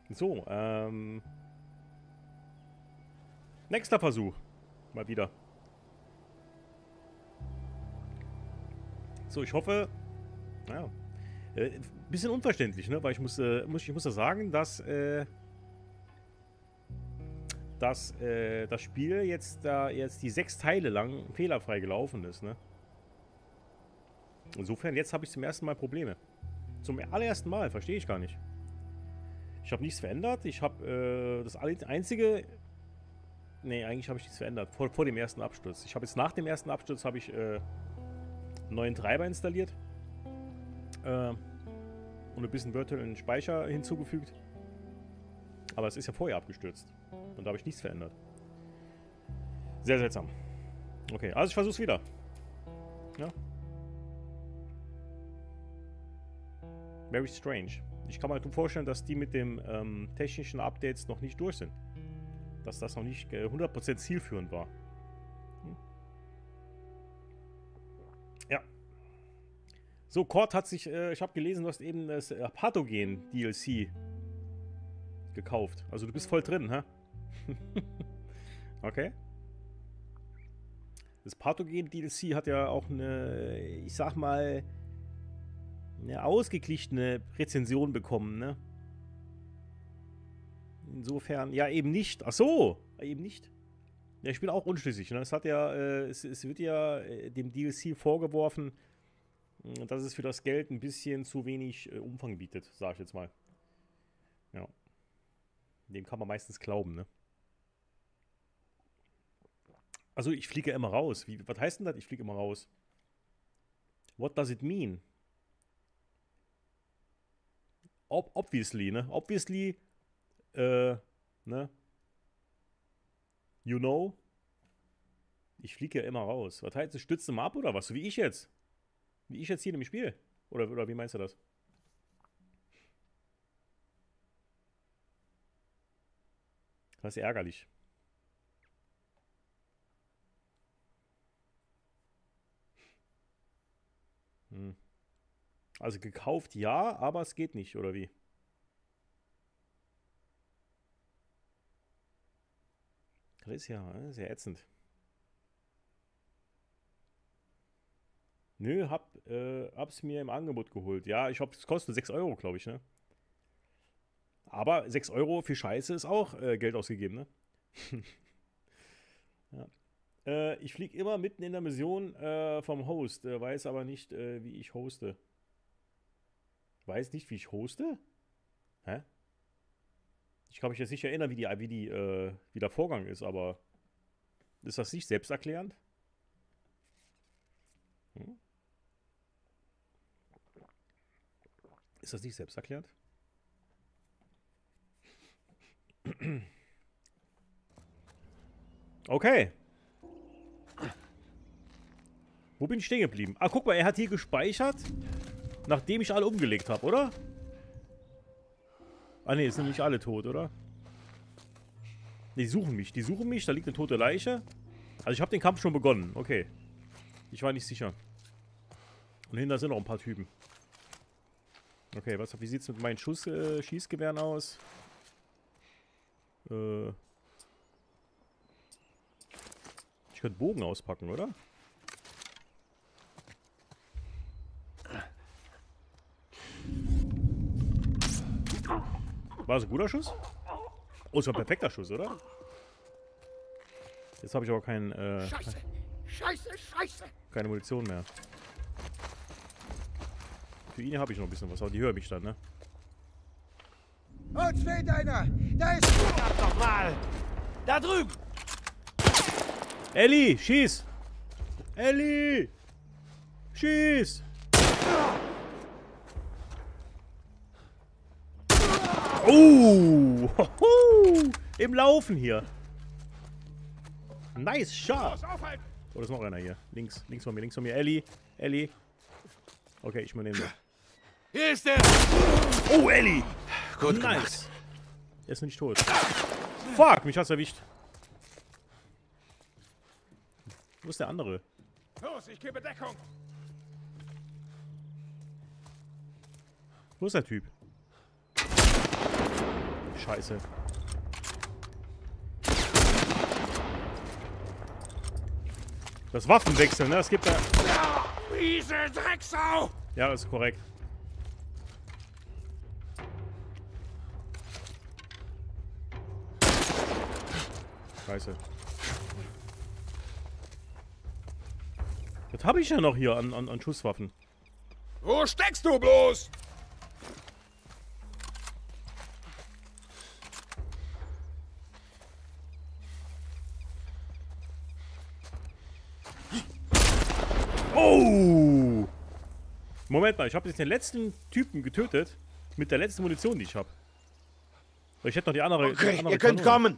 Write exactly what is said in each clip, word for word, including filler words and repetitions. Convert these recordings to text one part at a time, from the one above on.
So, ähm... nächster Versuch. Mal wieder. So, ich hoffe... Naja. Äh, bisschen unverständlich, ne? Weil ich muss, äh, muss, ich muss ja sagen, dass, äh... dass, äh, das Spiel jetzt da jetzt die sechs Teile lang fehlerfrei gelaufen ist, ne? Insofern, jetzt habe ich zum ersten Mal Probleme. Zum allerersten Mal, verstehe ich gar nicht. Ich habe nichts verändert. Ich habe äh, das einzige... Nee, eigentlich habe ich nichts verändert. Vor, vor dem ersten Absturz. Ich habe jetzt nach dem ersten Absturz habe ich äh, einen neuen Treiber installiert. Äh, und ein bisschen virtuellen Speicher hinzugefügt. Aber es ist ja vorher abgestürzt. Und da habe ich nichts verändert. Sehr seltsam. Okay, also ich versuche es wieder. Ja. Very strange. Ich kann mir vorstellen, dass die mit dem ähm, technischen Updates noch nicht durch sind. Dass das noch nicht äh, hundert Prozent zielführend war. Hm. Ja. So, Cord hat sich, äh, ich habe gelesen, du hast eben das äh, Pathogen-D L C gekauft. Also du bist voll drin, hä? Okay. Das Pathogen-D L C hat ja auch eine, ich sag mal, eine ausgeglichene Rezension bekommen, ne? Insofern, ja, eben nicht. Ach so, eben nicht. Ja, ich bin auch unschlüssig, ne? Es hat ja, äh, es, es wird ja äh, dem D L C vorgeworfen, äh, dass es für das Geld ein bisschen zu wenig äh, Umfang bietet, sage ich jetzt mal. Ja. Dem kann man meistens glauben, ne? Also, ich fliege immer raus. Wie, was heißt denn das? Ich fliege immer raus. What does it mean? Ob, obviously, ne? Obviously, äh, ne? You know? Ich fliege ja immer raus. Was heißt, stützt du mal ab oder was? So wie ich jetzt. Wie ich jetzt hier im Spiel. Oder, oder wie meinst du das? Das ist ärgerlich. Hm. Also gekauft ja, aber es geht nicht, oder wie? Das ist ja sehr ätzend. Nö, hab, äh, hab's mir im Angebot geholt. Ja, ich hab, es kostet sechs Euro, glaube ich, ne? Aber sechs Euro für Scheiße ist auch äh, Geld ausgegeben, ne? Ja. Äh, ich fliege immer mitten in der Mission äh, vom Host, äh, weiß aber nicht, äh, wie ich hoste. Weiß nicht, wie ich hoste? Hä? Ich kann mich jetzt nicht erinnern, wie, die, wie, die, äh, wie der Vorgang ist, aber ist das nicht selbsterklärend? Hm? Ist das nicht selbsterklärend? Okay. Wo bin ich stehen geblieben? Ah, guck mal, er hat hier gespeichert, nachdem ich alle umgelegt habe, oder? Ah, ne, sind nicht alle tot, oder? Ne, die suchen mich. Die suchen mich, da liegt eine tote Leiche. Also ich habe den Kampf schon begonnen. Okay. Ich war nicht sicher. Und hinter sind noch ein paar Typen. Okay, was, wie sieht es mit meinen Schuss, äh, Schießgewehren aus? Äh... Ich könnte Bogen auspacken, oder? War das ein guter Schuss? Oh, es war ein perfekter Schuss, oder? Jetzt habe ich aber kein, äh, Scheiße! Scheiße! Scheiße! keine Munition mehr. Für ihn habe ich noch ein bisschen was, aber die höre mich dann, ne? Uns fehlt einer! Da ist... Verdammt nochmal! Da drüben! Ellie, schieß! Ellie! Schieß! Oh! Hoho. Im Laufen hier. Nice shot! Oh, da ist noch einer hier. Links, links von mir, links von mir. Ellie, Ellie. Okay, ich übernehme den. Hier ist der! Oh, Ellie! Gut nice! gemacht. Er ist noch nicht tot. Fuck, mich hat's erwischt. Wo ist der andere? Los, ich gebe Deckung! Wo ist der Typ? Scheiße. Das Waffenwechsel, ne? Es gibt da... Ja, miese Drecksau! Ja, das ist korrekt. Scheiße. Was habe ich ja noch hier an, an, an Schusswaffen? Wo steckst du bloß? Oh! Moment mal, ich habe jetzt den letzten Typen getötet mit der letzten Munition, die ich habe. Ich hätte noch die andere. Okay, die andere ihr könnt Kanone. kommen.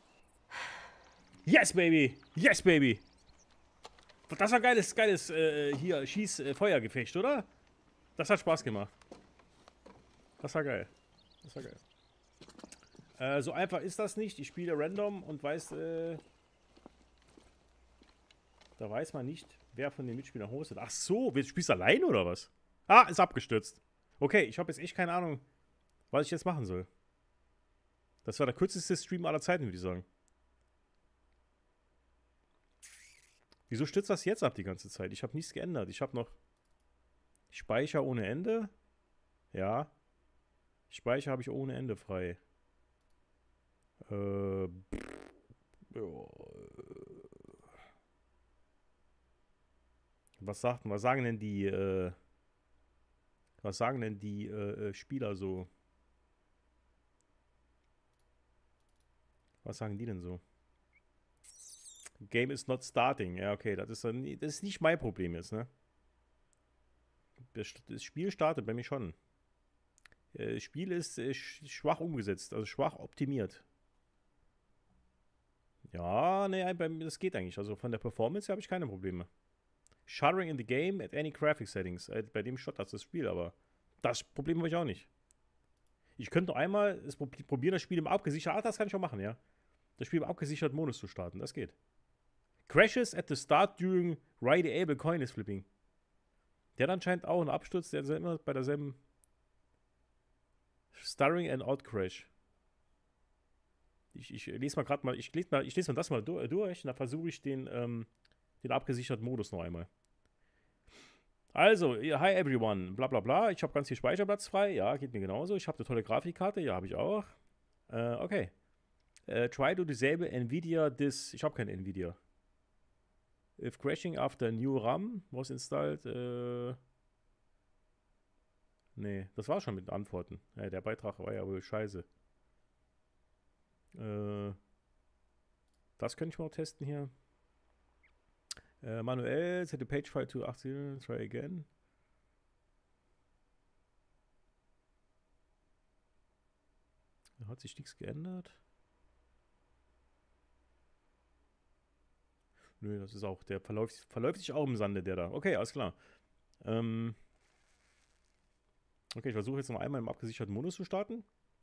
Yes, baby! Yes, baby! Das war geiles, geiles äh, hier Schieß-Feuergefecht, äh, oder? Das hat Spaß gemacht. Das war geil. Das war geil. Äh, so einfach ist das nicht. Ich spiele random und weiß, äh, da weiß man nicht, wer von den Mitspielern hostet. Ach so, du spielst allein oder was? Ah, ist abgestürzt. Okay, ich habe jetzt echt keine Ahnung, was ich jetzt machen soll. Das war der kürzeste Stream aller Zeiten, würde ich sagen. Wieso stürzt das jetzt ab die ganze Zeit? Ich habe nichts geändert. Ich habe noch Speicher ohne Ende. Ja. Speicher habe ich ohne Ende frei. Äh. Ja. Was sagt, was sagen denn die, äh, was sagen denn die äh, Spieler so? Was sagen die denn so? Game is not starting. Ja, okay, das ist dann, das ist nicht mein Problem jetzt, ne? Das, das Spiel startet bei mir schon. Das Spiel ist äh, schwach umgesetzt, also schwach optimiert. Ja, ne, das geht eigentlich. Also von der Performance her habe ich keine Probleme. Shuddering in the game at any graphic settings. Äh, bei dem stottert das Spiel, aber das Problem habe ich auch nicht. Ich könnte noch einmal das probieren, das Spiel im abgesicherten. Ah, das kann ich auch machen, ja. Das Spiel im abgesicherten Modus zu starten. Das geht. Crashes at the start during ride-able coin is flipping. Der hat anscheinend auch einen Absturz, der ist immer bei derselben Starring and Out Crash. Ich, ich lese mal gerade mal, ich lese mal, ich lese mal das mal durch, durch und dann versuche ich den, ähm, den abgesicherten Modus noch einmal. Also, hi everyone, bla bla bla, ich habe ganz viel Speicherplatz frei, ja, geht mir genauso. Ich habe eine tolle Grafikkarte, ja, habe ich auch. Äh, okay. Uh, try to disable Nvidia this, ich habe kein Nvidia. If crashing after new RAM was installed, äh, nee, das war schon mit den Antworten. Ja, der Beitrag war ja wohl scheiße. Äh, das könnte ich mal testen hier. Äh, manuell, set the page file to achtzehn, try again. Da hat sich nichts geändert. Nö, das ist auch, der verläuft, verläuft sich auch im Sande, der da. Okay, alles klar. Ähm okay, ich versuche jetzt noch einmal im abgesicherten Modus zu starten.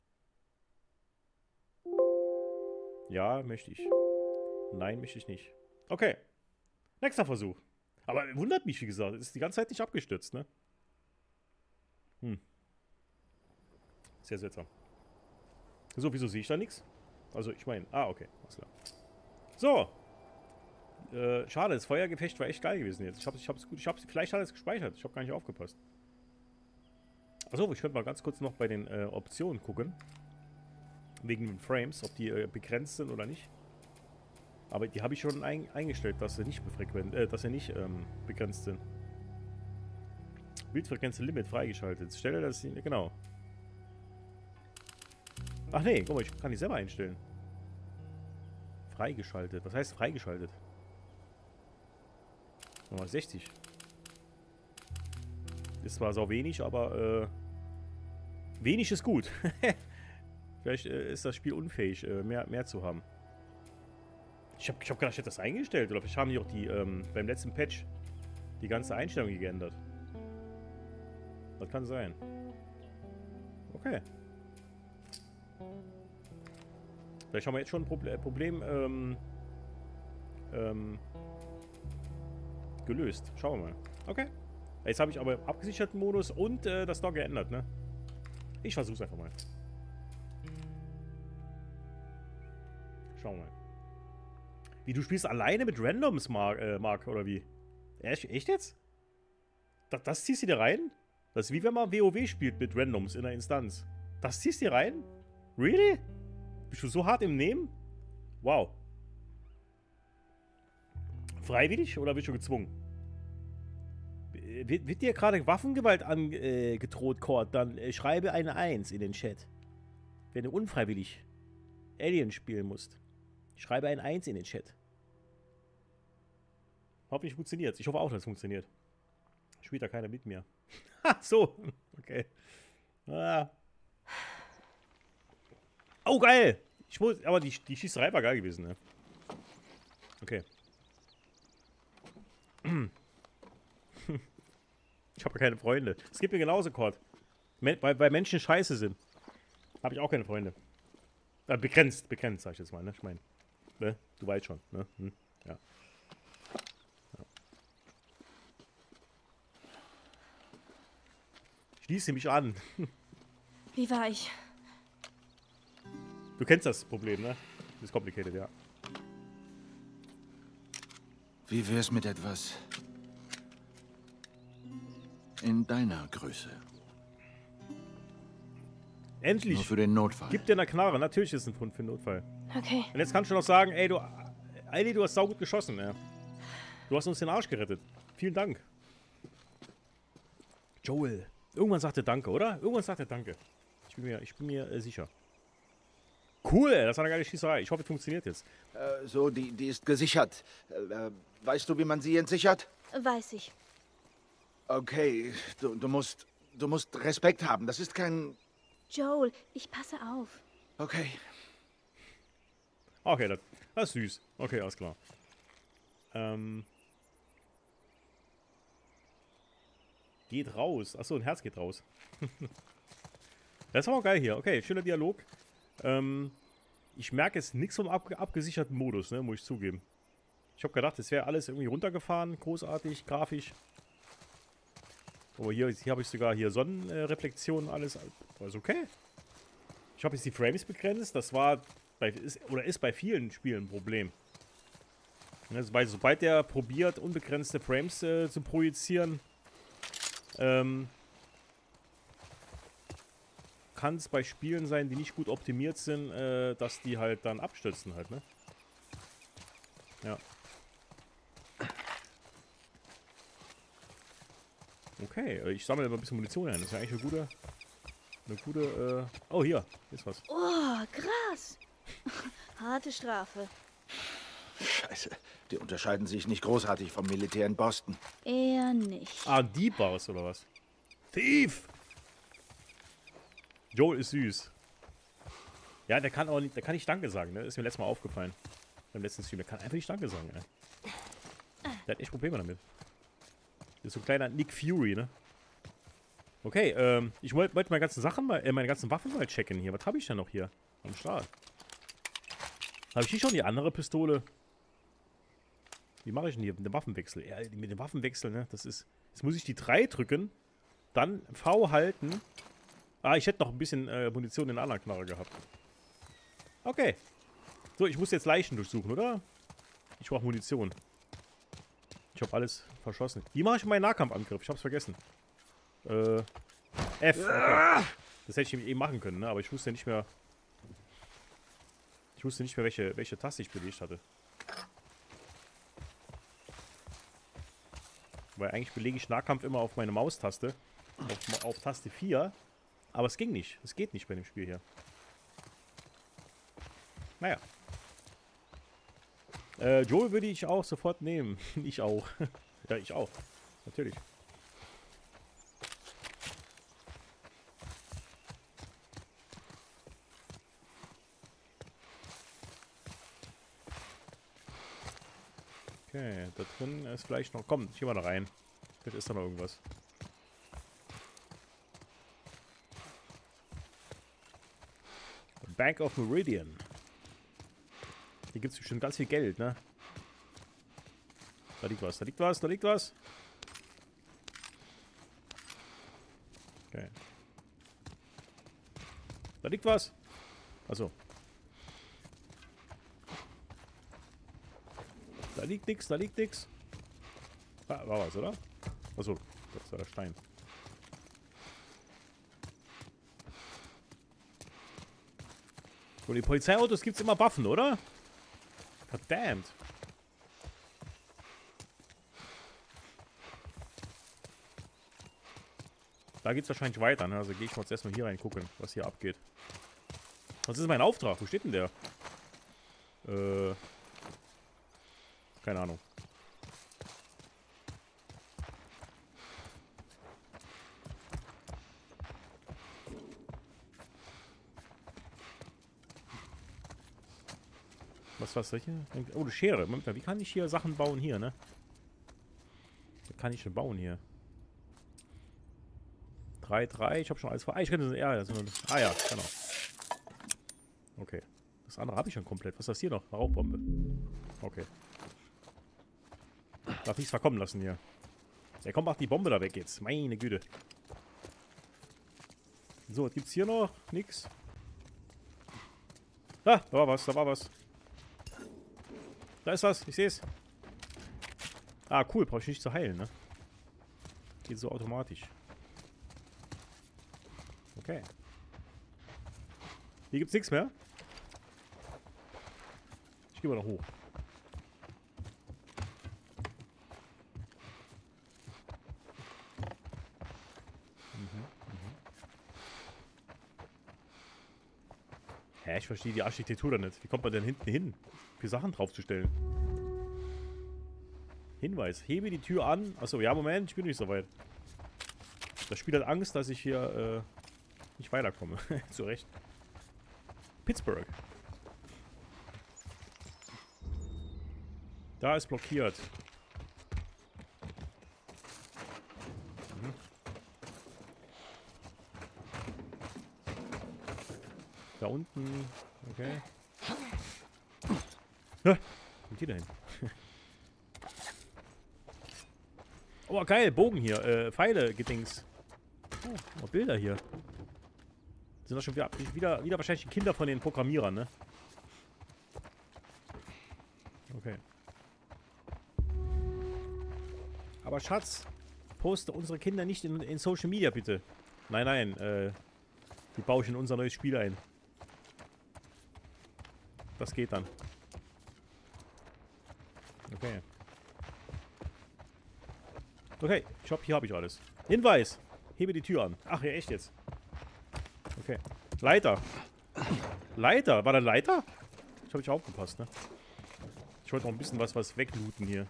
Ja, möchte ich. Nein, möchte ich nicht. Okay. Nächster Versuch. Aber wundert mich, wie gesagt, es ist die ganze Zeit nicht abgestürzt, ne? Hm. Sehr seltsam. So, wieso sehe ich da nichts? Also, ich meine, ah, okay, alles klar. So. Äh, schade, das Feuergefecht war echt geil gewesen jetzt. Ich hab's, ich hab's gut, ich hab's, vielleicht hat es gespeichert. Ich habe gar nicht aufgepasst. Achso, ich könnte mal ganz kurz noch bei den äh, Optionen gucken. Wegen den Frames, ob die äh, begrenzt sind oder nicht. Aber die habe ich schon ein, eingestellt, dass sie nicht befrequent, äh, dass sie nicht ähm, begrenzt sind. Bildfrequenz Limit freigeschaltet. Stelle das, genau. Ach nee, guck mal, ich kann die selber einstellen. Freigeschaltet. Was heißt freigeschaltet? Nochmal sechzig. Ist zwar sau wenig, aber äh, wenig ist gut. Vielleicht äh, ist das Spiel unfähig, äh, mehr, mehr zu haben. Ich habe ich hab gedacht, ich hätte das eingestellt. Oder vielleicht haben die auch die, ähm, beim letzten Patch die ganze Einstellung geändert. Das kann sein. Okay. Vielleicht haben wir jetzt schon ein Proble Problem ähm, ähm, gelöst. Schauen wir mal. Okay. Jetzt habe ich aber im abgesicherten Modus und äh, das Dog geändert, ne? Ich versuch's einfach mal. Schauen wir mal. Wie, du spielst alleine mit Randoms, Mark, äh, Mark oder wie? Echt, echt jetzt? Das, das ziehst du dir rein? Das ist wie wenn man WoW spielt mit Randoms in der Instanz. Das ziehst du dir rein? Really? Bist du so hart im Nehmen? Wow. Freiwillig oder bist du gezwungen? Wird, wird dir gerade Waffengewalt angedroht, Cord? Dann äh, schreibe eine eins in den Chat. Wenn du unfreiwillig Alien spielen musst. Schreibe ein eins in den Chat. Hoffentlich funktioniert. Ich hoffe auch, dass es funktioniert. Spielt da keiner mit mir. Ha, so. Okay. Ah. Oh, geil. Ich muss, aber die, die Schießerei war geil gewesen, ne? Okay. Ich habe keine Freunde. Es gibt mir genauso, Cord. Men weil, weil Menschen scheiße sind. Habe ich auch keine Freunde. Äh, begrenzt, begrenzt, sag ich jetzt mal, ne? Ich meine, ne? Du weißt schon, ne? Hm? Ja. Ja. Schließe mich an. Wie war ich? Du kennst das Problem, ne? Das ist complicated, ja. Wie wär's mit etwas in deiner Größe? Endlich! Nur für den Notfall. Gib dir eine Knarre, natürlich ist es ein Fund für den Notfall. Okay. Und jetzt kannst du noch sagen, ey, du, Eili, du hast saugut geschossen, ja. Du hast uns den Arsch gerettet. Vielen Dank. Joel. Irgendwann sagt er Danke, oder? Irgendwann sagt er Danke. Ich bin mir, ich bin mir äh, sicher. Cool, das ist eine geile Schießerei. Ich hoffe, es funktioniert jetzt. Äh, so, die, die ist gesichert. Äh, weißt du, wie man sie entsichert? Weiß ich. Okay, du, du musst, du musst Respekt haben. Das ist kein... Joel, ich passe auf. Okay. Okay, das, das ist süß. Okay, alles klar. Ähm... Geht raus. Achso, ein Herz geht raus. Das ist aber geil hier. Okay, schöner Dialog. Ähm, ich merke jetzt nichts vom ab abgesicherten Modus, ne, muss ich zugeben. Ich habe gedacht, es wäre alles irgendwie runtergefahren, großartig, grafisch. Aber hier, hier habe ich sogar hier Sonnenreflexionen, alles. Also okay. Ich habe jetzt die Frames begrenzt. Das war bei, ist, oder ist bei vielen Spielen ein Problem. Also bei, sobald der probiert, unbegrenzte Frames äh, zu projizieren, ähm, kann es bei Spielen sein, die nicht gut optimiert sind, äh, dass die halt dann abstürzen halt, ne? Ja. Okay, ich sammle immer ein bisschen Munition ein. Das ist ja eigentlich eine gute, eine gute, äh oh, hier, hier ist was. Oh, krass. Harte Strafe. Scheiße, die unterscheiden sich nicht großartig vom Militär in Boston. Eher nicht. Ah, ein Dieb war es, oder was? Thief! Joel ist süß. Ja, der kann auch nicht, der kann nicht Danke sagen, ne? Ist mir letztes Mal aufgefallen. Beim letzten Stream. Der kann einfach nicht Danke sagen, ey. Der hat echt Probleme damit. Das ist so ein kleiner Nick Fury, ne? Okay, ähm, ich wollte wollt meine ganzen Sachen mal, äh, meine ganzen Waffen mal checken hier. Was habe ich denn noch hier am Start? Habe ich hier schon die andere Pistole? Wie mache ich denn hier mit dem Waffenwechsel? Ja, mit dem Waffenwechsel, ne? Das ist. Jetzt muss ich die drei drücken, dann V halten. Ah, ich hätte noch ein bisschen äh, Munition in der anderen Knarre gehabt. Okay. So, ich muss jetzt Leichen durchsuchen, oder? Ich brauche Munition. Ich habe alles verschossen. Wie mache ich meinen Nahkampfangriff? Ich habe es vergessen. Äh, F. Okay. Das hätte ich eben machen können, ne? Aber ich wusste nicht mehr... Ich wusste nicht mehr, welche, welche Taste ich belegt hatte. Weil eigentlich belege ich Nahkampf immer auf meine Maustaste. Auf, auf Taste vier. Aber es ging nicht. Es geht nicht bei dem Spiel hier. Naja. Äh, Joel würde ich auch sofort nehmen. Ich auch. Ja, ich auch. Natürlich. Okay, da drin ist vielleicht noch... Komm, ich geh mal da rein. Vielleicht ist da noch irgendwas. Bank of Meridian. Hier gibt es bestimmt ganz viel Geld, ne? Da liegt was, da liegt was, da liegt was. Okay. Da liegt was. Achso. Da liegt nix, da liegt nix. Ah, war was, oder? Achso, das war der Stein. Und die Polizeiautos gibt's immer Waffen, oder? Verdammt. Da geht's wahrscheinlich weiter, ne? Also gehe ich mal jetzt erstmal hier reingucken, was hier abgeht. Was ist mein Auftrag? Wo steht denn der? Äh. Keine Ahnung. Was war's hier? Oh, eine Schere. Moment mal, wie kann ich hier Sachen bauen hier, ne? Was kann ich denn bauen hier? drei, drei, ich habe schon alles vor. Ah, ich könnte. Ja, das ist ah ja, genau. Okay. Das andere habe ich schon komplett. Was ist das hier noch? Eine Rauchbombe. Okay. Darf ich es verkommen lassen hier. Ja, komm, mach die Bombe da weg jetzt. Meine Güte. So, was gibt's hier noch? Nix. Ah, da war was, da war was. Da ist was, ich sehe es. Ah, cool, brauche ich nicht zu heilen, ne? Geht so automatisch. Okay. Hier gibt's nichts mehr. Ich gehe mal noch hoch. Mhm, mhm. Hä, ich verstehe die Architektur da nicht. Wie kommt man denn hinten hin, für Sachen draufzustellen? Hinweis. Hebe die Tür an. Achso, ja, Moment, ich bin nicht so weit. Das Spiel hat Angst, dass ich hier äh, nicht weiterkomme. Zu Recht. Pittsburgh. Da ist blockiert. Mhm. Da unten. Okay. Wo kommt die da hin? Oh, geil. Bogen hier. Äh, Pfeile, Gedings. Oh, Bilder hier. Sind das schon wieder, wieder, wieder wahrscheinlich die Kinder von den Programmierern, ne? Okay. Aber Schatz, poste unsere Kinder nicht in, in Social Media, bitte. Nein, nein, äh, die baue ich in unser neues Spiel ein. Das geht dann. Okay. Okay, ich hab, hier habe ich alles. Hinweis! Hebe die Tür an. Ach ja, echt jetzt. Okay. Leiter. Leiter? War da Leiter? Ich habe nicht aufgepasst, ne? Ich wollte noch ein bisschen was, was weglooten hier.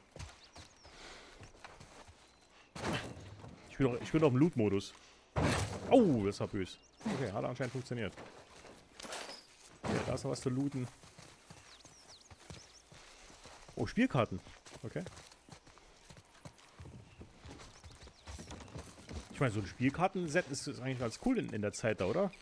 Ich bin noch, ich bin noch im Loot-Modus. Oh, das war böse. Okay, hat anscheinend funktioniert. Okay, da ist noch was zu looten. Oh, Spielkarten. Okay. Ich meine, so ein Spielkartenset ist, ist eigentlich ganz cool in, in der Zeit da, oder?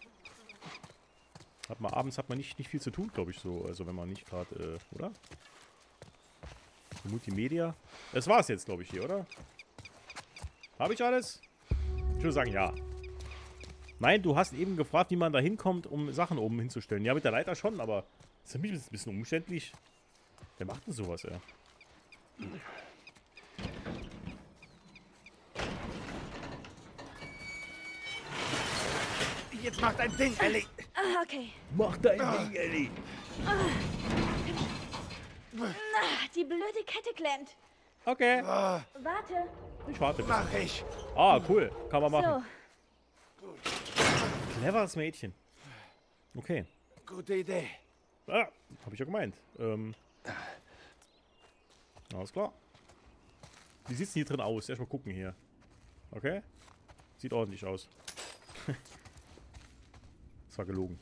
Hat man abends hat man nicht, nicht viel zu tun, glaube ich, so. Also wenn man nicht gerade, äh, oder? Multimedia. Das war's jetzt, glaube ich, hier, oder? Habe ich alles? Ich würde sagen, ja. Nein, du hast eben gefragt, wie man da hinkommt, um Sachen oben hinzustellen. Ja, mit der Leiter schon, aber das ist für mich ein bisschen umständlich. Wer macht denn sowas, ey? Jetzt mach dein Ding, Ellie. Ah, okay. Mach dein Ding, Ellie. Ah, die blöde Kette klemmt. Okay. Oh, Warte. Ich warte. mach ich. Ah, cool. Kann man machen. So. Cleveres Mädchen. Okay. Gute Idee. Ah, hab ich ja gemeint. Ähm. Alles klar. Wie sieht's denn hier drin aus? Erstmal gucken hier. Okay. Sieht ordentlich aus. Das war gelogen.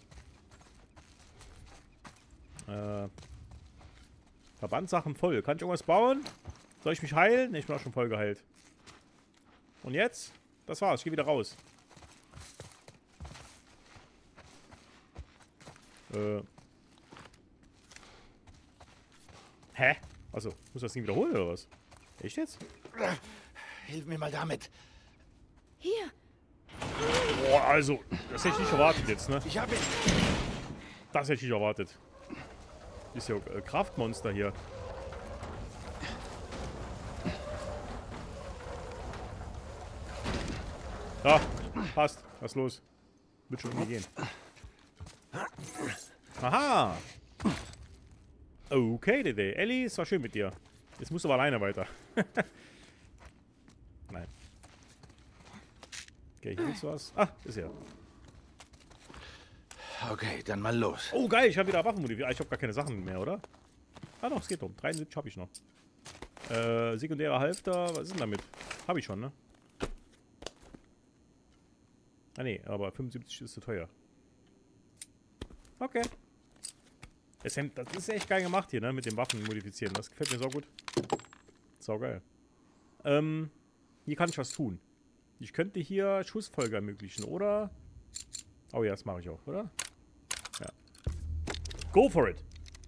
Äh. Verbandsachen voll. Kann ich irgendwas bauen? Soll ich mich heilen? Ne, ich bin auch schon voll geheilt. Und jetzt? Das war's. Ich gehe wieder raus. Äh. Hä? Achso, muss das Ding wiederholen oder was? Echt jetzt? Hilf mir mal damit. Hier. Boah, also, das hätte ich nicht erwartet jetzt, ne? Ich hab ihn. Das hätte ich nicht erwartet. Ist ja äh, Kraftmonster hier. Da, passt. Was ist los? Wird schon irgendwie gehen. Aha! Okay, Dede. Ellie, es war schön mit dir. Jetzt musst du aber alleine weiter. Nein. Okay, hier gibt's was. Ah, ist ja. Okay, dann mal los. Oh, geil, ich habe wieder Waffenmodifier. Ich habe gar keine Sachen mehr, oder? Ah, doch, es geht um. dreiundsiebzig habe ich noch. Äh, sekundärer Halfter. Was ist denn damit? Habe ich schon, ne? Ah, nee, aber fünfundsiebzig ist zu teuer. Okay. Das ist echt geil gemacht hier, ne? Mit dem Waffen modifizieren. Das gefällt mir so gut. Sau geil. Ähm, hier kann ich was tun. Ich könnte hier Schussfolge ermöglichen, oder? Oh ja, das mache ich auch, oder? Ja. Go for it!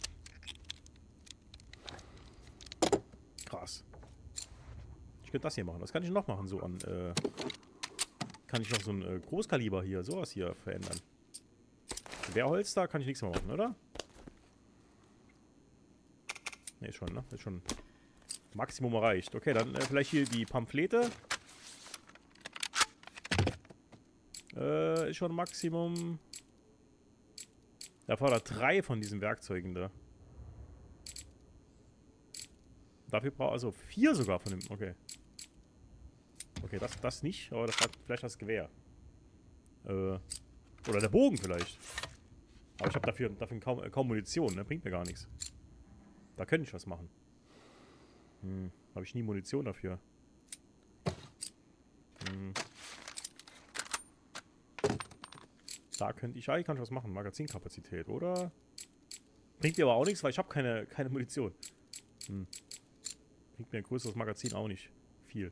Krass. Ich könnte das hier machen. Was kann ich noch machen? So an, äh... Kann ich noch so ein äh, Großkaliber hier, sowas hier verändern. Gewehrholster kann ich nichts mehr machen, oder? Ne, schon, ne? Ist schon Maximum erreicht. Okay, dann äh, vielleicht hier die Pamphlete. Äh, ist schon Maximum. Da fordert drei von diesen Werkzeugen da. Dafür braucht also vier sogar von dem. Okay. Okay, das, das nicht, aber das hat vielleicht das Gewehr. Äh, oder der Bogen vielleicht. Aber ich habe dafür, dafür kaum, äh, kaum Munition, ne? Bringt mir gar nichts. Da könnte ich was machen. Hm, habe ich nie Munition dafür. Hm. Da könnte ich, eigentlich kann ich was machen. Magazinkapazität, oder? Bringt mir aber auch nichts, weil ich habe keine, keine Munition. Hm. Bringt mir ein größeres Magazin auch nicht viel.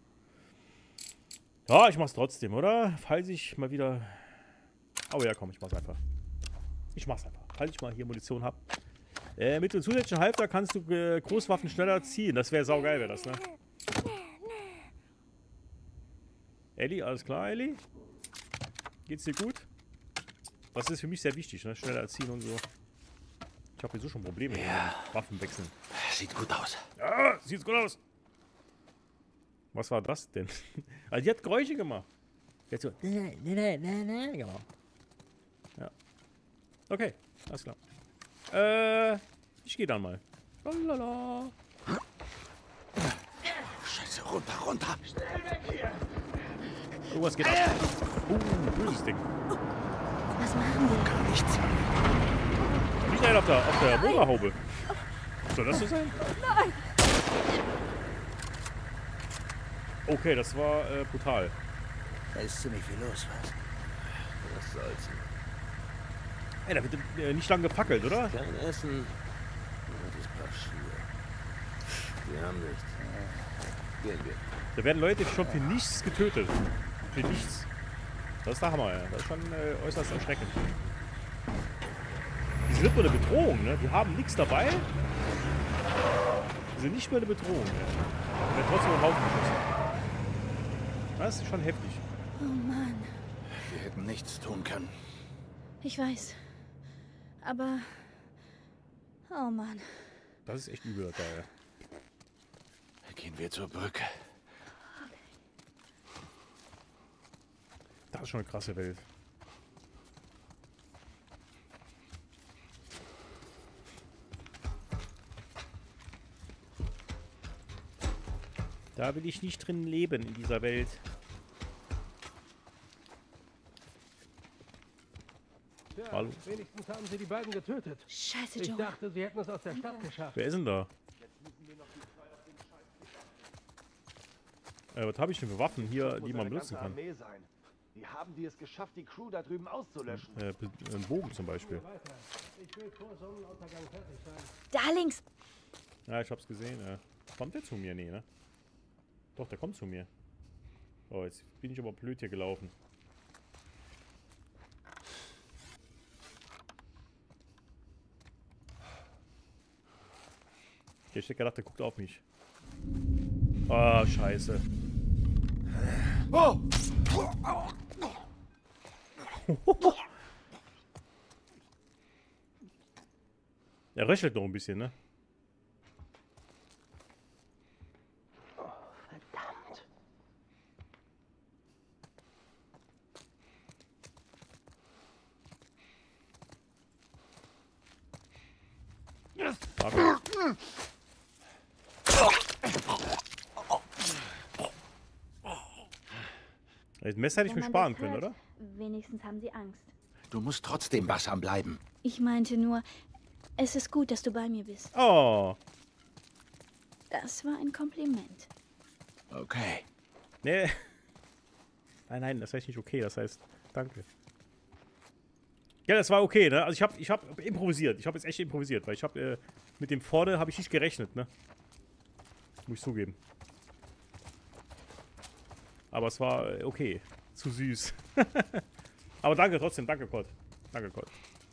Ja, ich mach's trotzdem, oder? Falls ich mal wieder... Oh ja, komm, ich mach's einfach. Ich mach's einfach. Falls ich mal hier Munition hab. Äh, mit dem zusätzlichen Halfter kannst du äh, Großwaffen schneller ziehen. Das wäre saugeil, wäre das, ne? Ellie, alles klar, Ellie? Geht's dir gut? Das ist für mich sehr wichtig, ne? Schneller ziehen und so. Ich habe sowieso schon Probleme mit Ja. Waffen wechseln. Sieht gut aus. Ja, sieht gut aus. Was war das denn? Also die hat Geräusche gemacht. Die hat so ne, ne, ne, ne, gemacht. Ja. Okay, alles klar. Äh, ich gehe dann mal. Lalala. Scheiße, runter, runter. Oh, was geht ab? Uh, böses Ding. Was machen wir? Gar nichts. Liegt einer auf der, auf der Motorhaube. Soll das so sein? Nein! Okay, das war äh, brutal. Da ist ziemlich viel los, was? Was soll's? Ey, da wird äh, nicht lang gefackelt, oder? Kein Essen. Nur das Paar Schuhe. Wir haben nichts. Gehen wir. Da werden Leute schon für nichts getötet. Für nichts. Das ist der Hammer, ja. Das ist schon äh, äußerst erschreckend. Die sind nicht nur eine Bedrohung, ne? Die haben nichts dabei. Die sind nicht mehr eine Bedrohung, ja. Und werden trotzdem im Haufen geschossen. Das ist schon heftig. Oh Mann. Wir hätten nichts tun können. Ich weiß. Aber... Oh Mann. Das ist echt übel da, ja. Gehen wir zur Brücke. Das ist schon eine krasse Welt. Da will ich nicht drin leben, in dieser Welt. Tja, Hallo. wenigstens haben sie die beiden getötet. Scheiße, Ich Joe. dachte, sie hätten es aus der Stadt geschafft. Wer ist denn da? Äh, was habe ich denn für Waffen hier, die man benutzen kann? Sein. Wie haben die es geschafft, die Crew da drüben auszulöschen? Äh, ein Bogen zum Beispiel. Weiter. Ich will vor Sonnenuntergang fertig sein. Da links. Ja, ich hab's gesehen. Äh. Kommt der zu mir? Nee, ne? Doch, der kommt zu mir. Oh, jetzt bin ich aber blöd hier gelaufen. Ich hätte gedacht, der guckt auf mich. Ah, scheiße. Oh! Er röchelt noch ein bisschen, ne? Verdammt. Warte. Das Messer hätte ich mir Wenn man sparen das können, hört, oder? Wenigstens haben sie Angst. Du musst trotzdem wachsam bleiben. Ich meinte nur, es ist gut, dass du bei mir bist. Oh. Das war ein Kompliment. Okay. Nee. Nein, nein, das heißt nicht okay, das heißt danke. Ja, das war okay, ne? Also ich habe ich hab improvisiert. Ich habe jetzt echt improvisiert, weil ich habe äh, mit dem vorne habe ich nicht gerechnet, ne? Muss ich zugeben. Aber es war äh, okay. Zu süß. Aber danke trotzdem, danke Gott. Danke Gott.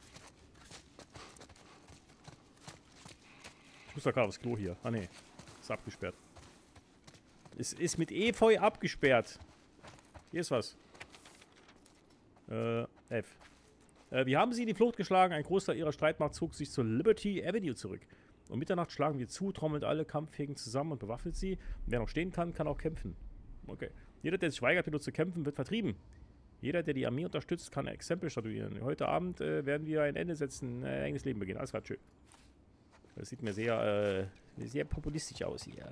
Ich muss doch gerade aufs Klo hier. Ah ne, ist abgesperrt. Es ist mit Efeu abgesperrt. Hier ist was. Äh, F. Äh, wir haben sie in die Flucht geschlagen. Ein Großteil ihrer Streitmacht zog sich zur Liberty Avenue zurück. Um Mitternacht schlagen wir zu, trommelt alle Kampffähigen zusammen und bewaffnet sie. Wer noch stehen kann, kann auch kämpfen. Okay. Jeder, der sich weigert, wieder zu kämpfen, wird vertrieben. Jeder, der die Armee unterstützt, kann ein Exempel statuieren. Heute Abend äh, werden wir ein Ende setzen, ein eigenes Leben beginnen. Alles klar, schön. Das sieht mir sehr, äh, sehr populistisch aus hier.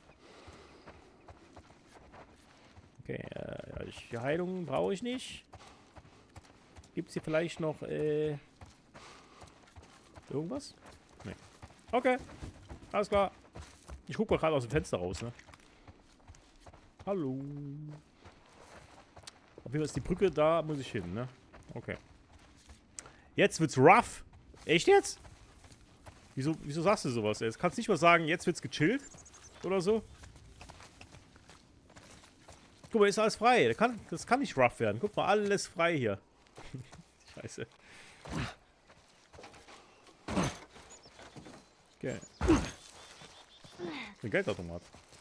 Okay, äh, die Heilung brauche ich nicht. Gibt es hier vielleicht noch, äh, irgendwas? Nee. Okay, alles klar. Ich gucke mal gerade aus dem Fenster raus, ne? Hallo. Auf jeden Fall ist die Brücke, da muss ich hin, ne? Okay. Jetzt wird's rough. Echt jetzt? Wieso, wieso sagst du sowas? Jetzt kannst du nicht mal sagen, jetzt wird's gechillt oder so. Guck mal, ist alles frei. Das kann, das kann nicht rough werden. Guck mal, alles frei hier. Scheiße. Okay. Ein Geldautomat.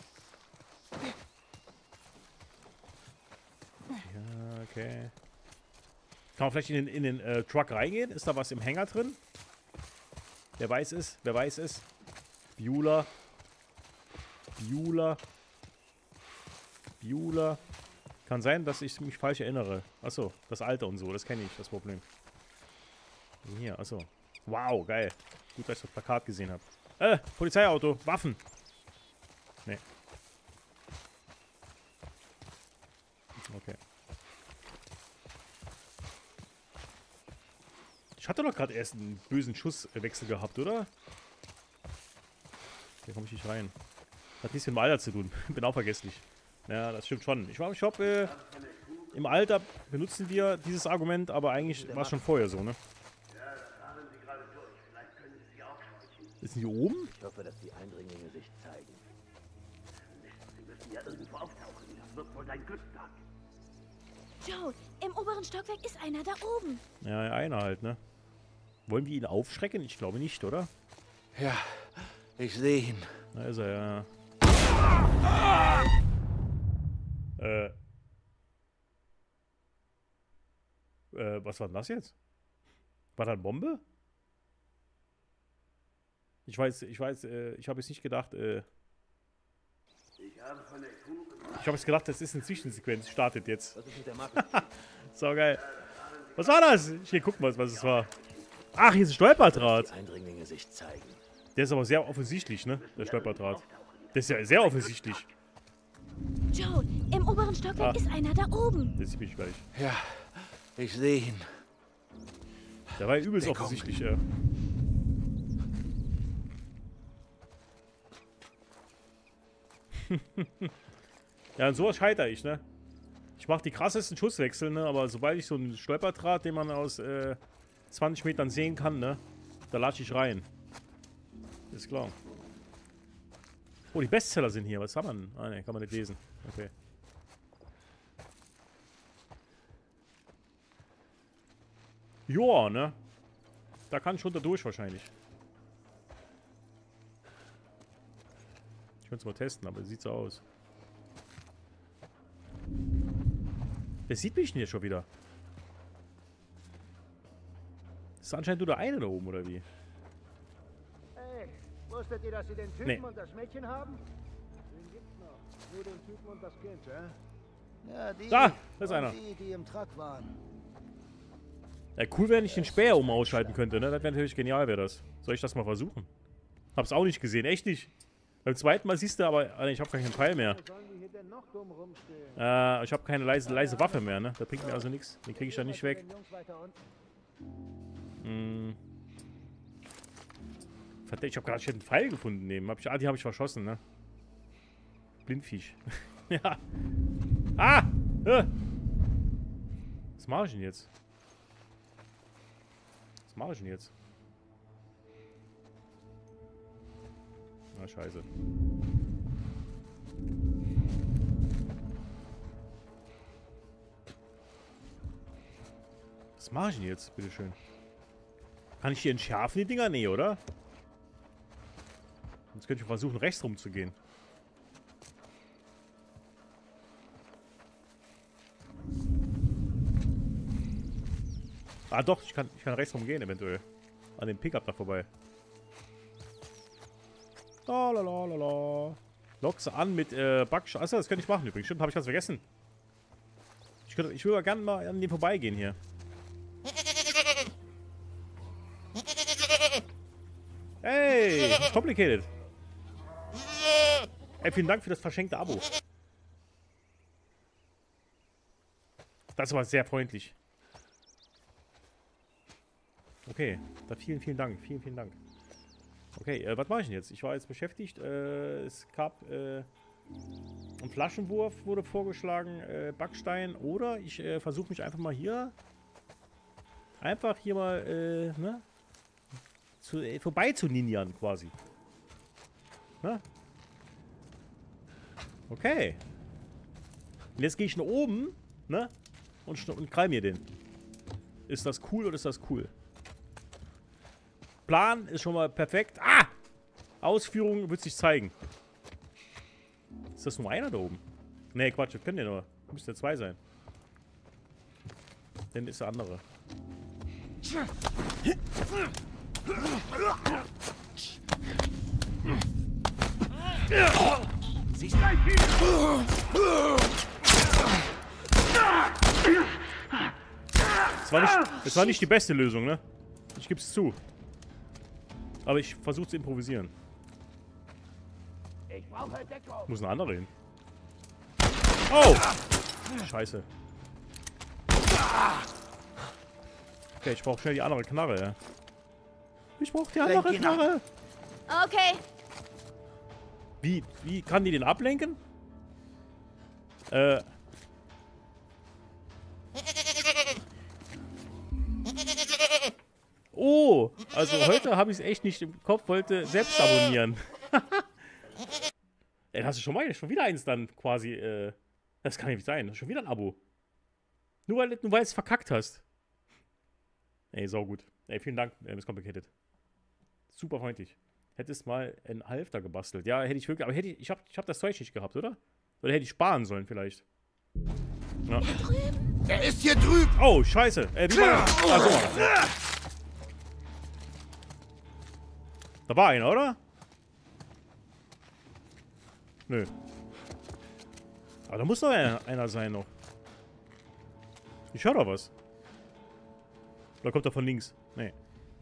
Ja, okay. Kann man vielleicht in den, in den äh, Truck reingehen? Ist da was im Hänger drin? Wer weiß es? Wer weiß es? Beulah. Beulah. Beulah. Kann sein, dass ich mich falsch erinnere. Achso, das Alter und so, das kenne ich, das Problem. Hier, achso. Wow, geil. Gut, dass ich das Plakat gesehen habe. Äh, Polizeiauto, Waffen. Nee. Okay. Ich hatte doch gerade erst einen bösen Schusswechsel gehabt, oder? Hier komme ich nicht rein. Hat nichts mit dem Alter zu tun. Bin auch vergesslich. Ja, das stimmt schon. Ich glaube, ich glaub, äh, im Alter benutzen wir dieses Argument, aber eigentlich war es schon vorher so, ne? Ist die oben? Ich hoffe, dass die Eindringlinge sich zeigen. Sie müssen ja irgendwo auftauchen. Das wird wohl dein Glückstag. Joe, im oberen Stockwerk ist einer da oben. Ja, einer halt, ne? Wollen wir ihn aufschrecken? Ich glaube nicht, oder? Ja, ich sehe ihn. Da ist er, ja. Äh. Äh, was war denn das jetzt? War da eine Bombe? Ich weiß, ich weiß, äh, ich habe jetzt nicht gedacht, äh. Ich habe von der Kuh Ich habe jetzt gedacht, das ist eine Zwischensequenz. Startet jetzt. Was ist mit der Marke? So geil. Was war das? Hier, guck mal, was es war. Ach, hier ist ein Stolperdraht. Die Eindringlinge sich zeigen. Der ist aber sehr offensichtlich, ne? Der Stolperdraht. Der ist ja sehr offensichtlich. Joe, im oberen Stockwerk Ah. ist einer da oben. Das sieht mich gleich. Ja, ich sehe ihn. Der war ja übelst Deckung. offensichtlich, ja. Ja, an sowas scheitere ich, ne? Ich mache die krassesten Schusswechsel, ne? Aber sobald ich so einen Stolperdraht, den man aus äh, zwanzig Metern sehen kann, ne? Da latsche ich rein. Ist klar. Oh, die Bestseller sind hier. Was haben wir denn? Ah, ne, kann man nicht lesen. Okay. Joa, ne? Da kann ich runter durch wahrscheinlich. Ich könnte es mal testen, aber es sieht so aus. Wer sieht mich denn hier schon wieder? Ist anscheinend nur der eine da oben, oder wie? Hey, wusstet ihr, dass sie den Typen Nee. und das Mädchen haben? Den gibt's noch. Nur den Typen und das Kind, hä? Ja, die. Da, da ist und einer. Die, die im Truck waren. Ja, cool wäre, wenn ich den Späher oben ausschalten könnte, ne? Das wäre natürlich genial, wäre das. Soll ich das mal versuchen? Hab's auch nicht gesehen, echt nicht. Beim zweiten Mal siehst du aber, Alter, ich habe gar keinen Pfeil mehr. Äh, ich habe keine leise, leise Waffe mehr, ne? Das bringt mir also nichts. Den kriege ich dann nicht weg. Hm. Verdammt, ich habe gerade einen Pfeil gefunden neben. Hab ich, ah, die habe ich verschossen, ne? Blindviech. Ja. Ah! Äh. Was mache ich denn jetzt? Was mache ich denn jetzt? Ah, scheiße. Was mache ich denn jetzt? Bitteschön. Kann ich hier entschärfen, die Dinger? Nee, oder? Jetzt könnte ich versuchen, rechts rumzugehen. Ah doch, ich kann, ich kann rechts rumgehen eventuell. An dem Pickup da vorbei. Lalalala. Lock's an mit äh, Backsch... Achso, das könnte ich machen übrigens. Stimmt, habe ich ganz vergessen. Ich, könnte, ich würde gerne mal an dem vorbeigehen hier. Hey, das ist complicated. Ey, vielen Dank für das verschenkte Abo. Das war sehr freundlich. Okay, da vielen, vielen Dank. Vielen, vielen Dank. Okay, äh, was mache ich denn jetzt? Ich war jetzt beschäftigt. Äh, es gab äh, einen Flaschenwurf, wurde vorgeschlagen, äh, Backstein. Oder ich äh, versuche mich einfach mal hier. Einfach hier mal, äh, ne? Zu, äh, vorbei zu ninjern quasi. Ne? Okay. Und jetzt gehe ich nach oben, ne? Und, und krall mir den. Ist das cool oder ist das cool? Plan ist schon mal perfekt. Ah! Ausführung wird sich zeigen. Ist das nur einer da oben? Ne, Quatsch, das können ja nur. Müssten ja zwei sein. Dann ist der andere. Siehst du? Das war nicht, das war nicht die beste Lösung, ne? Ich gebe es zu. Aber ich versuche zu improvisieren. Ich brauche Deckung. Muss ein anderer hin. Oh! Scheiße. Okay, ich brauche schnell die andere Knarre, ja. Ich brauche die andere Knarre. Okay. Wie, wie kann die den ablenken? Äh. Oh, also heute habe ich es echt nicht im Kopf, wollte selbst abonnieren. Ey, hast du schon mal schon wieder eins dann quasi, äh, das kann nicht sein, schon wieder ein Abo. Nur weil, nur weil du es verkackt hast. Ey, saugut. Ey, vielen Dank, äh, Miss Complicated. Super freundlich. Hättest mal einen Halfter gebastelt. Ja, hätte ich wirklich, aber hätte ich, ich habe ich hab das Zeug nicht gehabt, oder? Oder hätte ich sparen sollen vielleicht. Ja. Er ist hier drüben! Oh, scheiße. Äh, wie war das? Ah, so war das. Da war einer, oder? Nö. Aber da muss doch einer, einer sein noch. Ich höre doch was. Oder kommt er von links? Nee.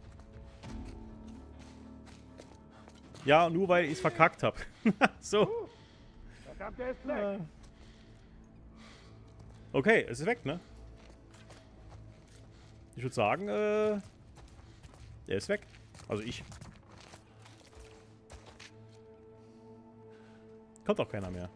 Ja, nur weil ich es verkackt habe. So. Verdammt, der ist weg. Okay, es ist weg, ne? Ich würde sagen, äh... der ist weg. Also ich. Kommt auch keiner mehr.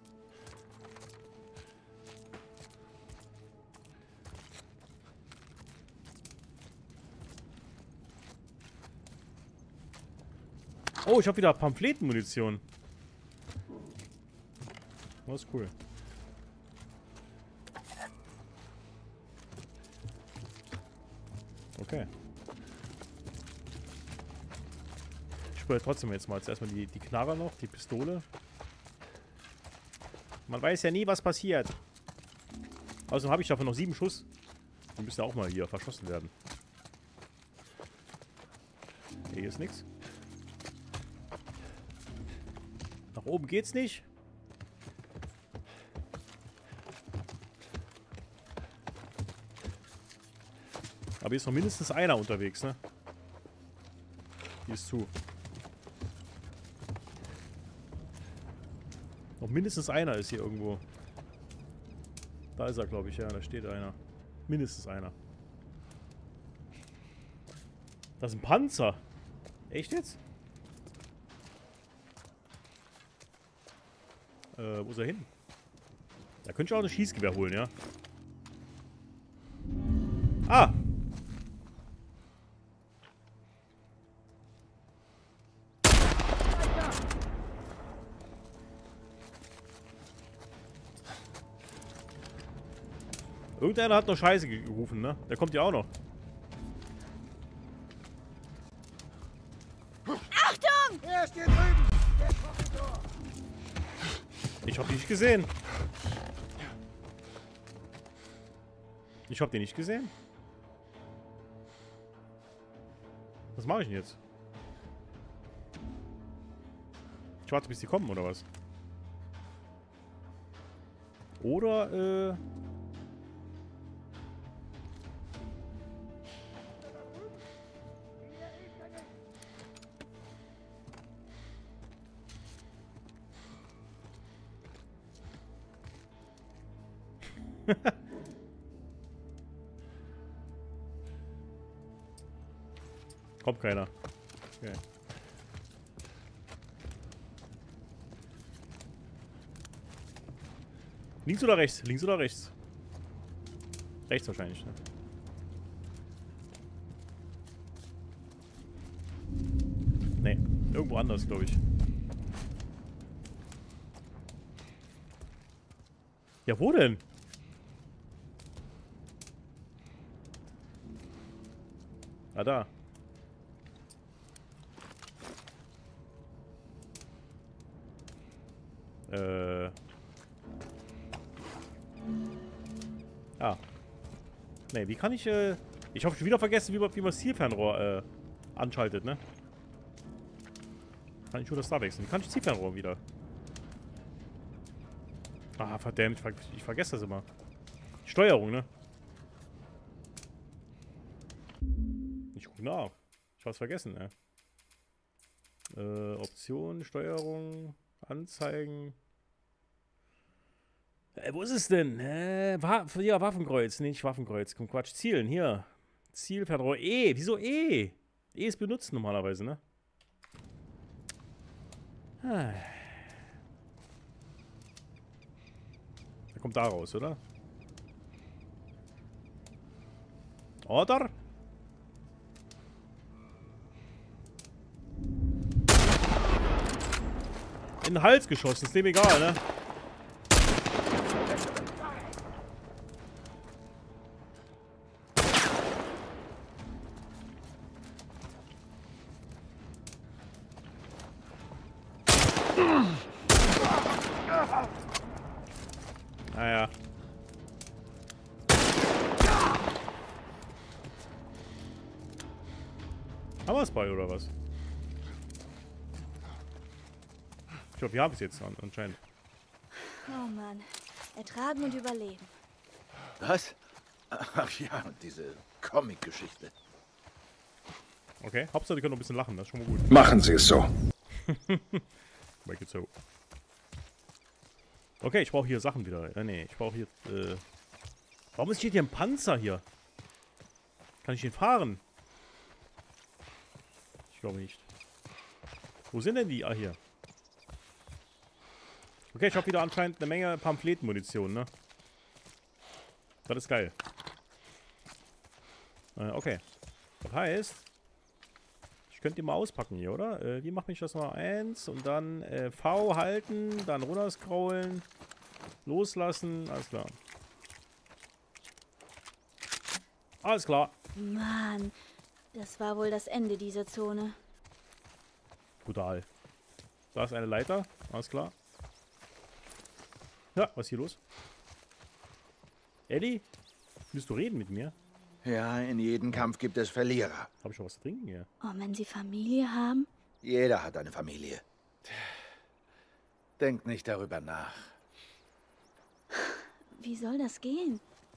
Oh, ich habe wieder Pamphletenmunition. Das ist cool. Okay. Ich spiele trotzdem jetzt mal zuerst mal die, die Knarre noch, die Pistole. Man weiß ja nie, was passiert. Außerdem habe ich davon noch sieben Schuss. Die müssen ja auch mal hier verschossen werden. Okay, hier ist nichts. Nach oben geht's nicht. Aber hier ist noch mindestens einer unterwegs, ne? Die ist zu. mindestens einer ist hier irgendwo. Da ist er, glaube ich, ja. Da steht einer. Mindestens einer. Das ist ein Panzer. Echt jetzt? Äh, wo ist er hin? Da könnte ich auch ein Schießgewehr holen, ja. Ah! Irgendeiner hat noch Scheiße gerufen, ne? Der kommt ja auch noch. Achtung! Er ist hier drüben! Ich hab die nicht gesehen. Ich hab die nicht gesehen. Was mache ich denn jetzt? Ich warte, bis die kommen, oder was? Oder, äh... Kommt keiner. Okay. Links oder rechts? Links oder rechts? Rechts wahrscheinlich, ne? Nee, irgendwo anders, glaube ich. Ja, wo denn? Ah, da. Äh. Ah. Ne, wie kann ich, äh... Ich habe schon wieder vergessen, wie man, wie man das Zielfernrohr, äh, anschaltet, ne? Kann ich nur das da wechseln. Wie kann ich das Zielfernrohr wieder? Ah, verdammt, ich, ver ich vergesse das immer. Steuerung, ne? Ich guck nach. Ich hab's vergessen, ne? Äh, Option, Steuerung, Anzeigen. Äh, wo ist es denn? Äh, Wa ja, Waffenkreuz, nicht Waffenkreuz. Komm, Quatsch. Zielen, hier. Zielfernrohr. E. Wieso E? E ist benutzen normalerweise, ne? Ah. Der kommt da raus, oder? Oder? In den Hals geschossen, ist dem egal, ne? Naja. Haben wir es bei, oder was? Ich glaube, wir haben es jetzt an, anscheinend. Oh Mann. Ertragen und überleben. Was? Ach ja, diese Comic-Geschichte. Okay, Hauptsache, die können noch ein bisschen lachen, das ist schon mal gut. Machen Sie es so. Make it so. Okay, ich brauche hier Sachen wieder. Äh, nee, ich brauche hier... Äh Warum steht hier ein Panzer hier? Kann ich den fahren? Ich glaube nicht. Wo sind denn die? Ah, hier. Okay, ich habe wieder anscheinend eine Menge Pamphletenmunition, ne? Das ist geil. Äh, okay. Das heißt... Ich könnte die mal auspacken hier, oder? Äh, wie mache ich das mal? Eins und dann äh, V halten, dann runterscrollen, loslassen, alles klar. Alles klar. Mann, das war wohl das Ende dieser Zone. Brutal. Da ist eine Leiter, alles klar. Ja, was ist hier los? Eddie? Willst du reden mit mir? Ja, in jedem Kampf gibt es Verlierer. Habe ich schon was zu trinken hier? Oh, wenn Sie Familie haben? Jeder hat eine Familie. Denk nicht darüber nach. Wie soll das gehen?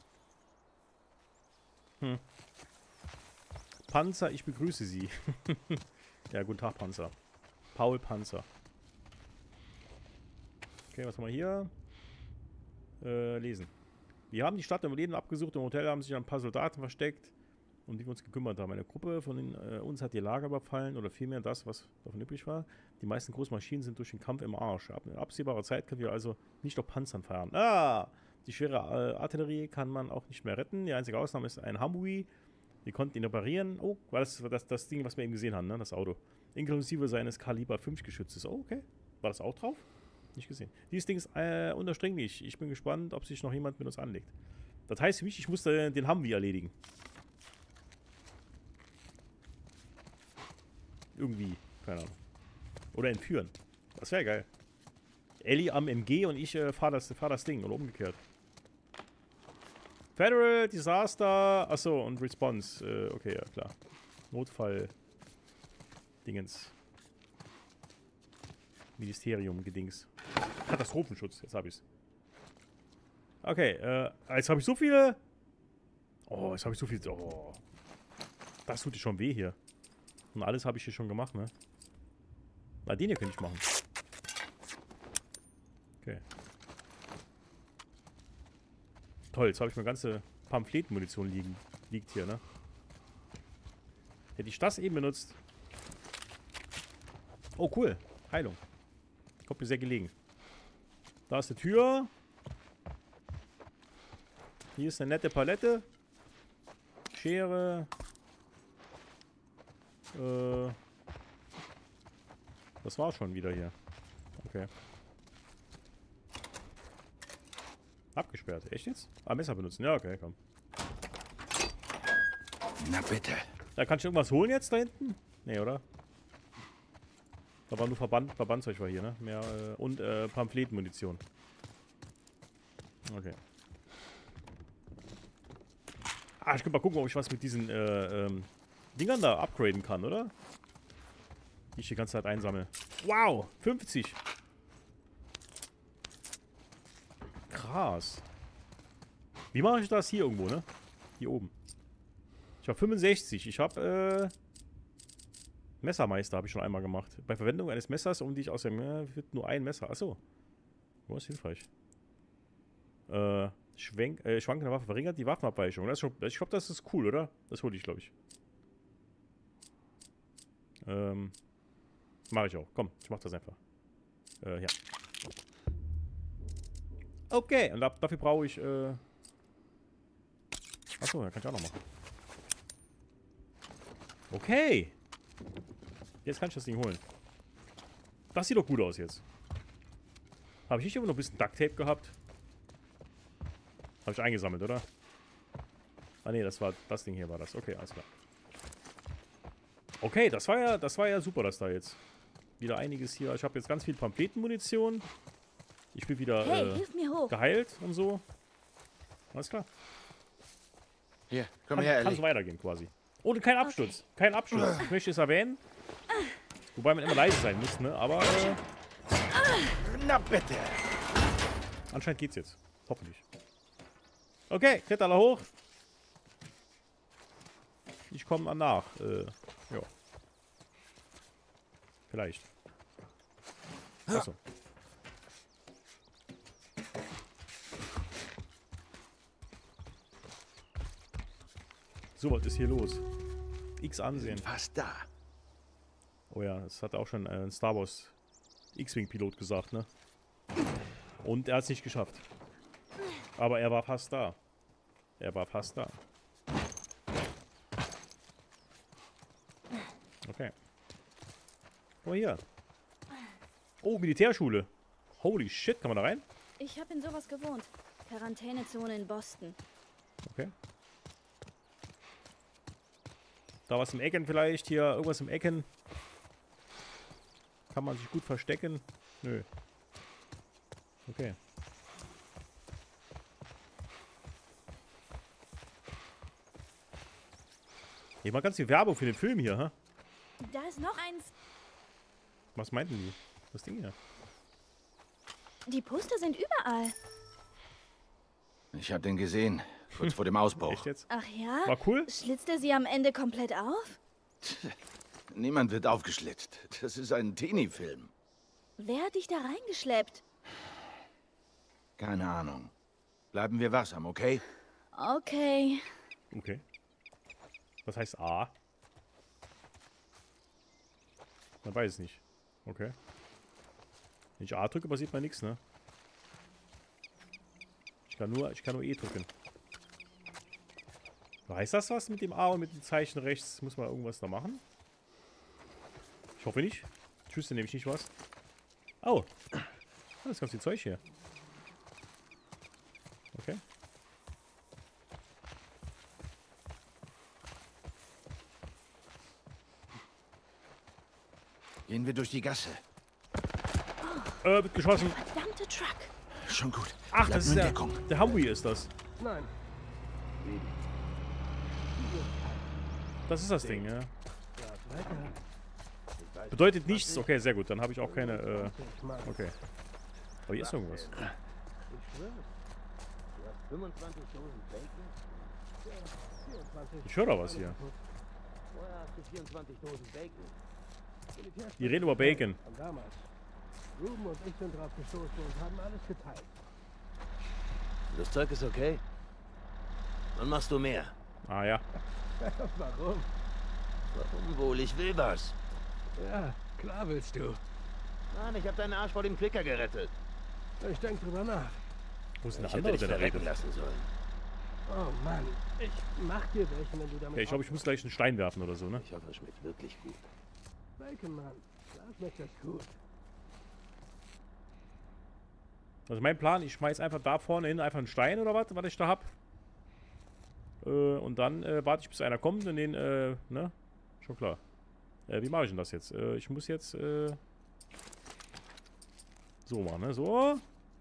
Hm. Panzer, ich begrüße Sie. Ja, guten Tag, Panzer. Paul Panzer. Okay, was haben wir hier? Äh, lesen. Wir haben die Stadt im Leben abgesucht. Im Hotel haben sich ein paar Soldaten versteckt, um die wir uns gekümmert haben. Eine Gruppe von den, äh, uns hat ihr Lager überfallen oder vielmehr das, was davon übrig war. Die meisten großen Maschinen sind durch den Kampf im Arsch. Ab in absehbarer Zeit können wir also nicht auf Panzern fahren. Ah! Die schwere äh, Artillerie kann man auch nicht mehr retten. Die einzige Ausnahme ist ein Humvee. Wir konnten ihn reparieren. Oh, war das das, das Ding, was wir eben gesehen haben, ne? Das Auto. Inklusive seines Kaliber fünf Geschützes. Oh, okay. War das auch drauf? Nicht gesehen. Dieses Ding ist äh, undurchdringlich. Ich bin gespannt, ob sich noch jemand mit uns anlegt. Das heißt für mich, ich musste den Humvee erledigen. Irgendwie. Keine Ahnung. Oder entführen. Das wäre geil. Ellie am M G und ich äh, fahre das, fahr das Ding. Oder umgekehrt. Federal, Disaster. Achso, und Response. Äh, okay, ja, klar. Notfall. Dingens. Ministerium, Gedings. Katastrophenschutz, jetzt habe ich's. Okay, äh, jetzt habe ich so viele. Oh, jetzt habe ich so viel. Oh. Das tut dir schon weh hier. Und alles habe ich hier schon gemacht, ne? Na, den hier könnte ich machen. Okay. Toll, jetzt habe ich mir ganze Pamphletmunition liegen. Liegt hier, ne? Hätte ich das eben benutzt. Oh, cool. Heilung. Kommt mir sehr gelegen. Da ist eine Tür. Hier ist eine nette Palette. Schere. Äh. Das war schon wieder hier. Okay. Abgesperrt. Echt jetzt? Ah, Messer benutzen. Ja, okay, komm. Na bitte. Da kann ich irgendwas holen jetzt da hinten? Nee, oder? Da war nur Verband, Verbandszeug war hier, ne? Mehr, äh, und äh, Pamphletmunition. Okay. Ah, ich könnte mal gucken, ob ich was mit diesen äh, ähm, Dingern da upgraden kann, oder? Die ich die ganze Zeit einsammle. Wow, fünfzig. Krass. Wie mache ich das hier irgendwo, ne? Hier oben. Ich habe fünfundsechzig. Ich habe, äh... Messermeister habe ich schon einmal gemacht. Bei Verwendung eines Messers, um die ich aus dem... Äh, wird nur ein Messer. Achso. Oh, ist hilfreich. Äh, Schwenk, äh, schwankende Waffe verringert die Waffenabweichung. Das ist schon, ich glaube, das ist cool, oder? Das hole ich, glaube ich. Ähm... Mache ich auch. Komm, ich mach das einfach. Äh, ja. Okay, und ab, dafür brauche ich, äh... Achso, ja, kann ich auch noch machen. Okay. Jetzt kann ich das Ding holen. Das sieht doch gut aus jetzt. Habe ich nicht immer noch ein bisschen Duct Tape gehabt? Habe ich eingesammelt, oder? Ah ne, das war das Ding hier war das. Okay, alles klar. Okay, das war ja, das war ja super, das da jetzt. Wieder einiges hier. Ich habe jetzt ganz viel Pamphletenmunition. Ich bin wieder Hey, äh, hilf mir hoch. geheilt und so. Alles klar. Hier, komm Kann, her, kann Ellie. so weitergehen quasi. Oh, kein Absturz. Kein Absturz. Ich möchte es erwähnen. Wobei man immer leise sein muss, ne? Aber äh, Na bitte. anscheinend geht's jetzt. Hoffentlich. Okay, kletter alle hoch. Ich komme nach. Äh, ja. Vielleicht. Achso. So, was ist hier los? X ansehen. Fast da. Oh ja, das hat auch schon ein Star Wars X-Wing-Pilot gesagt, ne? Und er hat es nicht geschafft. Aber er war fast da. Er war fast da. Okay. Oh, hier. Oh, Militärschule. Holy shit, kann man da rein? Ich habe in sowas gewohnt. Quarantänezone in Boston. Okay. Da was im Ecken vielleicht. Hier irgendwas im Ecken. Kann man sich gut verstecken? Nö. Okay. Hier mal ganz viel Werbung für den Film hier, hä? Da ist noch eins. Was meinten die? Das Ding hier. Die Poster sind überall. Ich habe den gesehen, kurz vor dem Ausbruch. Echt jetzt? Ach ja? War cool? Schlitzt er sie am Ende komplett auf? Niemand wird aufgeschlitzt. Das ist ein Teenie-Film. Wer hat dich da reingeschleppt? Keine Ahnung. Bleiben wir wachsam, okay? Okay. Okay. Was heißt A? Man weiß es nicht. Okay. Wenn ich A drücke, passiert mal nichts, ne? Ich kann nur, ich kann nur E drücken. Weiß das was mit dem A und mit dem Zeichen rechts? Muss man irgendwas da machen? Ich hoffe nicht. Ich wüsste nämlich nicht was. Oh. Das ist ganz viel Zeug hier. Okay. Gehen wir durch die Gasse. Äh, wird geschossen. Verdammte Truck. Schon gut. Ach, Bleib das ist nur in der, Deckung. der Humvee ist das. Nein. Das ist das Ding, ja. Ja, weiter. Bedeutet nichts. Okay, sehr gut. Dann habe ich auch keine, äh, okay. Aber hier ist irgendwas. Ich schwöre. Du hast fünfundzwanzigtausend Bacon? vierundzwanzig. Ich höre da was hier. Woher hast du vierundzwanzigtausend Bacon? Die reden über Bacon. Von damals. Ruben und ich sind drauf gestoßen und haben alles geteilt. Das Zeug ist okay? Wann machst du mehr? Ah ja. Warum? Warum wohl? Ich will was. Ja, klar willst du. Mann, ich hab deinen Arsch vor dem Klicker gerettet. Ich denk drüber nach. Wo ist denn der Ich hätte andere, dich der da verrecken redet? lassen sollen. Oh Mann, ich mach dir welchen, wenn du damit. Okay, ich glaube, ich muss gleich einen Stein werfen oder so, ne? Ich hoffe, es schmeckt wirklich gut. Bacon, Mann. Klar schmeckt das gut. Also mein Plan, ich schmeiß einfach da vorne hin einfach einen Stein oder was, was ich da hab. Äh, und dann äh, warte ich, bis einer kommt und den, äh, ne? Schon klar. Äh, wie mache ich denn das jetzt? Äh, ich muss jetzt, äh, so machen, ne? So.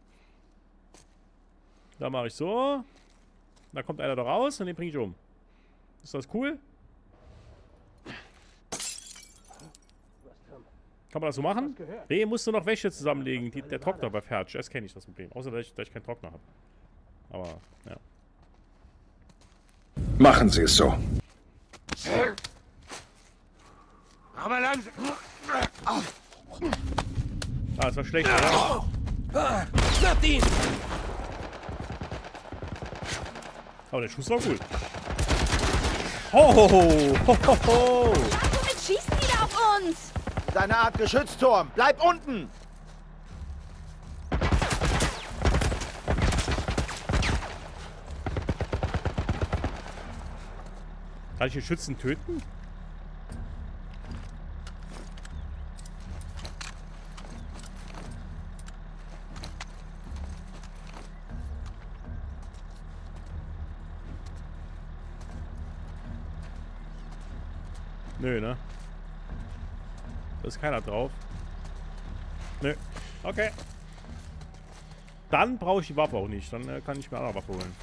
Da mache ich so. Da kommt einer da raus und den bringe ich um. Ist das cool? Kann man das so machen? Nee, musst du noch Wäsche zusammenlegen. Die, der Trockner war fertig. Das kenne ich, das Problem. Außer, dass ich, dass ich keinen Trockner habe. Aber, ja. Machen Sie es so. Aber langsam. Ah, das war schlecht, oder? Schnappt ihn! Aber der Schuss war gut. Ho, ho, ho, ho, ho, ho. Womit schießen die da auf uns? Deine Art Geschützturm. Bleib unten. Kann ich den Schützen töten? Nö, ne? Da ist keiner drauf. Nö. Okay. Dann brauche ich die Waffe auch nicht. Dann äh, kann ich mir eine andere Waffe holen.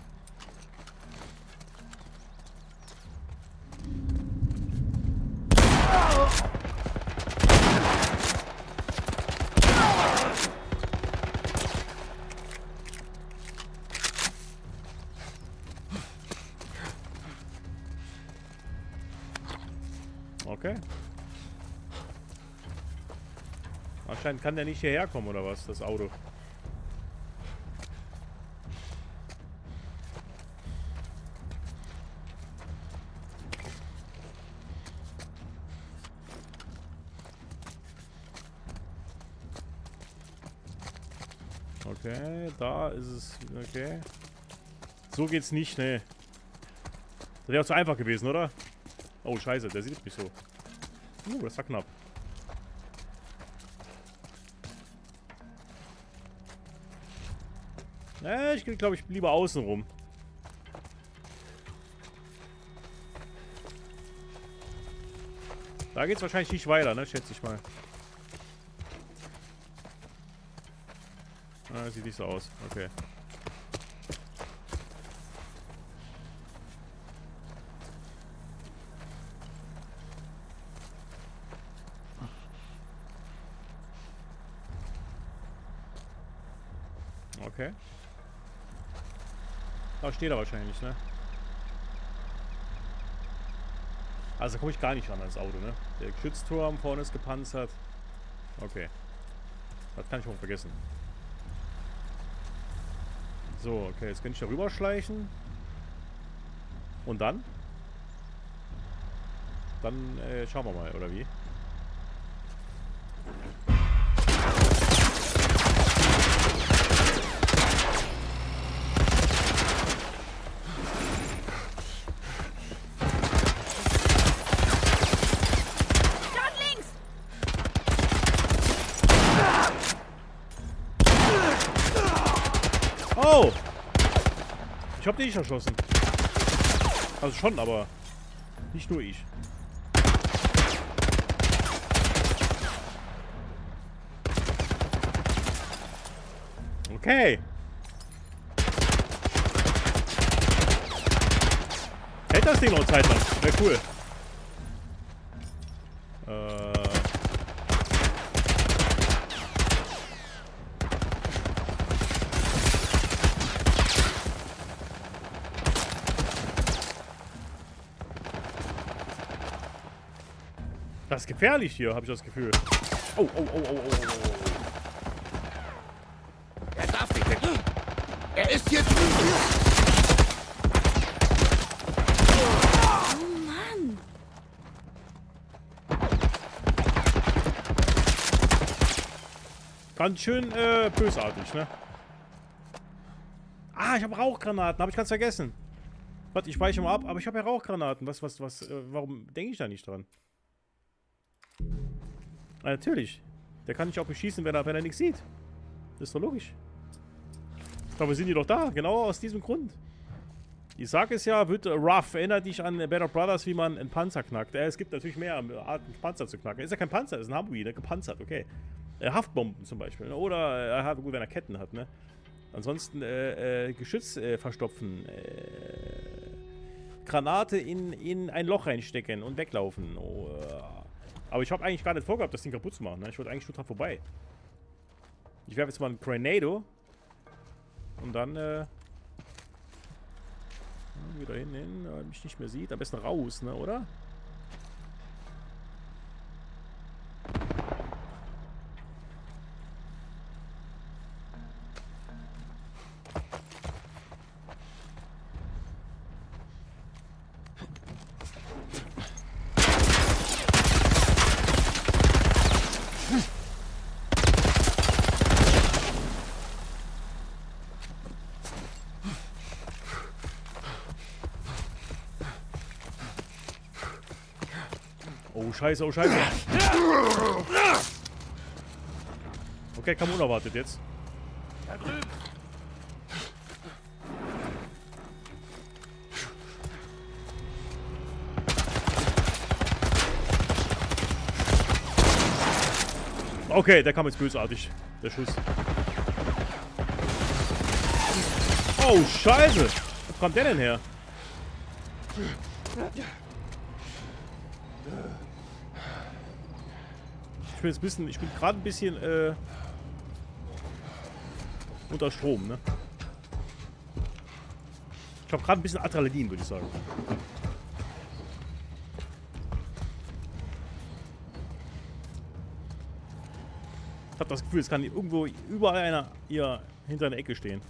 Okay. Anscheinend kann der nicht hierher kommen, oder was, das Auto. Okay, da ist es. Okay. So geht's nicht, ne. Das wäre auch zu einfach gewesen, oder? Oh, scheiße, der sieht mich so. Uh, das war knapp. Äh, ich gehe, glaube ich, lieber außen rum. Da geht's wahrscheinlich nicht weiter, ne? Schätze ich mal. Ah, sieht nicht so aus. Okay. Okay. Da steht er wahrscheinlich, ne? Also da komme ich gar nicht ran ans Auto, ne? Der Geschützturm vorne ist gepanzert. Okay. Das kann ich auch vergessen. So, okay, jetzt kann ich da rüberschleichen. Und dann? Dann äh, schauen wir mal, oder wie? Oh! Ich hab dich erschossen. Also schon, aber nicht nur ich. Okay. Hält das Ding noch eine Zeit lang. Wäre cool. Äh... Das ist gefährlich hier, habe ich das Gefühl. Oh, oh, oh, oh, oh, oh, oh. Er darf nicht weg. Er ist hier drüben. Oh Mann. Ganz schön äh, bösartig, ne? Ah, ich habe Rauchgranaten, habe ich ganz vergessen. Warte, ich speichere mal ab, aber ich habe ja Rauchgranaten. Was, was, was, äh, warum denke ich da nicht dran? Ah, natürlich. Der kann nicht auch beschießen, wenn er, wenn er nichts sieht. Das ist doch logisch. Aber sind die doch da, genau aus diesem Grund. Ich sage es ja, wird rough. Erinnert dich an Better Brothers, wie man einen Panzer knackt. Äh, es gibt natürlich mehr Arten, Panzer zu knacken. Ist ja kein Panzer, ist ein Humvee, ne? Gepanzert, okay. Äh, Haftbomben zum Beispiel. Ne? Oder, er äh, hat gut, wenn er Ketten hat, ne? Ansonsten, äh, äh, Geschütz äh, verstopfen. Äh, Granate in, in ein Loch reinstecken und weglaufen. Oh, äh. Aber ich habe eigentlich gar nicht vorgehabt, das Ding kaputt zu machen. Ne? Ich wollte eigentlich nur dran vorbei. Ich werfe jetzt mal einen Grenado. Und dann, äh... wieder hin, hin, weil mich nicht mehr sieht. Am besten raus, ne, oder? Oh, scheiße, oh, scheiße. Okay, kam unerwartet jetzt. Da drüben. Okay, der kam jetzt bösartig. Der Schuss. Oh, scheiße. Wo kommt der denn her? Ich bin jetzt ein bisschen, ich bin gerade ein bisschen äh, unter Strom, ne? Ich habe gerade ein bisschen Adrenalin, würde ich sagen. Ich habe das Gefühl, es kann irgendwo überall einer hier hinter einer Ecke stehen.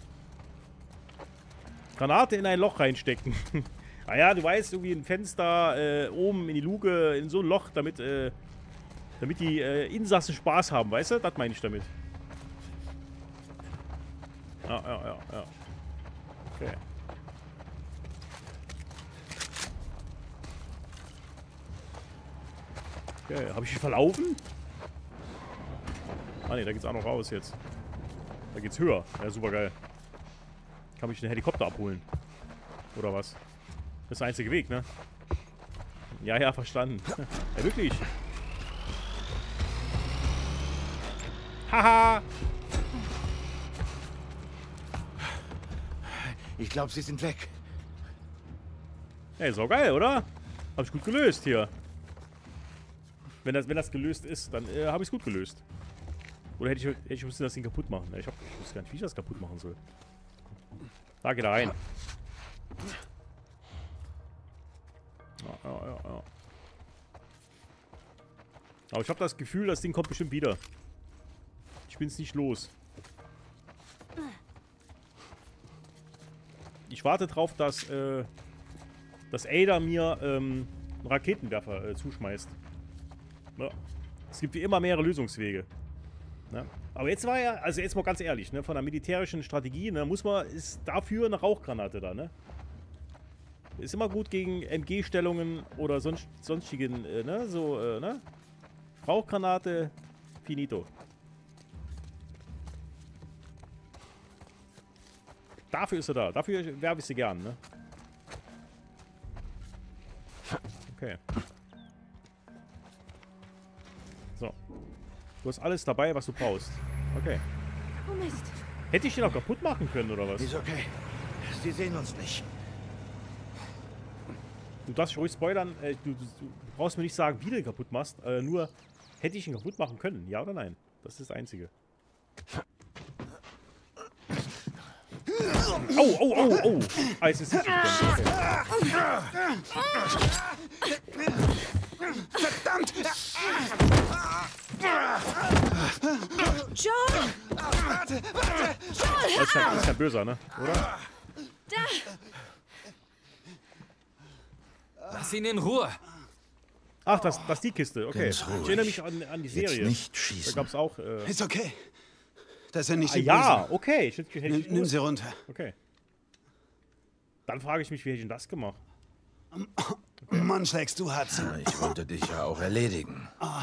Granate in ein Loch reinstecken. Naja, du weißt, irgendwie ein Fenster äh, oben in die Luke, in so ein Loch, damit äh, damit die äh, Insassen Spaß haben, weißt du? Das meine ich damit. Ja, ja, ja, ja. Okay. Okay, habe ich ihn verlaufen? Ah ne, da geht's auch noch raus jetzt. Da geht's höher. Ja, super geil. Kann mich den Helikopter abholen. Oder was? Das ist der einzige Weg, ne? Ja, ja, verstanden. Ja, wirklich. Haha! Ich glaube, sie sind weg. Ey, ist auch geil, oder? Hab ich gut gelöst hier. Wenn das, wenn das gelöst ist, dann äh, habe ich es gut gelöst. Oder hätte ich, hätte ich müssen das Ding kaputt machen. Ich, hab, ich wusste gar nicht, wie ich das kaputt machen soll. Da geht er rein. Ja, ja, ja, ja. Aber ich habe das Gefühl, das Ding kommt bestimmt wieder. Ich bin's nicht los. ich warte drauf, dass, äh, dass Ada mir ähm, einen Raketenwerfer äh, zuschmeißt. Ja. Es gibt wie immer mehrere Lösungswege. Ne? Aber jetzt war ja, also jetzt mal ganz ehrlich, ne, von der militärischen Strategie, ne, muss man, ist dafür eine Rauchgranate da, ne? Ist immer gut gegen M G-Stellungen oder sonst, sonstigen, äh, ne, so, äh, ne? Rauchgranate, finito. Dafür ist er da, dafür werbe ich sie gern, ne? Okay. So. Du hast alles dabei, was du brauchst. Okay. Oh Mist. Hätte ich den auch kaputt machen können, oder was? Ist okay. Sie sehen uns nicht. Du darfst ruhig spoilern. Äh, du, du, du brauchst mir nicht sagen, wie du ihn kaputt machst. Äh, nur, hätte ich ihn kaputt machen können? Ja oder nein? Das ist das Einzige. Oh, oh, oh, oh. Ah, jetzt ist es okay. Verdammt! Joel! Warte, warte! Das ist kein, das ist kein Böser, ne? Oder? Da! Lass ihn in Ruhe. Ach, das, das ist die Kiste. Okay. Ganz Ich ruhig. erinnere mich an, an die Jetzt Serie. nicht Da schießen. gab es auch... Äh, Ist okay. Das sind nicht ah, die ja, Bösen. okay. Ich, ich, ich, Nimm, ich, nimm sie runter. Okay. Dann frage ich mich, wie hätte ich denn das gemacht? Mann, schlägst du hart zu. Ich wollte dich ja auch erledigen.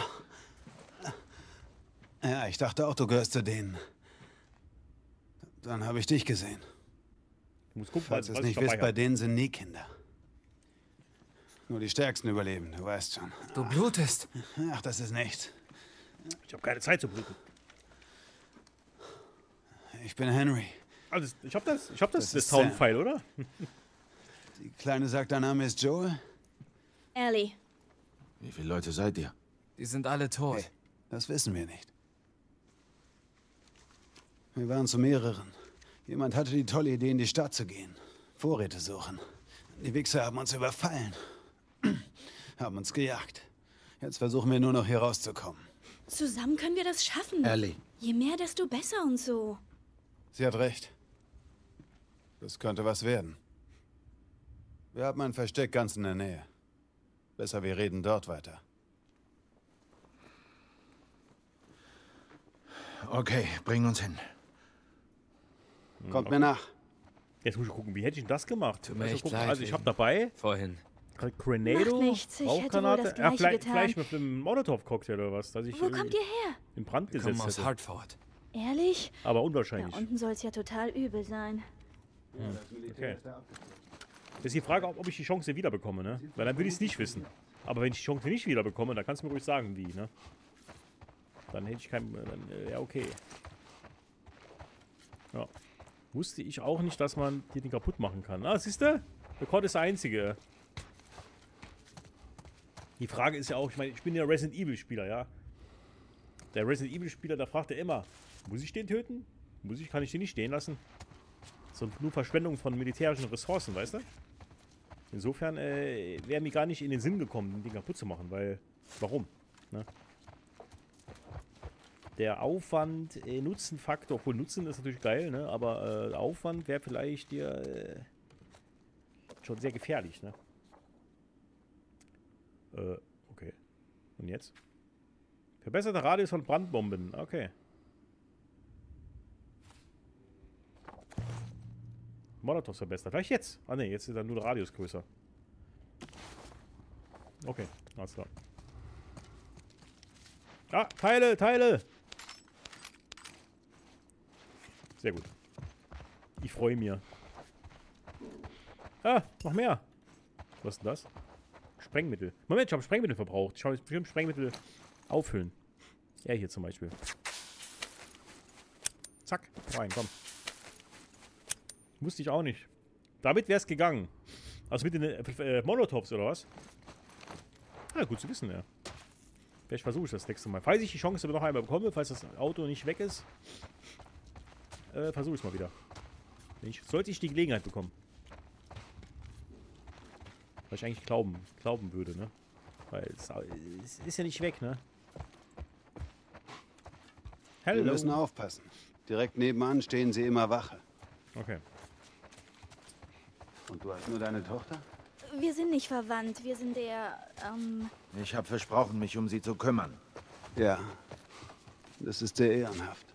Ja, ich dachte auch, du gehörst zu denen. Dann habe ich dich gesehen. Du musst gucken, Falls was ihr es ich nicht dabei wisst, bei habe. denen sind nie Kinder. Nur die Stärksten überleben, du weißt schon. Du blutest. Ach, das ist nichts. Ich habe keine Zeit zu bluten. Ich bin Henry. Also, ich habe das, ich hab das, Das das ist Soundfile, oder? Die Kleine sagt, dein Name ist Joel? Ellie. Wie viele Leute seid ihr? Die sind alle tot. Hey, das wissen wir nicht. Wir waren zu mehreren. Jemand hatte die tolle Idee, in die Stadt zu gehen. Vorräte suchen. Die Wichser haben uns überfallen. Haben uns gejagt. Jetzt versuchen wir nur noch hier rauszukommen. Zusammen können wir das schaffen. Ellie. Je mehr, desto besser und so. Sie hat recht. Das könnte was werden. Wir haben ein Versteck ganz in der Nähe. Besser, wir reden dort weiter. Okay, bring uns hin. Kommt mir nach. Jetzt muss ich gucken, wie hätte ich denn das gemacht? Tut mir also, echt gucken, leid, also ich habe Leben. dabei Vorhin. Grenado, Macht nichts, ich hätte wohl Rauchgranate. das Ja, Gleiche vielleicht, getan. vielleicht mit einem Molotov-Cocktail oder was, dass ich Wo irgendwie kommt ihr her? in Brand Wir kommen gesetzt aus hätte. Hartford. Ehrlich? Aber Da unwahrscheinlich. unten soll es ja total übel sein. Okay. Das ist die Frage, ob ob ich die Chance wiederbekomme, ne? Weil dann würde ich es nicht wissen. Aber wenn ich die Chance nicht wiederbekomme, dann kannst du mir ruhig sagen, wie, ne? Dann hätte ich kein... Dann, äh, ja, okay. Ja. Wusste ich auch nicht, dass man die Ding kaputt machen kann. Ah, siehst du? Der Code ist der einzige. Die Frage ist ja auch, ich meine, ich bin ja Resident Evil Spieler, ja. Der Resident Evil Spieler, da fragt er immer, muss ich den töten? Muss ich, kann ich den nicht stehen lassen? So nur Verschwendung von militärischen Ressourcen, weißt du? Insofern äh, wäre mir gar nicht in den Sinn gekommen, den Ding kaputt zu machen, weil, warum? Ne? Der Aufwand, äh, Nutzenfaktor, obwohl Nutzen ist natürlich geil, ne? Aber äh, Aufwand wäre vielleicht dir äh, schon sehr gefährlich, ne? Äh, okay. Und jetzt? Verbesserter Radius von Brandbomben, okay. Molotovs verbessert. Vielleicht jetzt. Ah ne, jetzt ist dann nur der Radius größer. Okay, alles klar. Ah, Teile, Teile! Sehr gut. Ich freue mich. Ah, noch mehr. Was ist denn das? Sprengmittel. Moment, ich habe Sprengmittel verbraucht. Ich habe bestimmt Sprengmittel auffüllen. Er hier zum Beispiel. Zack, rein, komm. Wusste ich auch nicht. Damit wäre es gegangen. Also mit den äh, Molotovs oder was? Ah, gut zu wissen, ja. Vielleicht versuche ich das nächste Mal. Falls ich die Chance noch einmal bekomme, falls das Auto nicht weg ist, äh, versuche ich es mal wieder. Ich, sollte ich die Gelegenheit bekommen. Was ich eigentlich glauben, glauben würde, ne? Weil es, es ist ja nicht weg, ne? Hello. Wir müssen aufpassen. Direkt nebenan stehen sie immer Wache. Okay. Und du hast nur deine Tochter? Wir sind nicht verwandt. Wir sind eher, ähm... Ich habe versprochen, mich um sie zu kümmern. Ja. Das ist sehr ehrenhaft.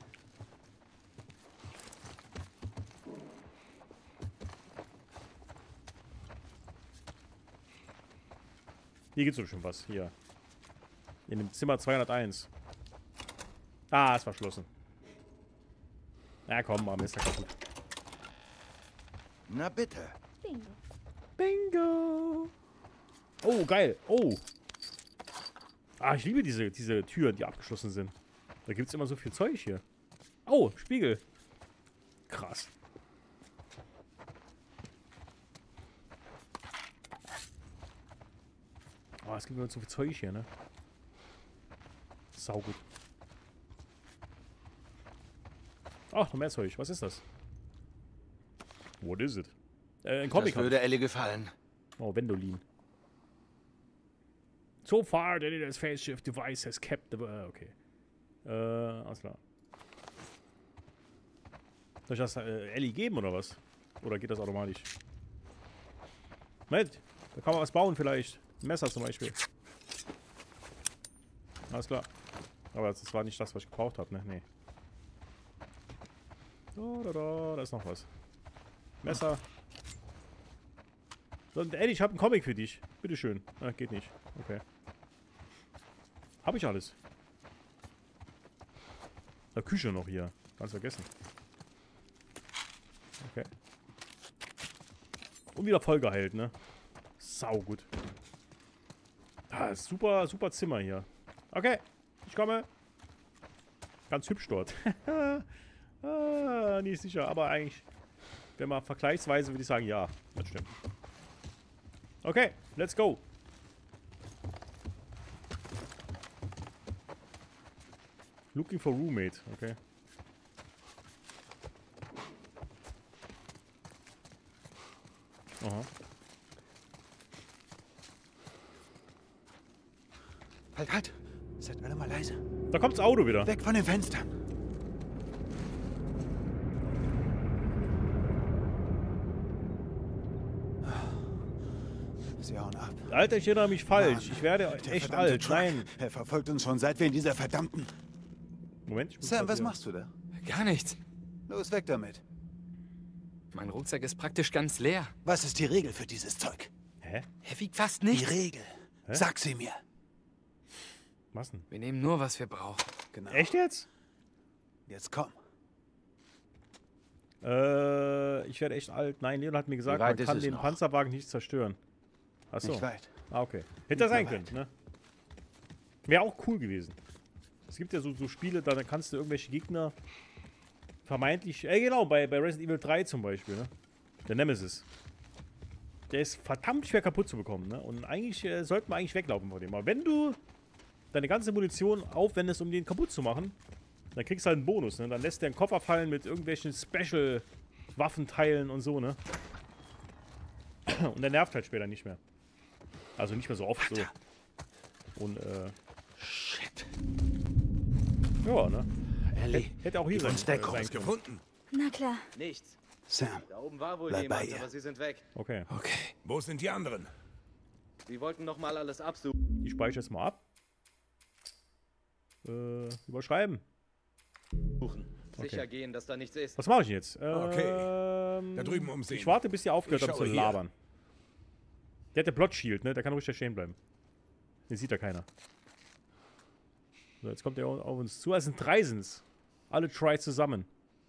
Hier gibt's doch schon was. Hier. In dem Zimmer zweihunderteins. Ah, ist verschlossen. Na komm, Mann, ist ja kaputt. Na bitte. Bingo. Bingo! Oh, geil. Oh. Ah, ich liebe diese, diese Türen, die abgeschlossen sind. Da gibt's immer so viel Zeug hier. Oh, Spiegel. Krass. Oh, es gibt immer so viel Zeug hier, ne? Saugut. Ach, noch mehr Zeug. Was ist das? What is it? Äh, ein Comic. Das würde Ellie gefallen. Oh, Wendolin. So far, the little spaceship device has kept the... Uh, okay. Äh, alles klar. Soll ich das äh, Ellie geben, oder was? Oder geht das automatisch? Moment, da kann man was bauen vielleicht. Ein Messer zum Beispiel. Alles klar. Aber das war nicht das, was ich gebraucht habe, ne? Nee. Da, da, da, da ist noch was. Messer. So, Eddie, ich habe einen Comic für dich. Bitteschön. Ah, geht nicht. Okay. Habe ich alles. Der Küche noch hier. Ganz vergessen. Okay. Und wieder voll geheilt, ne? Sau gut. Ah, super, super Zimmer hier. Okay, ich komme. Ganz hübsch dort. ah, nicht sicher, aber eigentlich, wenn man vergleichsweise, würde ich sagen, ja, das stimmt. Okay, let's go. Looking for roommate, okay. Aha. Halt, halt! Seid alle mal leise. Da kommt das Auto wieder. Weg von den Fenstern. Sie hauen ab. Alter, ich erinnere mich falsch. Mann, ich werde der echt verdammte alt. Truck. Nein. Er verfolgt uns schon seit wir in dieser verdammten... Moment. Ich muss Sam, grad was wieder- machst du da? Gar nichts. Los, weg damit. Mein Rucksack ist praktisch ganz leer. Was ist die Regel für dieses Zeug? Hä? Er wiegt fast Die nichts. Regel. Hä? Sag sie mir. Was denn? Wir nehmen nur, was wir brauchen. Genau. Echt jetzt? Jetzt komm. Äh, ich werde echt alt. Nein, Leon hat mir gesagt, Wie weit man ist kann es den noch? Panzerwagen nicht zerstören. Achso. Nicht weit. Ah, okay. Hätte das sein mehr können, ne? Wäre auch cool gewesen. Es gibt ja so, so Spiele, da kannst du irgendwelche Gegner vermeintlich... Äh, genau, bei, bei Resident Evil drei zum Beispiel, ne? Der Nemesis. Der ist verdammt schwer kaputt zu bekommen, ne? Und eigentlich äh, sollten wir eigentlich weglaufen von dem. Aber wenn du deine ganze Munition aufwendest, um den kaputt zu machen, dann kriegst du halt einen Bonus, ne? Dann lässt der einen Koffer fallen mit irgendwelchen Special-Waffenteilen und so, ne? Und der nervt halt später nicht mehr. Also nicht mehr so oft so. Und, äh... Shit. Ja, ne? Ellie, Hätte auch hier gib sein, uns Deckung. äh, sein können. Gefunden. Na klar. Nichts. Sam, Da oben war wohl Bleib bei jemand, ihr. aber sie sind weg. Okay. Okay. Wo sind die anderen? Sie wollten noch mal alles absuchen. Ich speichere es mal ab. Äh, überschreiben. Sicher gehen, dass da nichts ist. Was mache ich jetzt? Okay. Ähm, Da drüben umsehen. Ich warte, bis ihr aufgehört Ich habt zu schaue hier. labern. Der hat der Plot Shield, ne? Der kann ruhig da stehen bleiben. Den sieht ja keiner. So, jetzt kommt er auf uns zu. Es sind drei sind's. Alle Try zusammen.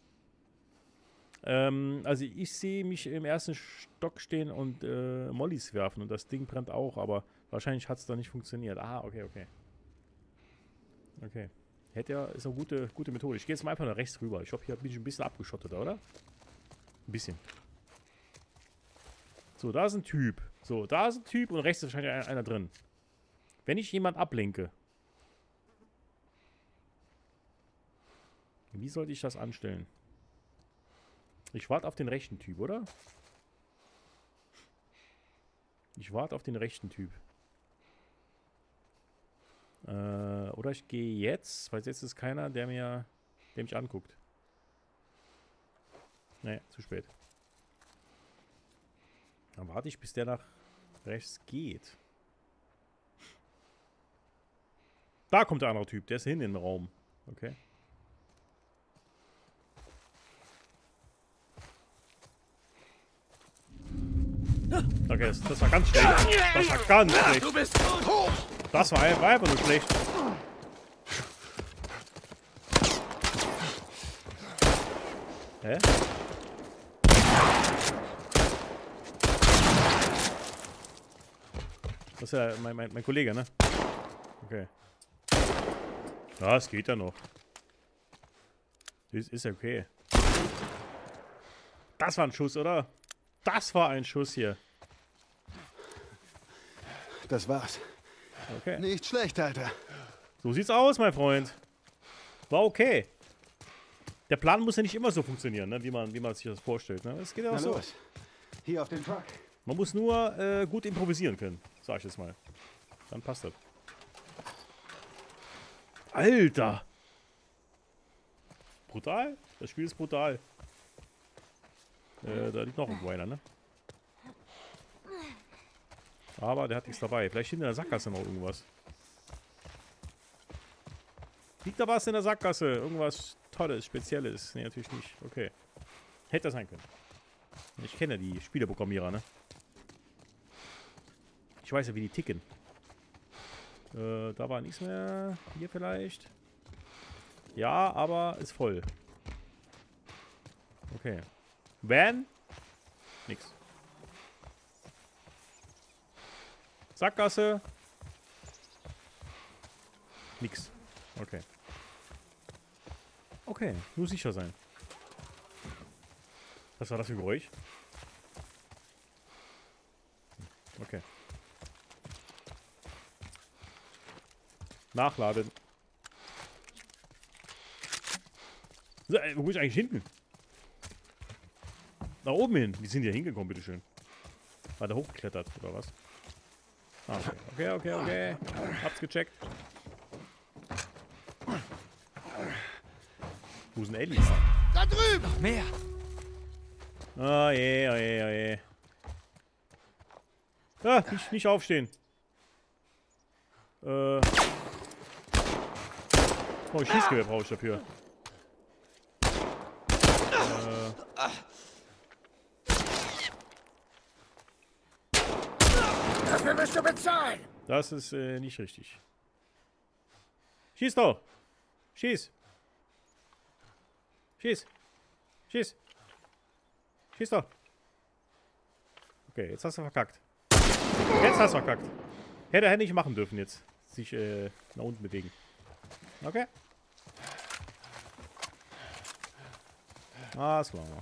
Ähm, also ich sehe mich im ersten Stock stehen und äh, Mollys werfen und das Ding brennt auch, aber wahrscheinlich hat es da nicht funktioniert. Ah, okay, okay. Okay. Hätte ja, ist eine gute, gute Methode. Ich gehe jetzt mal einfach nach rechts rüber. Ich glaube, hier bin ich ein bisschen abgeschottet, oder? Ein bisschen. So, da ist ein Typ. So, da ist ein Typ und rechts ist wahrscheinlich einer, einer drin. Wenn ich jemand ablenke, wie sollte ich das anstellen? Ich warte auf den rechten Typ, oder? Ich warte auf den rechten Typ. Äh, oder ich gehe jetzt, weil jetzt ist keiner, der mir, der mich anguckt. Nee, zu spät. Dann warte ich, bis der nach rechts geht. Da kommt der andere Typ. Der ist hinten in den Raum. Okay. Okay, das, das war ganz schlecht. Das war ganz schlecht. Du bist tot! Das war einfach, war einfach nur schlecht. Hä? Das ist ja mein, mein, mein Kollege, ne? Okay. Ja, es geht ja noch. Das ist ja okay. Das war ein Schuss, oder? Das war ein Schuss hier. Das war's. Okay. Nicht schlecht, Alter. So sieht's aus, mein Freund. War okay. Der Plan muss ja nicht immer so funktionieren, ne? wie, man, wie man sich das vorstellt. Ne? Es geht ja auch Na so. los. Hier auf den Truck. Man muss nur äh, gut improvisieren können, sag ich jetzt mal. Dann passt das. Alter! Brutal? Das Spiel ist brutal. Äh, da liegt noch irgendwo einer, ne? Aber der hat nichts dabei. Vielleicht hinter der Sackgasse noch irgendwas. Liegt da was in der Sackgasse? Irgendwas Tolles, Spezielles? Ne, natürlich nicht. Okay. Hätte das sein können. Ich kenne ja die Spieleprogrammierer, ne? Ich weiß ja, wie die ticken. Äh, da war nichts mehr. Hier vielleicht. Ja, aber ist voll. Okay. Van? Nix. Sackgasse? Nix. Okay. Okay, nur sicher sein. Was war das für ein Geräusch? Okay. Nachladen. So, ey, wo bin ich eigentlich hinten? Nach oben hin. Wie sind die hier hingekommen, bitteschön? War der hochgeklettert, oder was? Ah, okay, okay, okay, okay. Hab's gecheckt. Wo sind Ellis? Da drüben! Noch mehr! Oh je, oh je, oh je. Ah, nicht, nicht aufstehen. Äh. Oh, Schießgewehr brauche ich dafür. Äh. Dafür wirst du bezahlen! Das ist äh, nicht richtig. Schieß doch! Schieß! Schieß! Schieß! Schieß doch! Okay, jetzt hast du verkackt. Jetzt hast du verkackt. Hätte er nicht machen dürfen jetzt. Sich äh, nach unten bewegen. Okay. Alles klar.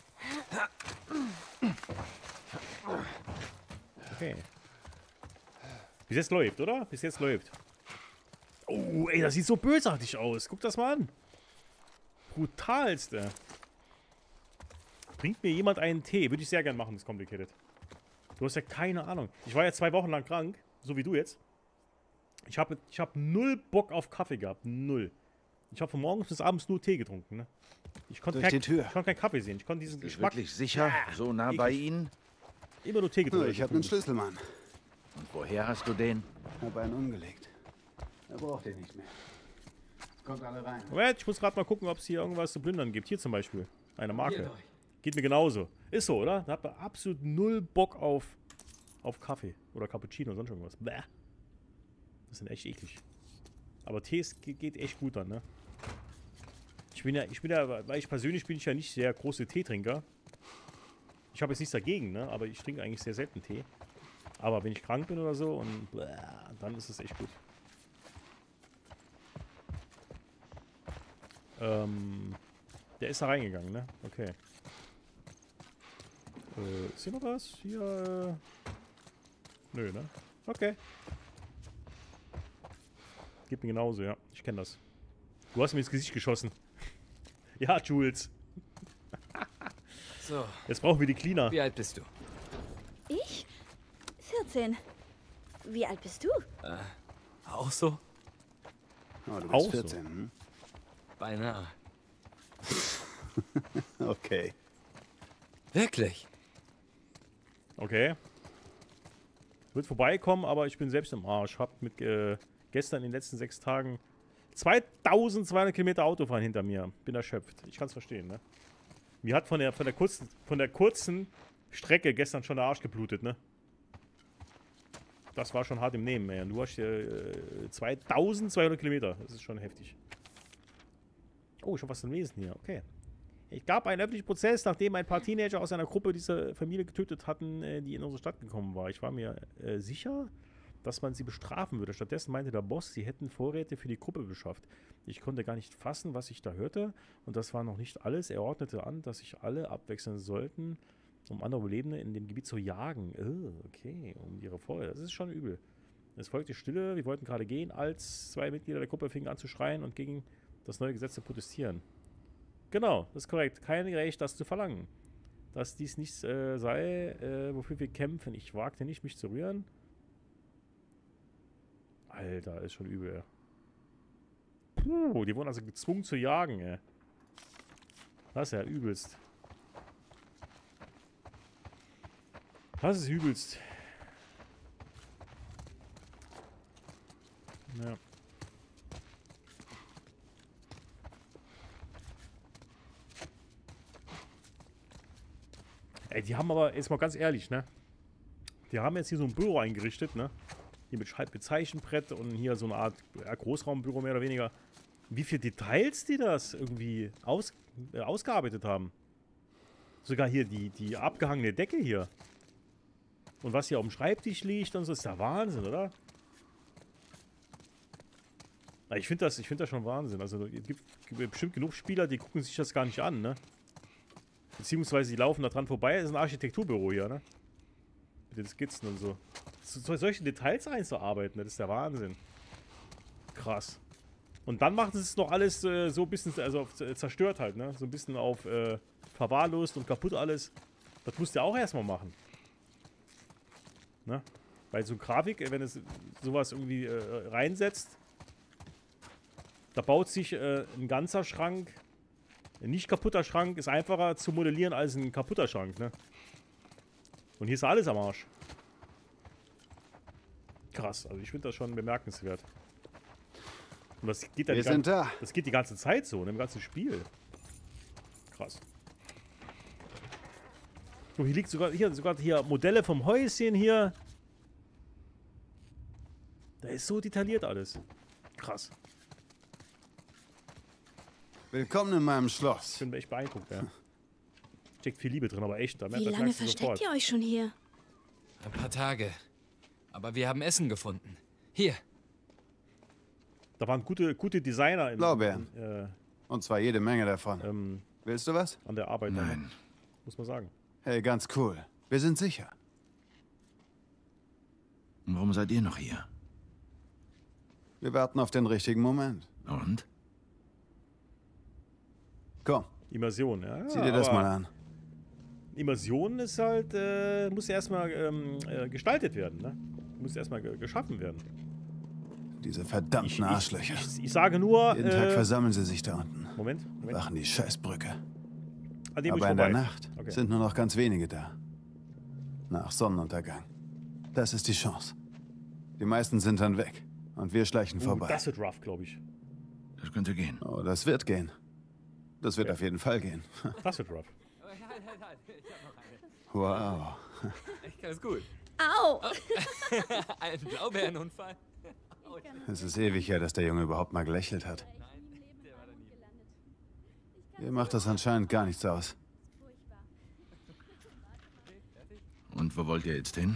Okay. Bis jetzt läuft, oder? Bis jetzt läuft. Oh, ey, das sieht so bösartig aus. Guck das mal an. Brutalste. Bringt mir jemand einen Tee? Würde ich sehr gern machen, das Complicated. Du hast ja keine Ahnung. Ich war ja zwei Wochen lang krank, so wie du jetzt. Ich habe ich hab null Bock auf Kaffee gehabt. Null. Ich habe von morgens bis abends nur Tee getrunken, ne? Ich konnte Durch kein, die Tür. ich konnte keinen Kaffee sehen. Ich konnte diesen Bist du Geschmack... wirklich sicher? So nah bei Ihnen? Immer nur Tee getrunken. Ich habe einen Schlüssel, Mann. Und woher hast du den? Habe einen umgelegt. Er braucht den nicht mehr. Kommt alle rein. Moment, ich muss gerade mal gucken, ob es hier irgendwas zu plündern gibt. Hier zum Beispiel. Eine Marke. Geht mir genauso. Ist so, oder? Da hat man absolut null Bock auf, auf Kaffee. Oder Cappuccino oder sonst irgendwas. Bäh. Das sind echt eklig. Aber Tee ist, geht echt gut dann, ne? Ich bin ja, ich bin ja, weil ich persönlich bin ich ja nicht sehr große Teetrinker. Ich habe jetzt nichts dagegen, ne? Aber ich trinke eigentlich sehr selten Tee. Aber wenn ich krank bin oder so, und bläh, dann ist es echt gut. Ähm, der ist da reingegangen, ne? Okay. Äh, ist hier noch was? Hier, äh... Nö, ne? Okay. Geht mir genauso, ja. Ich kenne das. Du hast mir ins Gesicht geschossen. Ja, Jules. So. Jetzt brauchen wir die Cleaner. Wie alt bist du? Ich? vierzehn. Wie alt bist du? Äh, auch so? Oh, du bist Auch so. vierzehn, hm? Beinahe. Okay. Wirklich? Okay. Wird vorbeikommen, aber ich bin selbst im Arsch. Hab mit äh, gestern in den letzten sechs Tagen zweitausendzweihundert Kilometer Autofahren hinter mir. Bin erschöpft. Ich kann es verstehen, ne? Mir hat von der, von der kurzen, von der kurzen Strecke gestern schon der Arsch geblutet, ne? Das war schon hart im Nehmen, ey. Du hast äh, zweitausendzweihundert Kilometer. Das ist schon heftig. Oh, ich hab was zum Lesen hier. Okay. Es gab einen öffentlichen Prozess, nachdem ein paar Teenager aus einer Gruppe diese Familie getötet hatten, äh, die in unsere Stadt gekommen war. Ich war mir äh, sicher, dass man sie bestrafen würde. Stattdessen meinte der Boss, sie hätten Vorräte für die Gruppe beschafft. Ich konnte gar nicht fassen, was ich da hörte. Und das war noch nicht alles. Er ordnete an, dass sich alle abwechseln sollten, um andere Überlebende in dem Gebiet zu jagen. Oh, okay, um ihre Vorräte. Das ist schon übel. Es folgte Stille. Wir wollten gerade gehen, als zwei Mitglieder der Gruppe fingen an zu schreien und gegen das neue Gesetz zu protestieren. Genau, das ist korrekt. Kein Recht, das zu verlangen. Dass dies nichts äh, sei, äh, wofür wir kämpfen. Ich wagte nicht, mich zu rühren. Alter, ist schon übel. Puh, die wurden also gezwungen zu jagen, ey. Das ist ja übelst. Das ist übelst. Ja. Ey, die haben aber, jetzt mal ganz ehrlich, ne? Die haben jetzt hier so ein Büro eingerichtet, ne? Hier mit, mit Zeichenbrett und hier so eine Art ja, Großraumbüro mehr oder weniger. Wie viele Details die das irgendwie aus, äh, ausgearbeitet haben. Sogar hier die, die abgehangene Decke hier. Und was hier auf dem Schreibtisch liegt und so, ist ja Wahnsinn, oder? Ja, ich finde das, ich finde das schon Wahnsinn. Also es gibt, gibt bestimmt genug Spieler, die gucken sich das gar nicht an, ne? Beziehungsweise die laufen da dran vorbei. Das ist ein Architekturbüro hier, ne? Mit den Skizzen und so. So solche Details einzuarbeiten, das ist der Wahnsinn. Krass. Und dann macht es noch alles äh, so ein bisschen, also auf, äh, zerstört halt, ne? So ein bisschen auf äh, verwahrlost und kaputt alles. Das musst du ja auch erstmal machen. Ne? Weil so Grafik, wenn es sowas irgendwie äh, reinsetzt, da baut sich äh, ein ganzer Schrank. Ein nicht kaputter Schrank ist einfacher zu modellieren als ein kaputter Schrank, ne? Und hier ist alles am Arsch. Krass, also ich finde das schon bemerkenswert. Und das geht dann Wir die sind ganze, da. Das geht die ganze Zeit so, im ganzen Spiel. Krass. Oh, hier liegt sogar hier, sogar hier Modelle vom Häuschen hier. Da ist so detailliert alles. Krass. Willkommen in meinem Ich Schloss. bin echt beeindruckt, ja. Steckt viel Liebe drin, aber echt. Da Wie merkt- das lange merkst du versteckt sofort. ihr euch schon hier? Ein paar Tage. Aber wir haben Essen gefunden. Hier. Da waren gute, gute Designer in, Blaubeeren. in, äh, Und zwar jede Menge davon. ähm, Willst du was? an der Arbeit. da, ne? Nein. Muss man sagen. Hey, ganz cool. Wir sind sicher. Und warum seid ihr noch hier? Wir warten auf den richtigen Moment. Und? Komm, Immersion, ja. zieh dir das aber mal an. Immersion ist halt, äh, muss ja erstmal ähm, äh, gestaltet werden, ne? Muss erstmal ge geschaffen werden. Diese verdammten Ich, Arschlöcher. ich, ich, ich sage nur, Jeden Tag äh, versammeln sie sich da unten. Moment, Moment. Wachen die Scheißbrücke. An dem bin ich Aber in der vorbei. Nacht Okay. sind nur noch ganz wenige da. Nach Sonnenuntergang. Das ist die Chance. Die meisten sind dann weg. Und wir schleichen Uh, vorbei. das wird rough, glaube ich. Das könnte gehen. Oh, das wird gehen. Das wird Ja. auf jeden Fall gehen. Das wird rough. Wow. Echt ganz gut. Au! Ein Blaubeerenunfall. Es ist ewig her, dass der Junge überhaupt mal gelächelt hat. Ihr macht das anscheinend gar nichts aus. Und wo wollt ihr jetzt hin?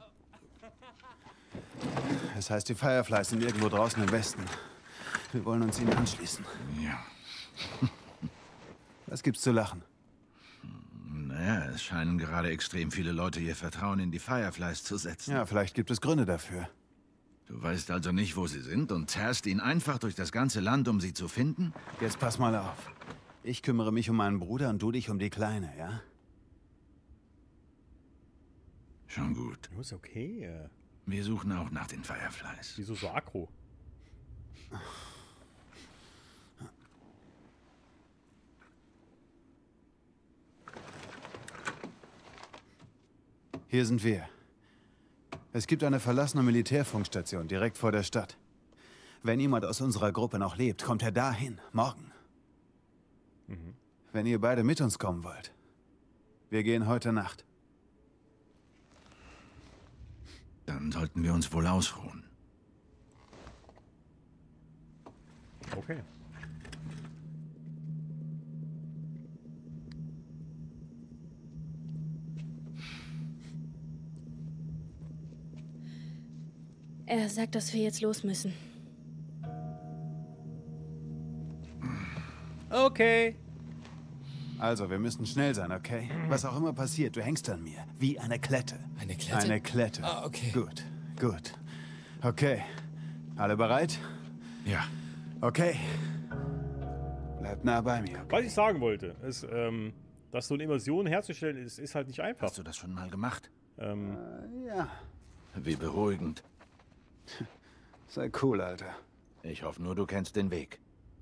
Es heißt, die Fireflies sind irgendwo draußen im Westen. Wir wollen uns ihnen anschließen. Ja. Was gibt's zu lachen? Naja, es scheinen gerade extrem viele Leute ihr Vertrauen in die Fireflies zu setzen. Ja, vielleicht gibt es Gründe dafür. Du weißt also nicht, wo sie sind und zerrst ihn einfach durch das ganze Land, um sie zu finden? Jetzt pass mal auf. Ich kümmere mich um meinen Bruder und du dich um die Kleine, ja? Schon gut. Ja, ist okay. Äh, Wir suchen auch nach den Fireflies. wieso so aggro? Hier sind wir. Es gibt eine verlassene Militärfunkstation direkt vor der Stadt. Wenn jemand aus unserer Gruppe noch lebt, kommt er dahin, morgen. Mhm. Wenn ihr beide mit uns kommen wollt. Wir gehen heute Nacht. Dann sollten wir uns wohl ausruhen. Okay. Er sagt, dass wir jetzt los müssen. Okay. Also, wir müssen schnell sein, okay? Was auch immer passiert, du hängst an mir. Wie eine Klette. Eine Klette? Eine Klette. Ah, okay. Gut, gut. Okay. Alle bereit? Ja. Okay. Bleibt nah bei mir. Okay? Was ich sagen wollte, ist, ähm, dass so eine Immersion herzustellen ist, ist halt nicht einfach. Hast du das schon mal gemacht? Ähm, Äh, ja. Wie beruhigend. Sei cool, Alter. Ich hoffe nur, du kennst den Weg.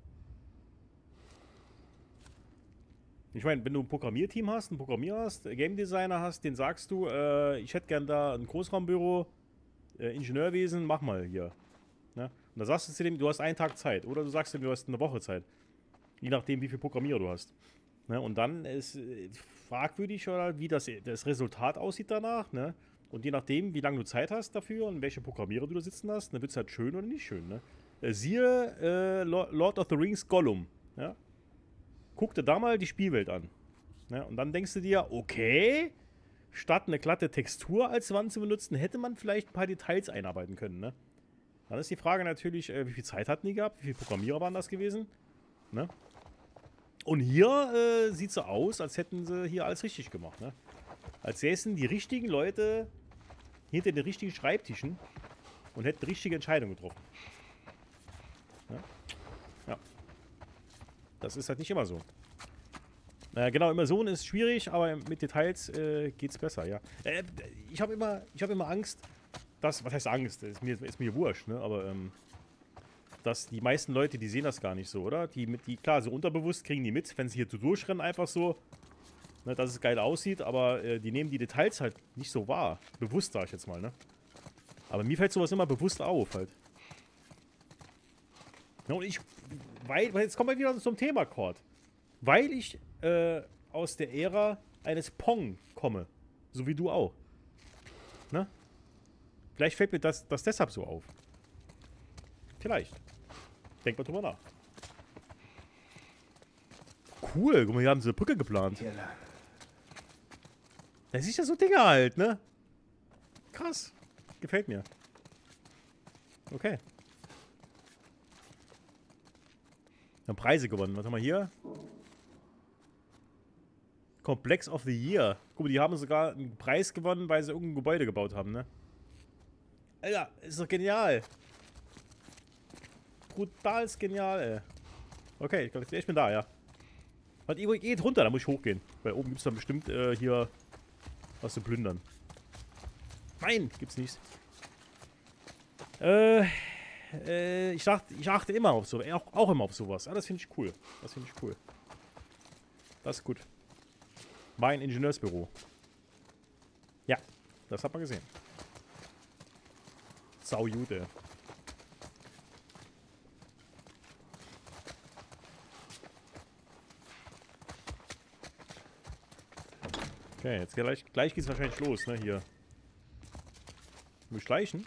Ich meine, wenn du ein Programmierteam hast, einen Programmierer hast, einen Game Designer hast, den sagst du, äh, ich hätte gern da ein Großraumbüro, äh, Ingenieurwesen, mach mal hier. Ne? Und da sagst du zu dem, du hast einen Tag Zeit. Oder du sagst ihm, du hast eine Woche Zeit. Je nachdem, wie viel Programmierer du hast. Ne? Und dann ist äh, fragwürdig, oder, wie das, das Resultat aussieht danach. Ne? Und je nachdem, wie lange du Zeit hast dafür und welche Programmierer du da sitzen hast, dann wird es halt schön oder nicht schön. Ne? Äh, siehe äh, Lord of the Rings Gollum. Ja? Guck dir da mal die Spielwelt an. Ja, und dann denkst du dir, okay, statt eine glatte Textur als Wand zu benutzen, hätte man vielleicht ein paar Details einarbeiten können. Ne? Dann ist die Frage natürlich, äh, wie viel Zeit hatten die gehabt? Wie viele Programmierer waren das gewesen? Ne? Und hier äh, sieht es so aus, als hätten sie hier alles richtig gemacht. Ne? Als säßen die richtigen Leute hinter den richtigen Schreibtischen und hätten richtige Entscheidungen getroffen. Ja. Ja. Das ist halt nicht immer so. Naja, genau, Immersion ist schwierig, aber mit Details äh, geht's besser, ja. Äh, ich habe immer, ich hab immer Angst, dass, was heißt Angst? Ist mir, ist mir wurscht, ne? Aber, ähm, dass die meisten Leute, die sehen das gar nicht so, oder? Die, mit, die klar, so unterbewusst kriegen die mit, wenn sie hier so durchrennen, einfach so, ne, dass es geil aussieht, aber äh, die nehmen die Details halt nicht so wahr. Bewusst, sag ich jetzt mal, ne? Aber mir fällt sowas immer bewusst auf, halt. Ja, und ich, weil, weil jetzt kommen wir wieder zum Thema, Cord. Weil ich äh, aus der Ära eines Pong komme. So wie du auch. Ne? Vielleicht fällt mir das, das deshalb so auf. Vielleicht. Denk mal drüber nach. Cool, guck mal, hier haben sie eine Brücke geplant. Da ist ja so Dinge halt, ne? Krass. Gefällt mir. Okay. Wir haben Preise gewonnen. Was haben wir hier? Complex of the Year. Guck mal, die haben sogar einen Preis gewonnen, weil sie irgendein Gebäude gebaut haben, ne? Alter, ist doch genial. Brutal genial, ey. Okay, ich, glaub, ich bin da, ja. Warte, ihr geht runter, da muss ich hochgehen. Weil oben gibt es dann bestimmt äh, hier was zu plündern. Nein, gibt's nicht. Äh, äh, ich dachte, ich achte immer auf sowas. Auch, auch immer auf sowas. Ah, das finde ich cool. Das finde ich cool. Das ist gut. Mein Ingenieursbüro. Ja, das hat man gesehen. Sau Jude. Okay, jetzt gleich, gleich geht es wahrscheinlich los, ne, hier. Wir schleichen.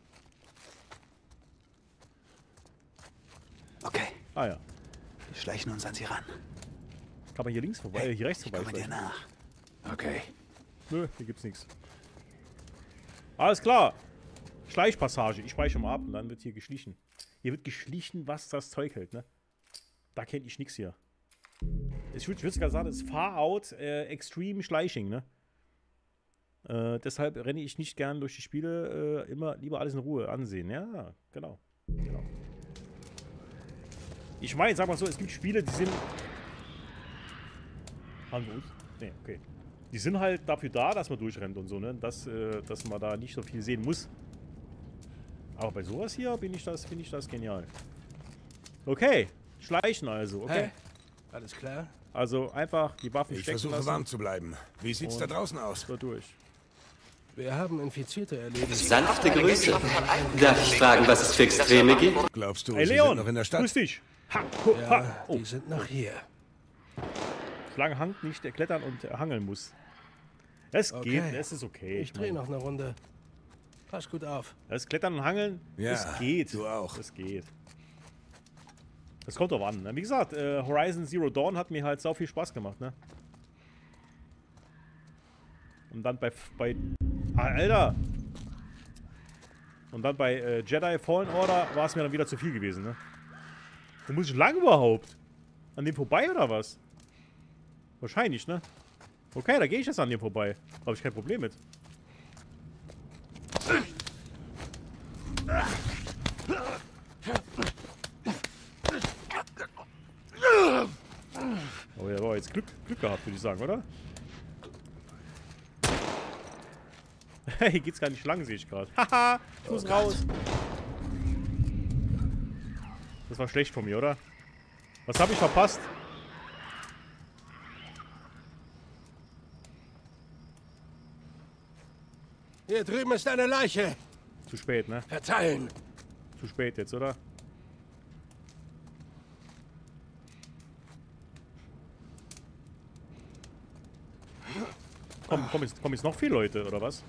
Okay. Ah ja. Wir schleichen uns an sie ran. Kann man hier links vorbei, Hey, äh, hier rechts ich vorbei komme dir schleichen? nach. Okay. Nö, hier gibt's nichts. Alles klar. Schleichpassage. Ich speichere mal ab und dann wird hier geschlichen. Hier wird geschlichen, was das Zeug hält, ne? Da kenne ich nichts hier. Ich würde sogar sagen, das ist Far Out äh, Extreme Schleiching, ne? Äh, deshalb renne ich nicht gern durch die Spiele, äh, immer lieber alles in Ruhe ansehen. Ja, genau. genau. Ich meine, sag mal so, es gibt Spiele, die sind... Haben wir uns? Ne, okay. Die sind halt dafür da, dass man durchrennt und so, ne? Dass, äh, dass man da nicht so viel sehen muss. Aber bei sowas hier bin ich das, finde ich das genial. Okay, schleichen also, okay? Hey, alles klar? Also einfach die Waffen Ich stecken versuche lassen warm zu bleiben. Wie sieht's da draußen aus? So durch. Wir haben Infizierte erledigt. Sanfte Grüße. Darf ich fragen, was es für Extreme gibt? Glaubst du, Hey sie Leon, sind noch in der Stadt? grüß dich. Ha, ho, Ja, ha. Oh, die sind noch hier. solange Hank nicht klettern und hangeln muss. Es Okay. geht, es ist okay. Ich drehe noch eine Runde. Pass gut auf. Das Klettern und Hangeln, Ja, es geht. du auch. Es geht. Das kommt drauf an. Ne? Wie gesagt, äh, Horizon Zero Dawn hat mir halt sau viel Spaß gemacht, ne? Und dann bei... bei ah, Alter! Und dann bei äh, Jedi Fallen Order war es mir dann wieder zu viel gewesen, ne? Wo muss ich lang überhaupt? An dem vorbei oder was? Wahrscheinlich, ne? Okay, da gehe ich jetzt an dem vorbei. Habe ich kein Problem mit. Oh ja, war jetzt Glück, Glück gehabt, würde ich sagen, oder? Hier geht's gar nicht lang, sehe ich gerade. Haha, ich muss raus. Das war schlecht von mir, oder? Was habe ich verpasst? Hier drüben ist eine Leiche. Zu spät, ne? Verteilen. Zu spät jetzt, oder? Komm, kommen jetzt, kommen jetzt noch viele Leute, oder was?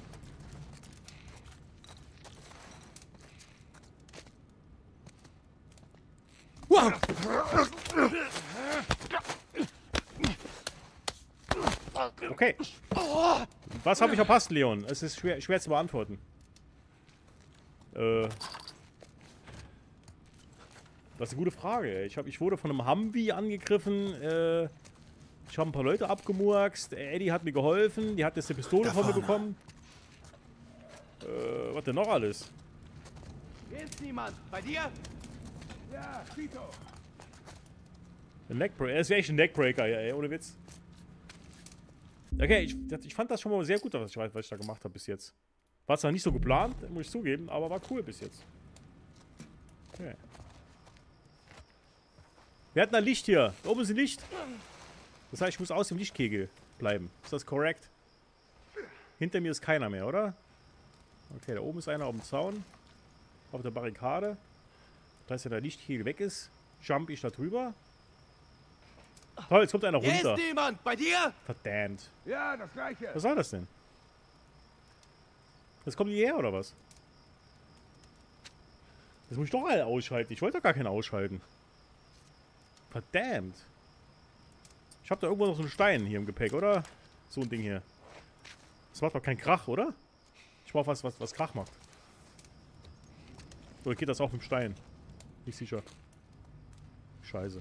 Okay. Was habe ich verpasst, Leon? Es ist schwer, schwer zu beantworten. Äh... Das ist eine gute Frage. Ich, hab, ich wurde von einem Humvee angegriffen. Äh, ich habe ein paar Leute abgemurkst. Eddie hat mir geholfen. Die hat jetzt eine Pistole von mir bekommen. Äh, was denn noch alles? Hier ist niemand. Bei dir? Ja, Tito. Ein Neckbreaker. Es wäre echt ein Neckbreaker, ja, ey, ohne Witz. Okay, ich, ich fand das schon mal sehr gut, was ich, was ich da gemacht habe bis jetzt. War zwar nicht so geplant, muss ich zugeben, aber war cool bis jetzt. Okay. Wir hatten ein Licht hier. Da oben ist ein Licht. Das heißt, ich muss aus dem Lichtkegel bleiben. Ist das korrekt? Hinter mir ist keiner mehr, oder? Okay, da oben ist einer auf dem Zaun. Auf der Barrikade. Das heißt, wenn der Lichtkegel weg ist, jump ich da drüber. Toll, jetzt kommt einer runter. Hier ist niemand. Bei dir? Verdammt. Ja, das gleiche. Was soll das denn? Das kommt hierher, oder was? Das muss ich doch alle ausschalten. Ich wollte doch gar keinen ausschalten. Verdammt. Ich habe da irgendwo noch so einen Stein hier im Gepäck, oder? So ein Ding hier. Das macht doch keinen Krach, oder? Ich brauche was, was, was Krach macht. Oder geht das auch mit dem Stein? Nicht sicher. Scheiße.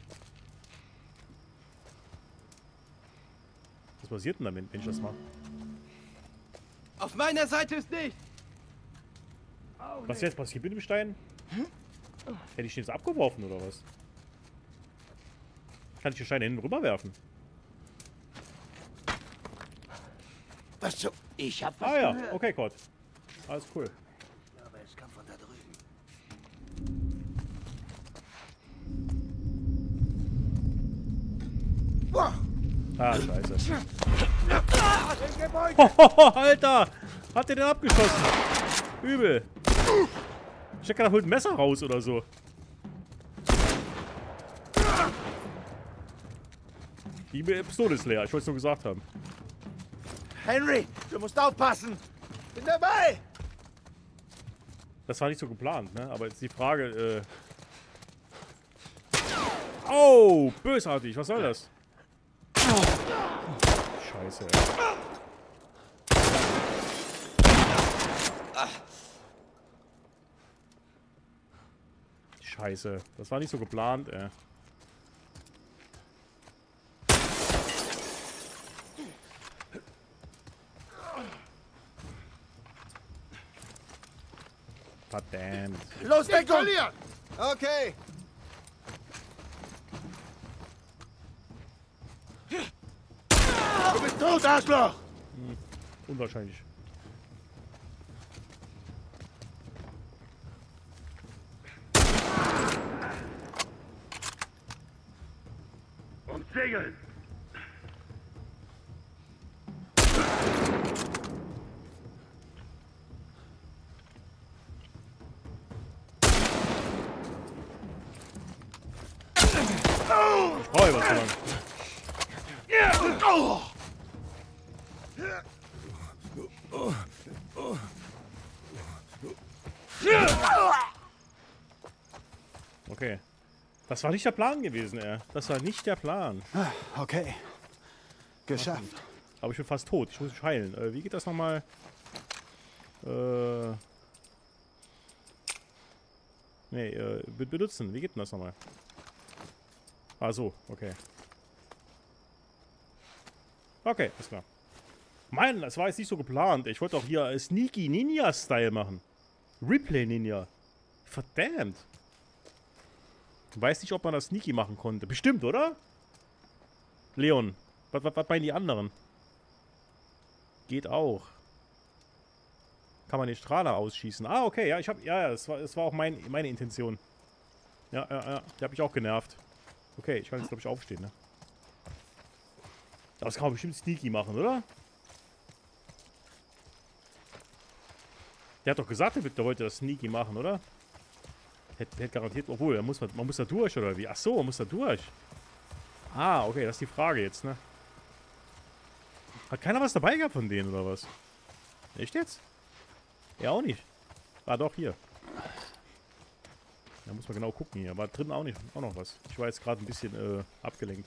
Was passiert denn damit, wenn ich das mache? Auf meiner Seite ist nicht. Was ist jetzt passiert mit dem Stein? Hätte ich den jetzt abgeworfen, oder was? Kann ich die Steine hinten rüberwerfen? Was so? Ich hab was Ah ja, gehört. okay, Gott. Alles cool. Aber es kam von da drüben. Ah, scheiße. Hohoho, Alter! Hat der den abgeschossen? Übel. Ich hab gedacht, holt ein Messer raus oder so. Die Pistole ist leer, ich wollte es nur gesagt haben. Henry, du musst aufpassen. Bin dabei. Das war nicht so geplant, ne? Aber jetzt die Frage, äh... Oh, bösartig, was soll das? Scheiße, ey. Scheiße, das war nicht so geplant, ey. Verdammt. Los, Deckung! Okay. Du bist tot, Arschloch! Hm, unwahrscheinlich. Und segeln! Brauche ich was zu lang. Okay. Das war nicht der Plan gewesen, ey. Das war nicht der Plan. Okay. Geschafft. Aber ich bin fast tot. Ich muss mich heilen. Äh, wie geht das nochmal? Äh. Nee, äh, benutzen. Wie geht denn das nochmal? Ah, so. Okay. Okay, ist klar. Mann, das war jetzt nicht so geplant. Ich wollte auch hier Sneaky Ninja-Style machen. Replay Ninja. Verdammt. Ich weiß nicht, ob man das Sneaky machen konnte. Bestimmt, oder? Leon. Was, was, was meinen die anderen? Geht auch. Kann man den Strahler ausschießen. Ah, okay. Ja, ich hab. Ja, ja, das war, das war auch mein, meine Intention. Ja, ja, ja. Die habe ich auch genervt. Okay, ich kann jetzt, glaube ich, aufstehen, ne? Das kann man bestimmt Sneaky machen, oder? Der hat doch gesagt, der wollte das Sneaky machen, oder? Hätte, hätte garantiert, obwohl, man muss, man muss da durch, oder wie? Ach so, man muss da durch. Ah, okay, das ist die Frage jetzt, ne? Hat keiner was dabei gehabt von denen, oder was? Echt jetzt? Ja, auch nicht. Ah, doch, hier. Da muss man genau gucken hier. War drin auch nicht, auch noch was. Ich war jetzt gerade ein bisschen äh, abgelenkt.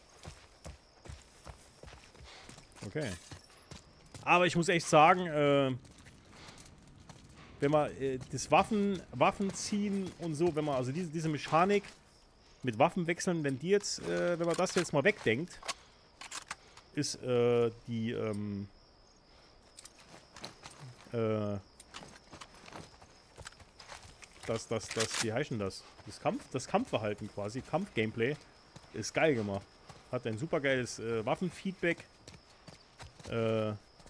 Okay. Aber ich muss echt sagen, äh, wenn man äh, das Waffen, Waffen ziehen und so, wenn man also diese, diese Mechanik mit Waffen wechseln, wenn die jetzt, äh, wenn man das jetzt mal wegdenkt, ist äh, die, ähm, äh, das, das, das, wie heißt denn das? Das Kampf, das Kampfverhalten quasi, Kampfgameplay, ist geil gemacht. Hat ein super geiles äh, Waffenfeedback. Äh,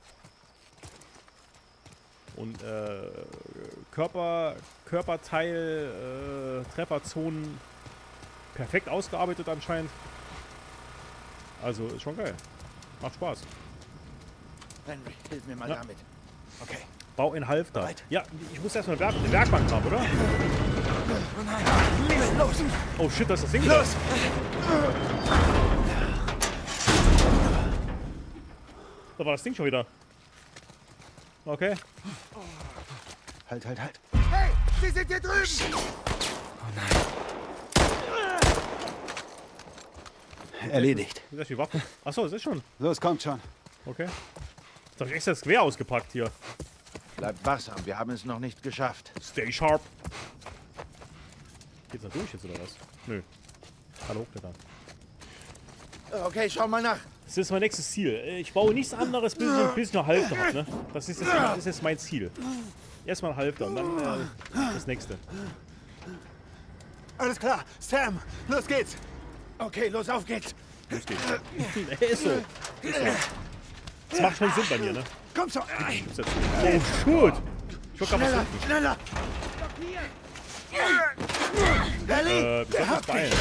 und äh, Körper, Körperteil, äh, Trefferzonen perfekt ausgearbeitet anscheinend. Also ist schon geil. Macht Spaß. Henry, hilf mir mal Ja. damit. Okay. Bau in Halfter. Bereit. Ja, ich muss erstmal eine, Werk eine Werkbank haben, oder? Los! Oh shit, das ist das Ding. Los! Da war das Ding schon wieder. Okay. Halt, halt, halt. Hey, Sie sind hier drüben! Erledigt. Wie ist die Waffe? Achso, das ist schon. Los, kommt schon. Okay. Jetzt habe ich extra das Gewehr ausgepackt hier. Bleibt wachsam, wir haben es noch nicht geschafft. Stay sharp. Geht's da durch jetzt oder was? Nö. Hallo, hochklettern. Okay, schau mal nach. Das ist mein nächstes Ziel. Ich baue nichts anderes, bis ich, bis ich eine Halfter habe, ne? Das ist, jetzt, das ist jetzt mein Ziel. Erstmal ein Halfter und dann äh, das nächste. Alles klar. Sam, los geht's. Okay, los, auf geht's. Los geht's. ist so. Ist so. Das macht schon Sinn bei mir, ne? Komm schon. Oh, shoot. Ich wollte gerade was finden. Schneller! Ellie! Äh, wir sollten uns beeilen.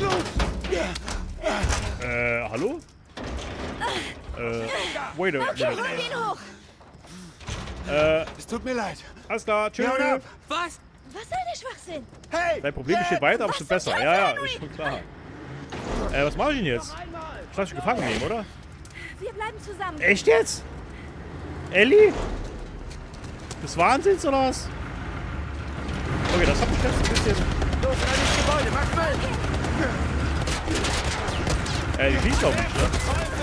Äh, hallo? Äh, wait a minute. Okay, hol ihn hoch. Äh, Es tut mir leid. alles klar, tschüss. Ja, ab. Was? Was soll der Schwachsinn? Hey! Dein Problem besteht weiter, aber es wird Was besser. für Ja, ja, Scheiße, ist schon klar. Äh, was mache ich denn jetzt? Ich lasse dich gefangen nehmen, oder? Wir bleiben zusammen. Echt jetzt? Ellie? Des Wahnsinns oder was? Okay, das hat mich jetzt ein bisschen... Los, rein ins Gebäude, mach schnell! Äh, die schießt auf mich, ne?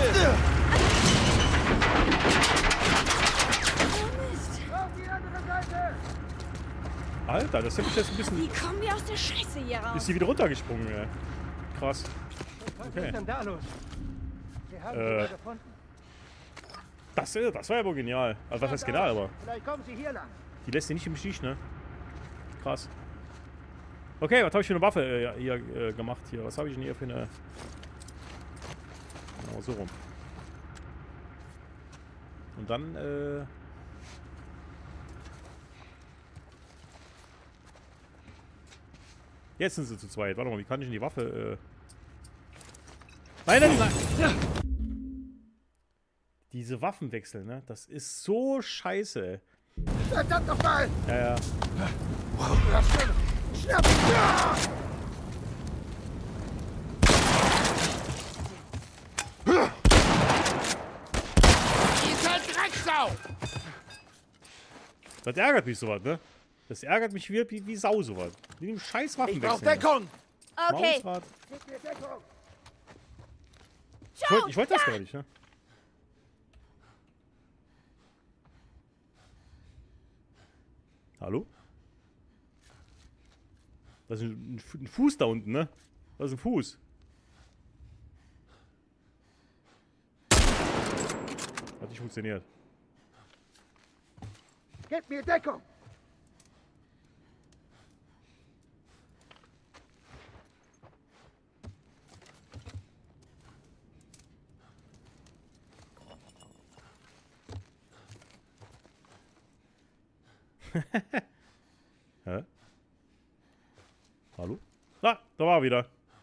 Oh Mist. Auf die andere Seite! Alter, das hat mich jetzt ein bisschen... Wie kommen wir aus der Scheiße hier raus? Ist sie wieder runtergesprungen, ey. Krass. Was Okay. ist denn da los? Wir haben Äh. sie mal gefunden. Das, äh, das war ja wohl genial. Also was heißt genial, aber... Vielleicht kommen sie hier lang. Die lässt sie nicht im Stich, ne? Krass. Okay, was habe ich für eine Waffe äh, hier äh, gemacht hier? Was habe ich denn hier für eine... Genau, so rum. Und dann, äh... Jetzt sind sie zu zweit. Warte mal, wie kann ich denn die Waffe, äh... Nein, nein, nein! Diese Waffen wechseln, ne? Das ist so scheiße, ey. Verdammt nochmal! Ja, ja. Schnapp! Ja! Das ärgert mich sowas, ne? Das ärgert mich wie, wie, wie Sau sowas. Wie dem scheiß Waffen. Ich brauch Deckung! Okay. Mausrad. Gib mir Deckung! Ich wollte wollt das gar nicht, ne? Hallo? Das ist ein, ein Fuß da unten, ne? Das ist ein Fuß. Hat nicht funktioniert. Gib mir Deckung! Hä? Hallo? Ah, da war er wieder.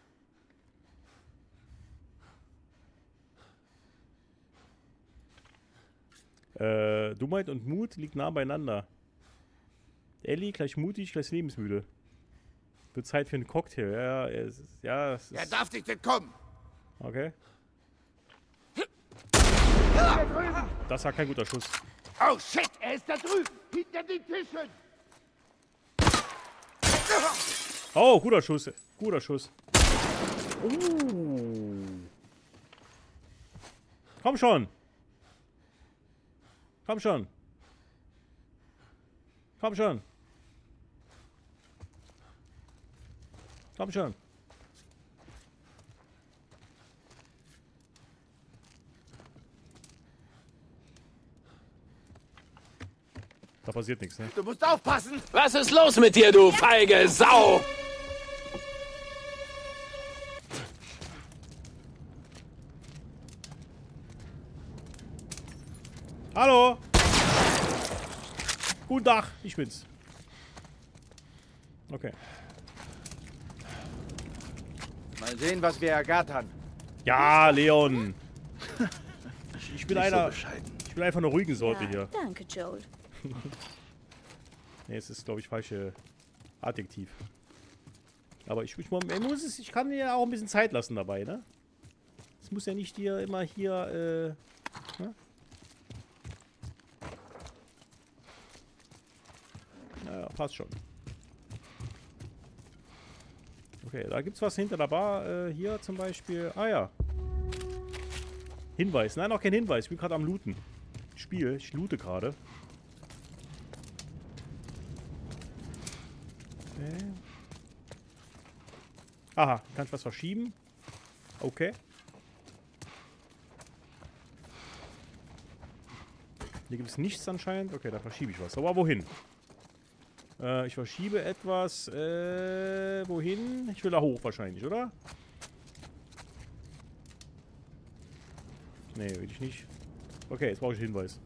Äh, Dummheit und Mut liegt nah beieinander. Ellie gleich mutig, gleich lebensmüde. Wird Zeit für einen Cocktail. Ja, es ist, ja, es ist... Er darf nicht entkommen! Okay. Das war kein guter Schuss. Oh shit, er ist da drüben! Hinter den Tischen! Oh, guter Schuss. Guter Schuss. Uh. Komm schon. Komm schon. Komm schon. Komm schon. Da passiert nichts, ne? Du musst aufpassen! Was ist los mit dir, du feige Sau? Hallo! Guten Tag, ich bin's. Okay. Mal sehen, was wir ergattern. Ja, Leon! Ich, ich bin Nicht so einer. bescheiden. Ich bin einfach eine ruhige Sorte Ja, hier. danke, Joel. Ne, es ist, glaube ich, falsche Adjektiv. Aber ich, ich, ich, muss es, ich kann mir auch ein bisschen Zeit lassen dabei, ne? Es muss ja nicht hier immer hier, äh. Ne? Naja, passt schon. Okay, da gibt's was hinter der Bar. Äh, hier zum Beispiel. Ah ja. Hinweis. Nein, auch kein Hinweis. Ich bin gerade am Looten. Ich spiele. Ich loote gerade. Okay. Aha, kann ich was verschieben? Okay. Hier gibt es nichts anscheinend. Okay, da verschiebe ich was. Aber wohin? Äh, ich verschiebe etwas. Äh, wohin? Ich will da hoch wahrscheinlich, oder? Nee, will ich nicht. Okay, jetzt brauche ich einen Hinweis.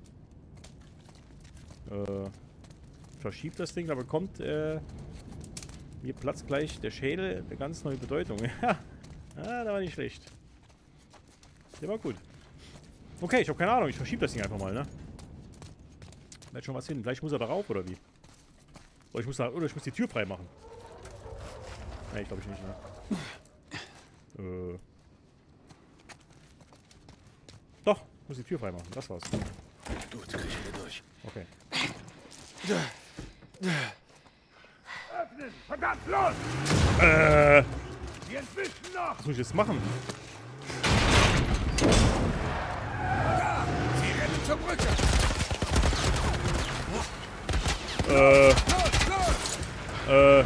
Äh, ich verschiebe das Ding, da bekommt äh, mir platzt gleich der Schädel eine ganz neue Bedeutung. Ja, ah, da war nicht schlecht. Der war gut. Okay, ich habe keine Ahnung, ich verschiebe das Ding einfach mal, ne? Vielleicht schon was hin. Vielleicht muss er darauf, oder wie? Oder ich muss, da, oder ich muss die Tür frei machen. Ne, ich glaube ich nicht, ne? Äh. Doch, ich muss die Tür frei machen. Das war's. Gut, krieg ich hier durch. Okay. Öffnen! Verdammt, los! Äh. Wir entwischen noch! Was muss ich jetzt machen? Da! Sie rennen zur Brücke! Äh. Los, los! Äh.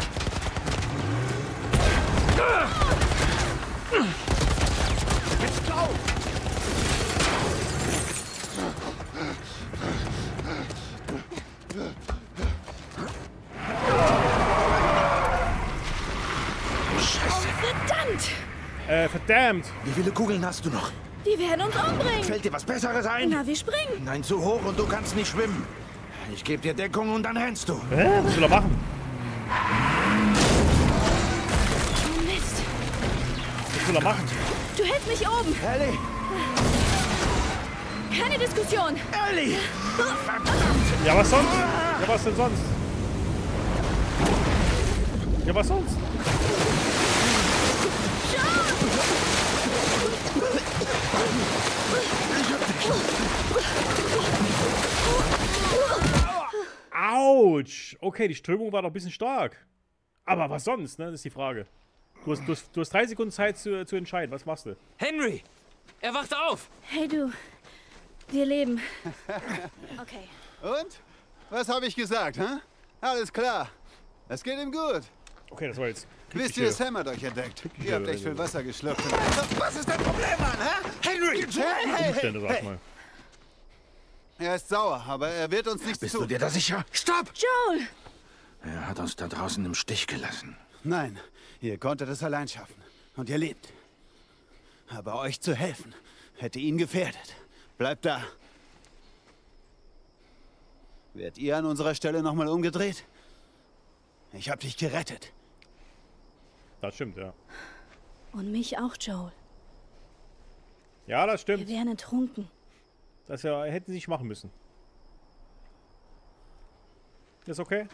Jetzt lauf! Verdammt! Äh, verdammt! Wie viele Kugeln hast du noch? Die werden uns umbringen. Fällt dir was Besseres ein? Na, wir springen. Nein, zu hoch und du kannst nicht schwimmen. Ich gebe dir Deckung und dann rennst du. Hä? Was will er machen? Oh, Mist. Was will er machen? Du hältst mich oben. Ellie! Keine Diskussion. Ellie! Ja, was sonst? Ja, was denn sonst? Ja, was sonst? Autsch! Okay, die Strömung war doch ein bisschen stark. Aber was sonst, ne? Das ist die Frage. Du hast, du hast, du hast drei Sekunden Zeit zu, zu entscheiden. Was machst du? Henry! Er wacht auf! Hey du, wir leben. Okay. Und? Was habe ich gesagt, hä? Alles klar. Es geht ihm gut. Okay, das war jetzt... Wisst ihr, Sam hat euch entdeckt. Ihr habt echt viel Wasser geschluckt. Was ist dein Problem, Mann, hä? Henry! Hey, hey, Umstände, hey, sag hey. mal. Er ist sauer, aber er wird uns nichts Bist tun. du dir da sicher? Stopp! Joel! Er hat uns da draußen im Stich gelassen. Nein, ihr konntet es allein schaffen. Und ihr lebt. Aber euch zu helfen, hätte ihn gefährdet. Bleibt da. Wärt ihr an unserer Stelle nochmal umgedreht? Ich hab dich gerettet. Das stimmt, ja. Und mich auch, Joel. Ja, das Wir stimmt. wären ertrunken. Das ja, hätten sie nicht machen müssen. Ist okay?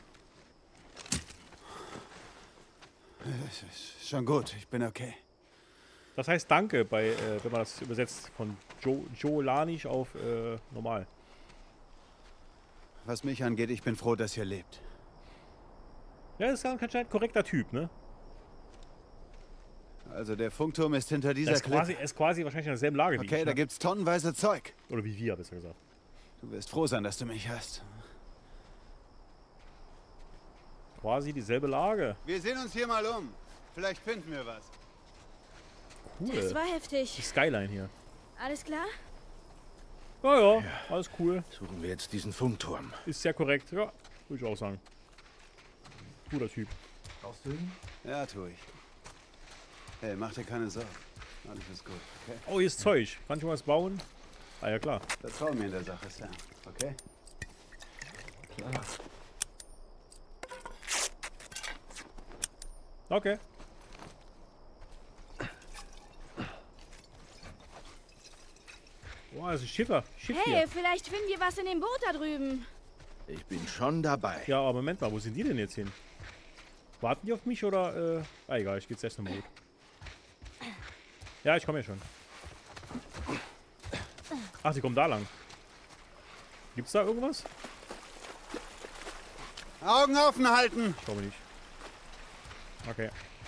Es ist schon gut, ich bin okay. Das heißt Danke, bei, äh, wenn man das übersetzt von jo Joelanisch auf äh, normal. Was mich angeht, ich bin froh, dass ihr lebt. Ja, das ist ja anscheinend ein korrekter Typ, ne? Also der Funkturm ist hinter dieser Er ist quasi, Klippe. er ist quasi wahrscheinlich in derselben Lage wie Okay, ich, da ne? gibt's tonnenweise Zeug. Oder wie wir, besser gesagt. Du wirst froh sein, dass du mich hast. Quasi dieselbe Lage. Wir sehen uns hier mal um. Vielleicht finden wir was. Cool. Das war heftig. Die Skyline hier. Alles klar? Ja, ja, alles cool. Suchen wir jetzt diesen Funkturm. Ist sehr korrekt. Ja, würde ich auch sagen. Guter Typ. Brauchst du ihn? Ja, tu ich. Hey, mach dir keine Sorgen. Alles ist gut, okay? Oh, hier ist Zeug. Kann ich mal was bauen? Ah ja, klar. Vertrau mir in der Sache, Sam. Okay? Klar. Okay. Boah, das ist ein Schiffer. Schiff Hey, hier. vielleicht finden wir was in dem Boot da drüben. Ich bin schon dabei. Ja, aber Moment mal, wo sind die denn jetzt hin? Warten die auf mich oder, äh... Ah, egal, ich geh jetzt erst im Boot. Ja, ich komme ja schon. Ach, sie kommen da lang. Gibt's da irgendwas? Augen offen halten! Ich glaube nicht. Okay.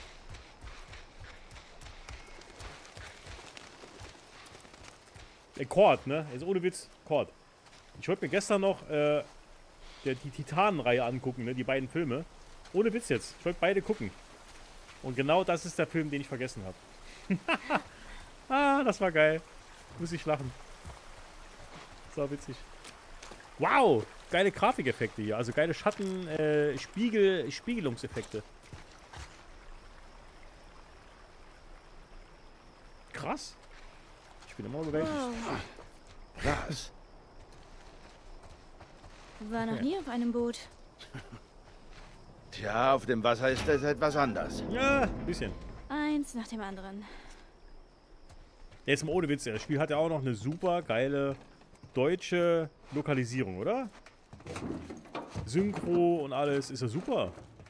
Ey, Cord, ne? Jetzt ohne Witz, Cord. Ich wollte mir gestern noch äh, der, die Titanen-Reihe angucken, ne? Die beiden Filme. Ohne Witz jetzt. Ich wollte beide gucken. Und genau das ist der Film, den ich vergessen habe. Ah, das war geil. Muss ich lachen. Das war witzig. Wow! Geile Grafikeffekte hier. Also geile Schatten, äh, Spiegel, Spiegelungseffekte. Krass. Ich bin immer noch begeistert. Was? War noch nie auf einem Boot. Tja, auf dem Wasser ist das etwas anders. Ja, ein bisschen. Eins nach dem anderen. Jetzt mal ohne Witz, das Spiel hat ja auch noch eine super geile deutsche Lokalisierung, oder? Synchro und alles, ist ja super.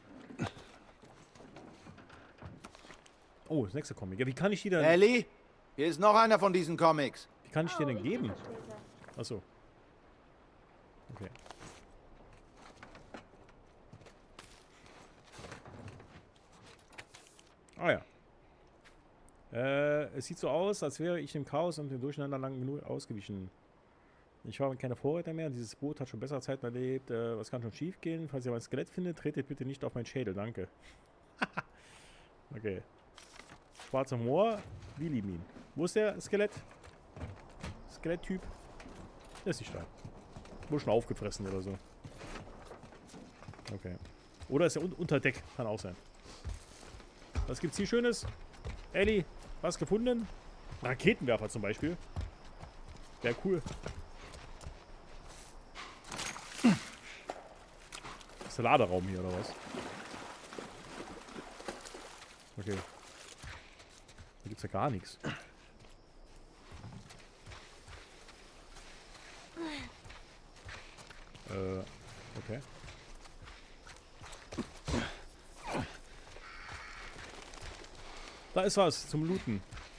Oh, das nächste Comic. Ja, wie kann ich die denn... Ellie, hier ist noch einer von diesen Comics. Wie kann ich dir denn geben? Achso. Okay. Ah ja. Äh, es sieht so aus, als wäre ich dem Chaos und dem Durcheinander lang genug ausgewichen. Ich habe keine Vorräte mehr. Dieses Boot hat schon bessere Zeiten erlebt. Äh, was kann schon schief gehen? Falls ihr mein Skelett findet, tretet bitte nicht auf meinen Schädel. Danke. Okay. Schwarzer Moor. Wir lieben ihn. Wo ist der Skelett? Skeletttyp? Der ist nicht da. Wurde schon aufgefressen oder so. Okay. Oder ist er un unter Deck? Kann auch sein. Was gibt's hier Schönes? Ellie, was gefunden? Raketenwerfer zum Beispiel. Wäre cool. Ist der Laderaum hier oder was? Okay. Da gibt's ja gar nichts. Äh, okay. Da ist was zum Looten.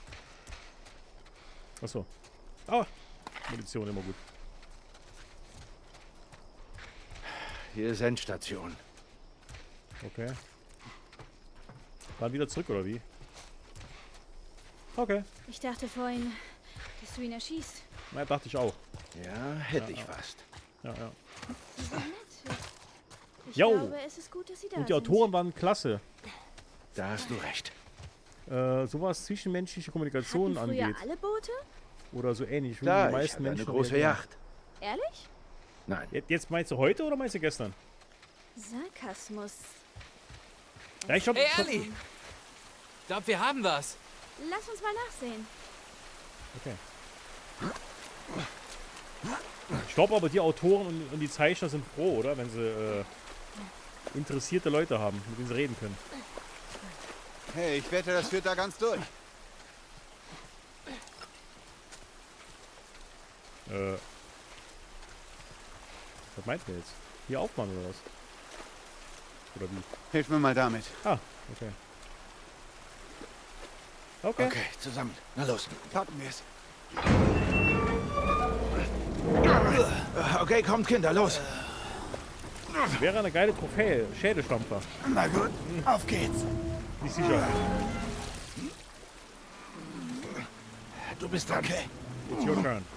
Achso. Ah! Munition immer gut. hier ist Endstation. Okay. Dann wieder zurück, oder wie? Okay. Ich dachte vorhin, dass du ihn erschießt. Na, dachte ich auch. Ja, hätte Ja, ich ja. fast. Ja, ja. Sehr nett. Ich Jo. glaube, es ist gut, dass sie da Und die sind. Autoren waren klasse. Da hast du recht. Äh, sowas zwischenmenschliche Kommunikation Hatten früher angeht. alle Boote? Oder so ähnlich. Wie Klar, die ich meisten hatte eine Menschen große reagieren. Yacht. Ehrlich? Nein, Jetzt- Jetzt meinst du heute oder meinst du gestern? Sarkasmus. Ja, ich glaube, Hey, Ellie! Ich glaube, wir haben was. Lass uns mal nachsehen. okay. Ich glaube aber, die Autoren und, und die Zeichner sind froh, oder? Wenn sie äh, interessierte Leute haben, mit denen sie reden können. Hey, ich wette, das führt da ganz durch. Äh. Was meint ihr jetzt? Hier aufmachen oder was? Oder wie? Hilf mir mal damit. Ah, okay. Okay. okay, zusammen. Na los. Packen wir es. Okay, kommt, Kinder, los. Wäre eine geile Trophäe. Schädelstampfer. Na gut, auf geht's. Nicht sicher. Du bist dran. Okay. It's your turn.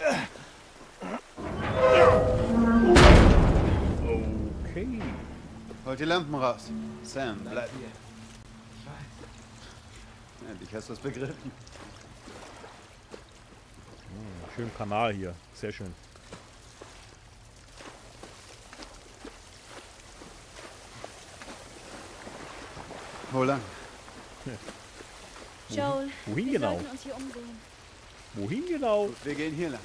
Okay. Holt die Lampen raus. Sam, bleib hier. Endlich hast du es begriffen. Schönen Kanal hier. Sehr schön. Wo lang? Joel, Wohin wir genau? sollten uns hier umsehen. Wohin genau? Gut, wir gehen hier lang.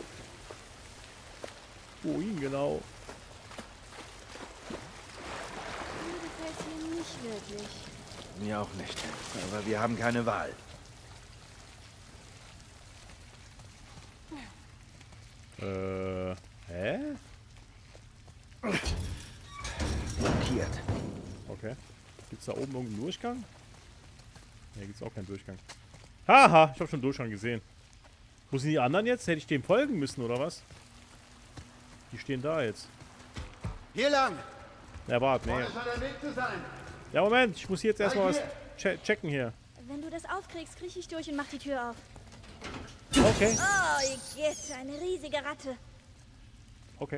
Wohin genau? Mir gefällt hier nicht wirklich. Mir auch nicht. Aber wir haben keine Wahl. Äh. Hä? Blockiert. Okay. Gibt's da oben irgendeinen Durchgang? Ne, gibt's auch keinen Durchgang. Haha, ich habe schon einen Durchgang gesehen. Wo sind die anderen jetzt? Hätte ich dem folgen müssen, oder was? Die stehen da jetzt. Hier lang! Ja, warte, nee. Das soll der Weg zu sein. Ja, Moment, ich muss hier jetzt erstmal was che checken hier. Wenn du das aufkriegst, kriech ich durch und mach die Tür auf. Okay, Oh, jetzt eine riesige Ratte. okay.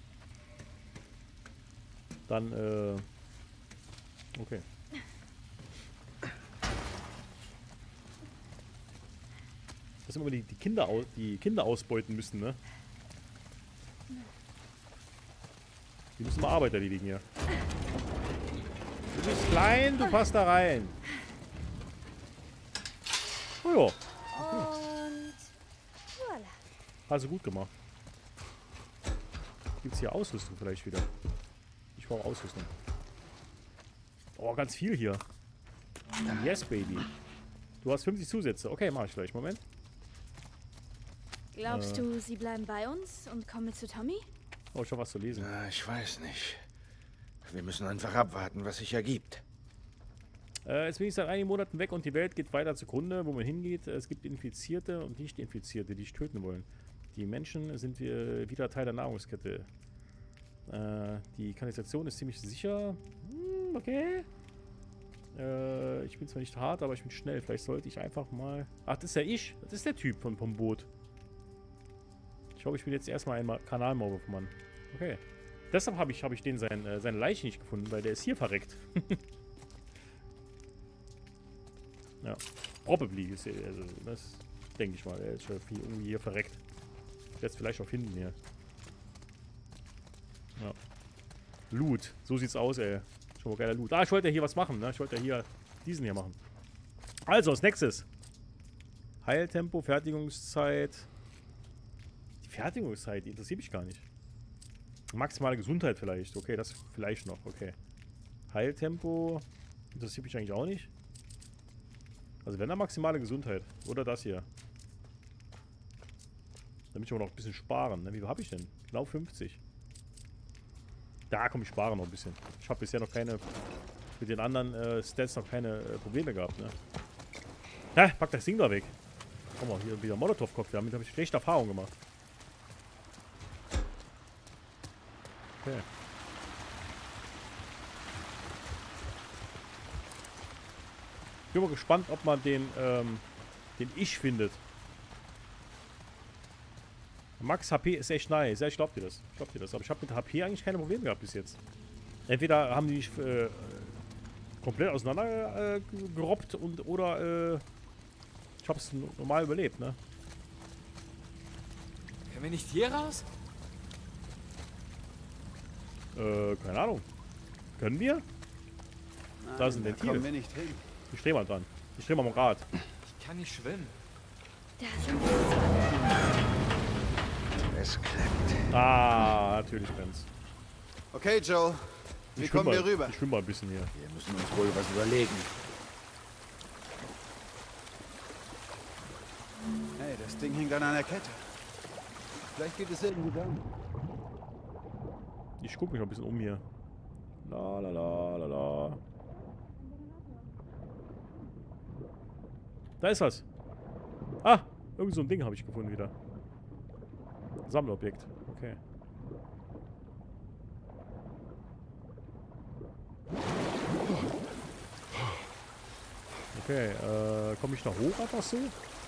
Dann, äh. Okay. Das sind immer die, die Kinder au die Kinder ausbeuten müssen, ne? Die müssen mal Arbeiter, die liegen hier. Du bist klein, du passt da rein. Oh ja, Und voilà. hast du gut gemacht. Gibt's hier Ausrüstung vielleicht wieder? Ich brauche Ausrüstung. Oh, ganz viel hier. Yes, Baby. Du hast fünfzig Zusätze. Okay, mach ich gleich. Moment. Glaubst Äh. du, sie bleiben bei uns und kommen mit zu Tommy? Oh, schon was zu lesen. Na, ich weiß nicht. Wir müssen einfach abwarten, was sich ergibt. Äh, jetzt bin ich seit einigen Monaten weg und die Welt geht weiter zugrunde, wo man hingeht. Es gibt Infizierte und Nicht-Infizierte, die dich töten wollen. Die Menschen sind äh, wieder Teil der Nahrungskette. Äh, die Kanalisation ist ziemlich sicher. Hm, okay. Äh, ich bin zwar nicht hart, aber ich bin schnell. Vielleicht sollte ich einfach mal... Ach, das ist ja ich. Das ist der Typ von, vom Boot. Ich glaube, ich bin jetzt erstmal ein Kanalmaulwurfmann. Okay. Deshalb habe ich, hab ich den sein, äh, seine Leiche nicht gefunden, weil der ist hier verreckt. Ja. Probably ist er, also das denke ich mal. Er ist schon viel irgendwie hier verreckt. Ich werde es vielleicht auch finden hier. Ja. Loot. So sieht's aus, ey. Schon mal geiler Loot. Ah, ich wollte ja hier was machen, ne? Ich wollte ja hier diesen hier machen. Also, als nächstes. Heiltempo, Fertigungszeit. Die Fertigungszeit, die interessiert mich gar nicht. Maximale Gesundheit vielleicht. Okay, das vielleicht noch. Okay. Heiltempo interessiert mich eigentlich auch nicht. Also wenn da maximale Gesundheit. Oder das hier. Damit ich aber noch ein bisschen sparen. Ne? Wie viel habe ich denn? Genau fünfzig. Da komm, ich spare noch ein bisschen. Ich habe bisher noch keine... Mit den anderen äh, Stats noch keine äh, Probleme gehabt. Ne? Ja, pack das Ding da weg. Guck mal, hier wieder Molotow-Cocktail. Damit habe ich schlechte Erfahrungen gemacht. Okay. Ich bin mal gespannt, ob man den, ähm, den Ich findet. Max H P ist echt nice. Ja, ich glaub dir das. Ich glaub dir das. Aber ich habe mit H P eigentlich keine Probleme gehabt bis jetzt. Entweder haben die mich äh, komplett auseinander äh, gerobbt und oder äh, ich hab's normal überlebt, ne? Können wir nicht hier raus? Äh, keine Ahnung. Können wir? Nein, da sind da Ventile. kommen wir nicht hin. Ich stehe mal dran. Ich stehe mal am Rad. Ich kann nicht schwimmen. Da sind wir. Es klemmt. Ah, natürlich brennt's. Okay, Joe. Wie Ich kommen schwimm wir mal, rüber? Ich schwimme mal ein bisschen hier. Wir müssen uns wohl was überlegen. Hey, das Ding hängt an einer Kette. Vielleicht geht es irgendwie dann. Ich gucke mich mal ein bisschen um hier. La la la la la. Da ist was. Ah, irgend so ein Ding habe ich gefunden wieder. Sammlerobjekt. Okay. Okay, äh, komme ich da hoch einfach so?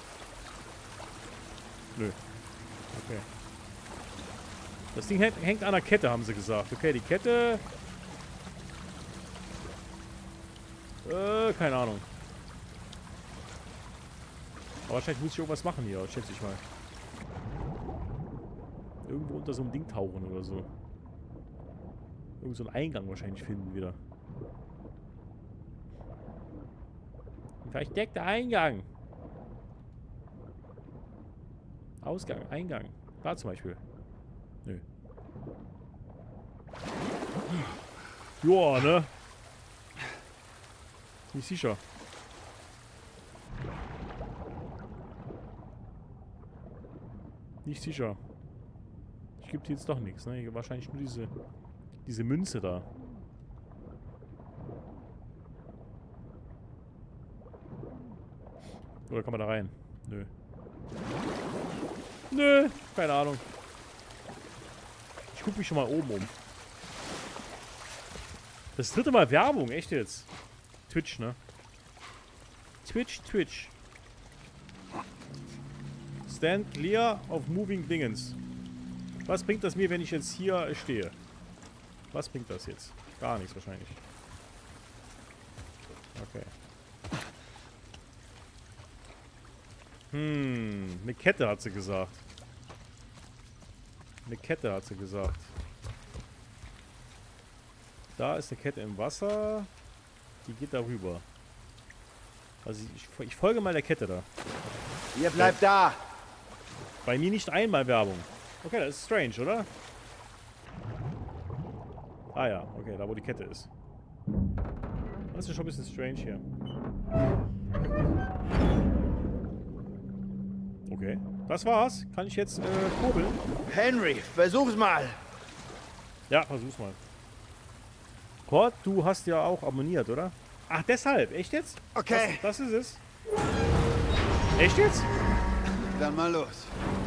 Nö. Okay. Das Ding hängt, hängt an der Kette, haben sie gesagt. Okay, die Kette... Äh, keine Ahnung. Aber wahrscheinlich muss ich irgendwas machen hier, schätze ich mal. Irgendwo unter so einem Ding tauchen oder so. Irgend so einen Eingang wahrscheinlich finden wieder. Ein versteckter Eingang. Ausgang, Eingang. Da zum Beispiel. Nö. Joa, ne? Nicht sicher. Nicht sicher. Ich gibt jetzt doch nichts, ne? Hier wahrscheinlich nur diese diese Münze da. Oder kann man da rein? Nö. Nö, keine Ahnung. Ich gucke mich schon mal oben um. Das dritte Mal Werbung, echt jetzt? Twitch, ne? Twitch, Twitch. Stand clear of moving Dingens. Was bringt das mir, wenn ich jetzt hier stehe? Was bringt das jetzt? Gar nichts wahrscheinlich. Okay. Hm, eine Kette hat sie gesagt. Eine Kette hat sie gesagt. Da ist eine Kette im Wasser. Die geht darüber. Also ich, ich folge mal der Kette da. Ihr bleibt ja. da. Bei mir nicht einmal Werbung. Okay, das ist strange, oder? Ah ja, okay, da wo die Kette ist. Das ist schon ein bisschen strange hier. Okay, das war's. Kann ich jetzt äh, kurbeln? Henry, versuch's mal. Ja, versuch's mal. Kurt, du hast ja auch abonniert, oder? Ach, deshalb. Echt jetzt? Okay. Das, das ist es. Echt jetzt? Dann mal los.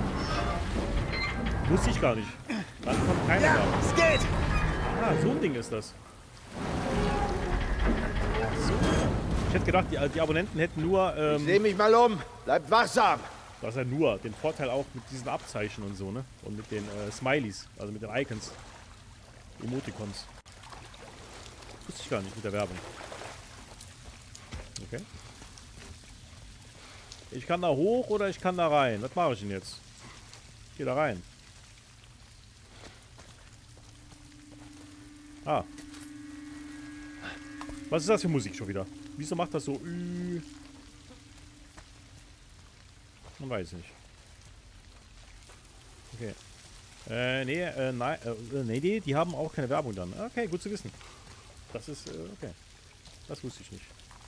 Wusste ich gar nicht. Dann kommt keiner Ja, da. es geht. Ah, so ein Ding ist das. So. Ich hätte gedacht, die, die Abonnenten hätten nur... Ähm, Ich seh mich mal um. Bleibt wachsam. das ist ja nur den Vorteil auch mit diesen Abzeichen und so, ne? Und mit den äh, Smileys, also mit den Icons. Emoticons. Wusste ich gar nicht mit der Werbung. Okay. Ich kann da hoch oder ich kann da rein. Was mache ich denn jetzt? Ich gehe da rein. Ah. Was ist das für Musik schon wieder? Wieso macht das so? Ü Man weiß nicht. Okay. Äh, nee, äh, nein, äh, nee, die, die haben auch keine Werbung dann. Okay, gut zu wissen. Das ist, äh, okay. Das wusste ich nicht.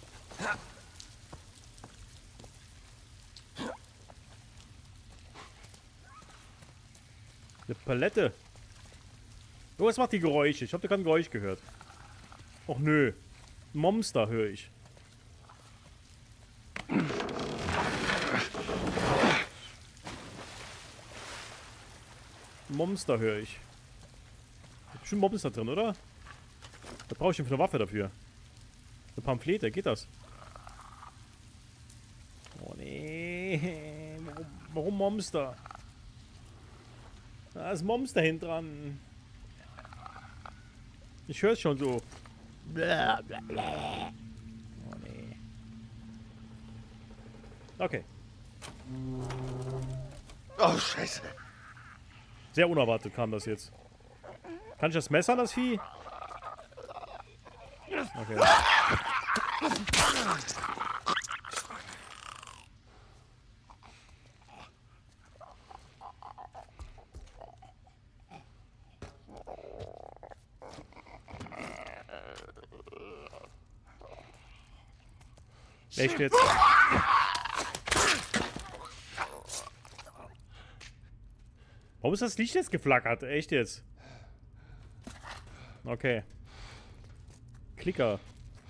Eine Palette. Oh, was macht die Geräusche? Ich habe da gerade ein Geräusch gehört. Och nö. Ein Monster höre ich. Ein Monster höre ich. Da ist bestimmt ein Monster drin, oder? Da brauche ich eine Waffe dafür. Eine Pamphlete, geht das? nee. Warum, warum Monster? Da ist Monster hinten dran. Ich höre es schon so. Blah, blah, blah. Oh nee. Okay. Oh, Scheiße. Sehr unerwartet kam das jetzt. Kann ich das Messer, das Vieh? Okay. Echt jetzt? Warum ist das Licht jetzt geflackert? Echt jetzt? Okay. Klicker.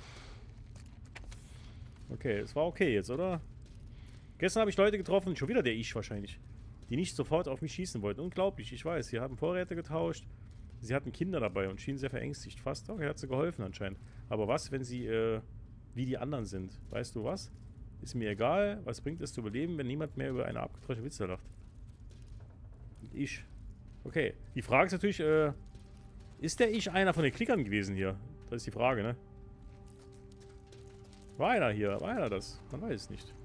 Okay, es war okay jetzt, oder? Gestern habe ich Leute getroffen, schon wieder der Ich wahrscheinlich, die nicht sofort auf mich schießen wollten. Unglaublich, ich weiß. Sie haben Vorräte getauscht. Sie hatten Kinder dabei und schienen sehr verängstigt. Fast. Okay, hat sie geholfen anscheinend. Aber was, wenn sie äh, wie die anderen sind? Weißt du was? Ist mir egal. Was bringt es zu überleben, wenn niemand mehr über eine abgedroschene Witze lacht? Und ich. Okay. Die Frage ist natürlich, äh, ist der Ich einer von den Klickern gewesen hier? Das ist die Frage, ne? War einer hier? War einer das? Man weiß es nicht.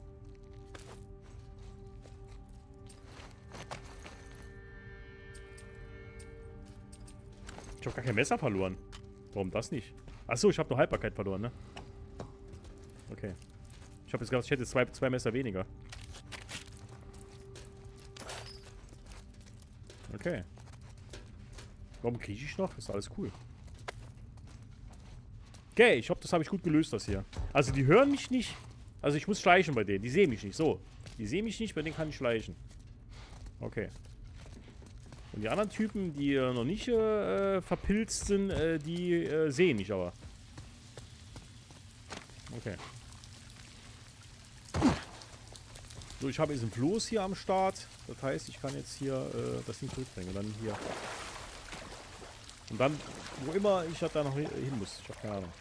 Ich habe gar kein Messer verloren. Warum das nicht? Achso, ich habe nur Haltbarkeit verloren, ne? Okay. Ich habe jetzt gedacht, ich hätte zwei, zwei Messer weniger. Okay. Warum kriege ich noch? Ist alles cool. Okay, ich hoffe, das habe ich gut gelöst, das hier. Also, die hören mich nicht. Also, ich muss schleichen bei denen. Die sehen mich nicht. So. Die sehen mich nicht, bei denen kann ich schleichen. Okay. Und die anderen Typen, die äh, noch nicht äh, verpilzt sind, äh, die äh, sehen mich aber. Okay. So, ich habe jetzt ein Floß hier am Start. Das heißt, ich kann jetzt hier äh, das Ding zurückbringen. Und dann hier. Und dann, wo immer ich da noch hin muss. Ich habe keine Ahnung.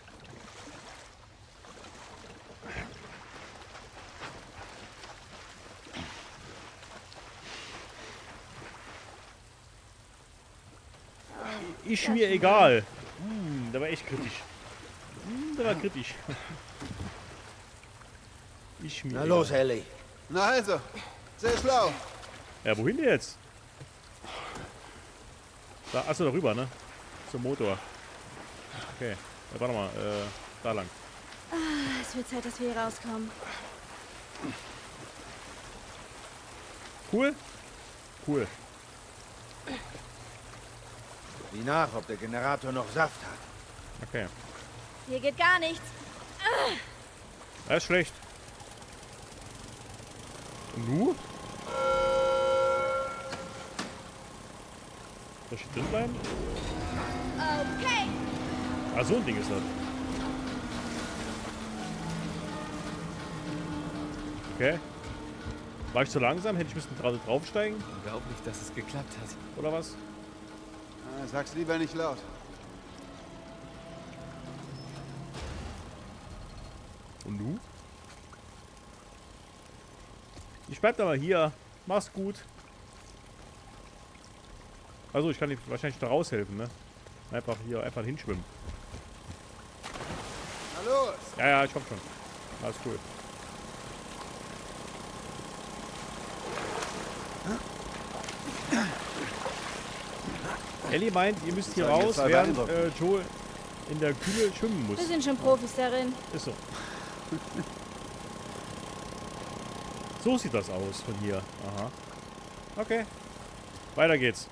Ist mir egal. Hm, der war echt kritisch. Hm, der war kritisch. Ich mir Na egal. los, Ellie. Na also, sehr schlau. Ja, wohin jetzt? Da, achso, darüber, ne? Zum Motor. Okay. Ja, warte mal, äh, da lang. Ah, es wird Zeit, dass wir hier rauskommen. Cool? Cool. Sieh nach, ob der Generator noch Saft hat. Okay. Hier geht gar nichts. Ah. Das ist schlecht. Und nu? Soll ich hier drin bleiben? Okay. Ah, so ein Ding ist das. Okay. War ich zu langsam? Hätte ich müssen gerade draufsteigen? Unglaublich, dass es geklappt hat. Oder was? Ah, sag's lieber nicht laut. Und du? Ich bleib da mal hier. Mach's gut. Also ich kann dir wahrscheinlich da raushelfen, ne? Einfach hier, einfach hinschwimmen. Na los! Ja, ja, ich komm schon. Alles cool. Ellie meint, ihr müsst hier raus, während äh, Joel in der Kühle schwimmen muss. Wir sind schon Profis darin. Ist so. So sieht das aus von hier. Aha. Okay. Weiter geht's.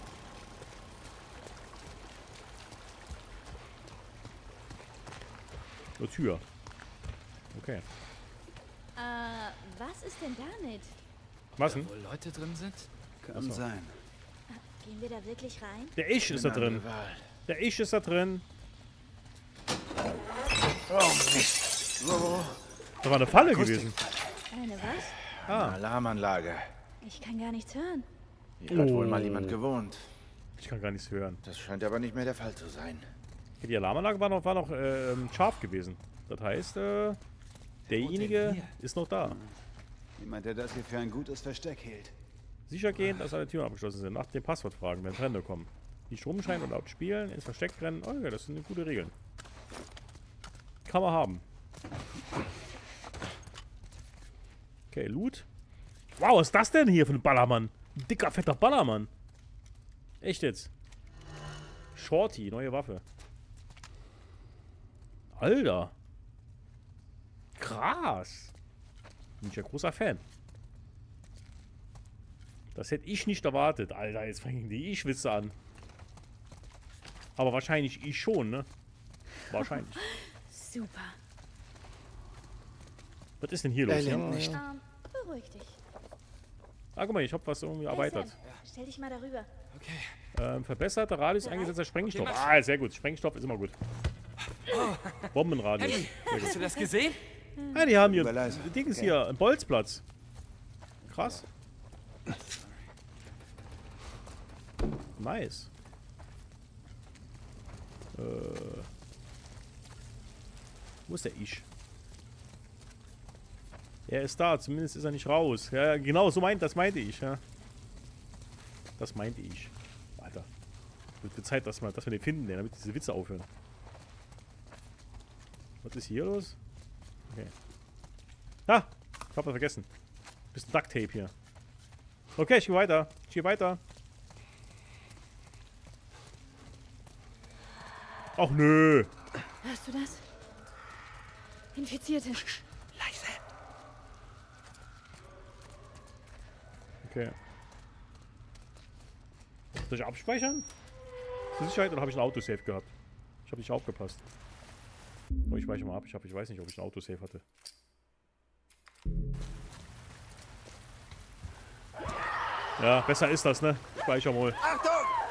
Eine Tür. Okay. Äh, was ist denn damit? Was denn? Wo Leute drin sind? Kann Achso. sein. Gehen wir da wirklich rein? Der Ich ist da drin. Der Ich ist da drin. Oh, Mist. Oh. Das war eine Falle gewesen. Eine was? Ah. Alarmanlage. Ich kann gar nichts hören. Hier hat wohl Oh. mal jemand gewohnt. Ich kann gar nichts hören. Das scheint aber nicht mehr der Fall zu sein. Okay, die Alarmanlage war noch, war noch äh, scharf gewesen. Das heißt, äh, derjenige ist noch da. Jemand, der das hier für ein gutes Versteck hielt. Sicher gehen, dass alle Türen abgeschlossen sind. Nach dem Passwort fragen, wenn Fremde kommen. Nicht rumschreien und laut spielen, ins Versteck rennen. Oh ja, das sind gute Regeln. Kann man haben. Okay, Loot. Wow, was ist das denn hier für ein Ballermann? Ein dicker, fetter Ballermann. Echt jetzt? Shorty, neue Waffe. Alter. Krass. Bin ich ja großer Fan. Das hätte ich nicht erwartet. Alter, jetzt fangen die Ich-Witze an. Aber wahrscheinlich ich schon, ne? Wahrscheinlich. Super. Was ist denn hier los? Ja, nicht. ja. Ähm, beruhig dich. Ah, guck mal, ich hab was irgendwie Hey, erweitert. Sam, stell dich mal darüber. Okay. Ähm, verbesserter Radius eingesetzter Sprengstoff. Ah, sehr gut. Sprengstoff ist immer gut. Bombenradius. Henry, hast du das gesehen? Ja, die haben hier leise. Dings hier, einen Bolzplatz. Krass. Nice. Äh. Wo ist der Ich? Er ist da, zumindest ist er nicht raus. Ja, genau, so meint, das meinte ich, ja. Das meinte ich. Alter. Wird Zeit, dass wir, dass wir den finden, damit diese Witze aufhören. Was ist hier los? Okay. Ah! Ich hab was vergessen. Bisschen Duct Tape hier. Okay, ich geh weiter. Ich geh weiter. Ach nö. Hörst du das? Infizierte. Leise. Okay. Soll ich abspeichern? Zur Sicherheit oder habe ich ein Autosave gehabt? Ich habe nicht aufgepasst. Oh, ich speichere mal ab. Ich, hab, ich weiß nicht, ob ich ein Autosave hatte. Ja, besser ist das, ne? Speicher mal. Achtung!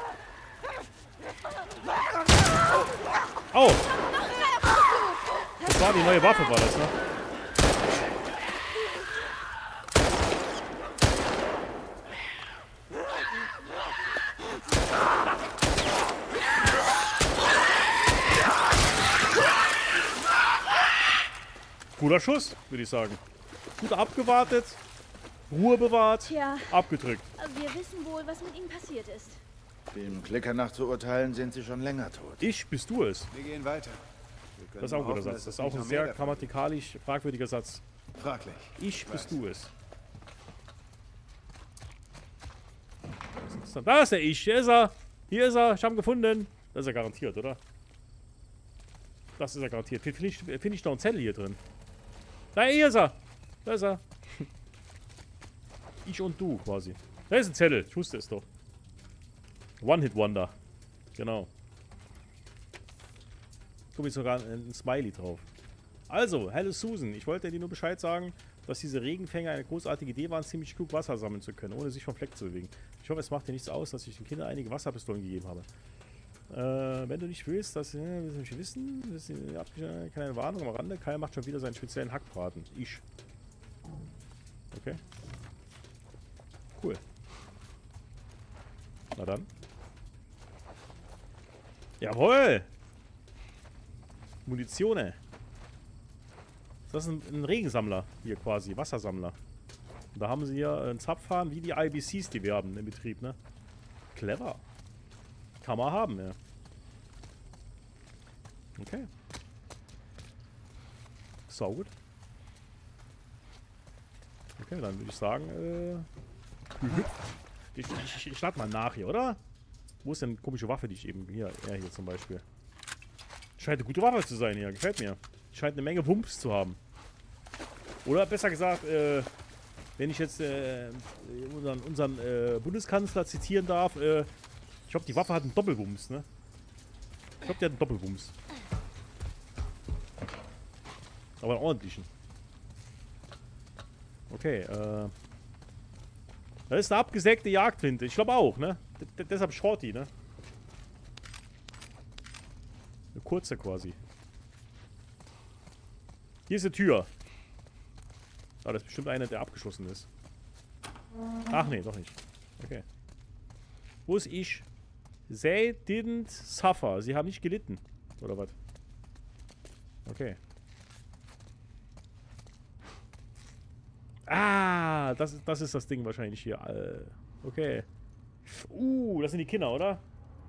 Au! Das war die neue Waffe, war das, ne? Guter Schuss, würde ich sagen. Gut abgewartet, Ruhe bewahrt, Tja, abgedrückt. wir wissen wohl, was mit ihnen passiert ist. Dem Klicker nach zu urteilen, sind sie schon länger tot. Ich, bist du es? Wir gehen weiter. Wir können Das ist auch ein guter hoffen, Satz. dass Das ist es auch nicht ein noch sehr mehr davon grammatikalisch fragwürdiger Satz. gibt. Fraglich. Ich, bist du es. Da ist der Ich. Hier ist er. Hier ist er. Ich habe ihn gefunden. Das ist er garantiert, oder? Das ist er garantiert. Finde ich, find ich noch einen Zettel hier drin. Da, hier ist er. Da ist er. Ich und du quasi. Da ist ein Zettel. Ich wusste es doch. One-Hit-Wonder. Genau. Guck, ist sogar ein, ein Smiley drauf. Also, hello Susan. Ich wollte dir nur Bescheid sagen, dass diese Regenfänger eine großartige Idee waren, ziemlich klug Wasser sammeln zu können, ohne sich vom Fleck zu bewegen. Ich hoffe, es macht dir nichts aus, dass ich den Kindern einige Wasserpistolen gegeben habe. Äh, wenn du nicht willst, dass sie äh, nicht wissen, wissen äh, keine Warnung am Rande. Kyle macht schon wieder seinen speziellen Hackbraten. Ich. Okay. Cool. Na dann. Jawohl! Munition. Das ist ein, ein Regensammler hier quasi, Wassersammler. Und da haben sie hier einen Zapfhahn wie die I B Cs, die wir haben im Betrieb, ne? Clever. Kann man haben, ja. Okay. So gut. Okay, dann würde ich sagen, äh... ich, ich, ich lade mal nach hier, oder? Wo ist denn eine komische Waffe, die ich eben... Hier, er hier zum Beispiel. Scheint eine gute Waffe zu sein hier, gefällt mir. Scheint eine Menge Wumms zu haben. Oder besser gesagt, äh... wenn ich jetzt äh, unseren, unseren äh, Bundeskanzler zitieren darf, äh... ich glaube, die Waffe hat einen Doppelwumms, ne? Ich glaube, die hat einen Doppelwumms. Aber einen ordentlichen. Okay, äh... das ist eine abgesägte Jagdflinte. Ich glaube auch, ne? D deshalb Shorty, ne? Eine kurze quasi. Hier ist eine Tür. Ah, das ist bestimmt einer, der abgeschossen ist. Ach nee, doch nicht. Okay. Wo ist ich? They didn't suffer. Sie haben nicht gelitten. Oder was? Okay. Ah, das, ist- das ist das Ding wahrscheinlich hier. Äh, Okay. Uh, das sind die Kinder, oder?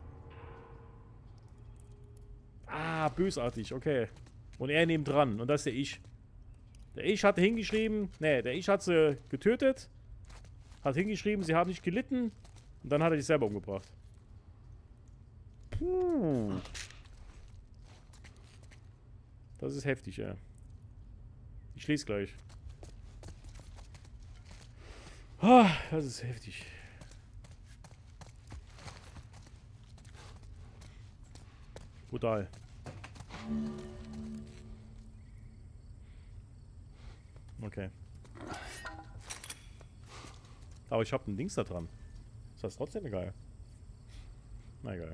Ah, bösartig, okay. Und er nebendran. Und das ist der Ich. Der Ich hatte hingeschrieben, ne, der Ich hat sie getötet. Hat hingeschrieben, sie haben nicht gelitten. Und dann hat er sich selber umgebracht. Puh. Das ist heftig, ja. Ich lese gleich. Ah, das ist heftig. Brutal. Okay. Aber ich habe ein Dings da dran. Ist das trotzdem egal? Na egal.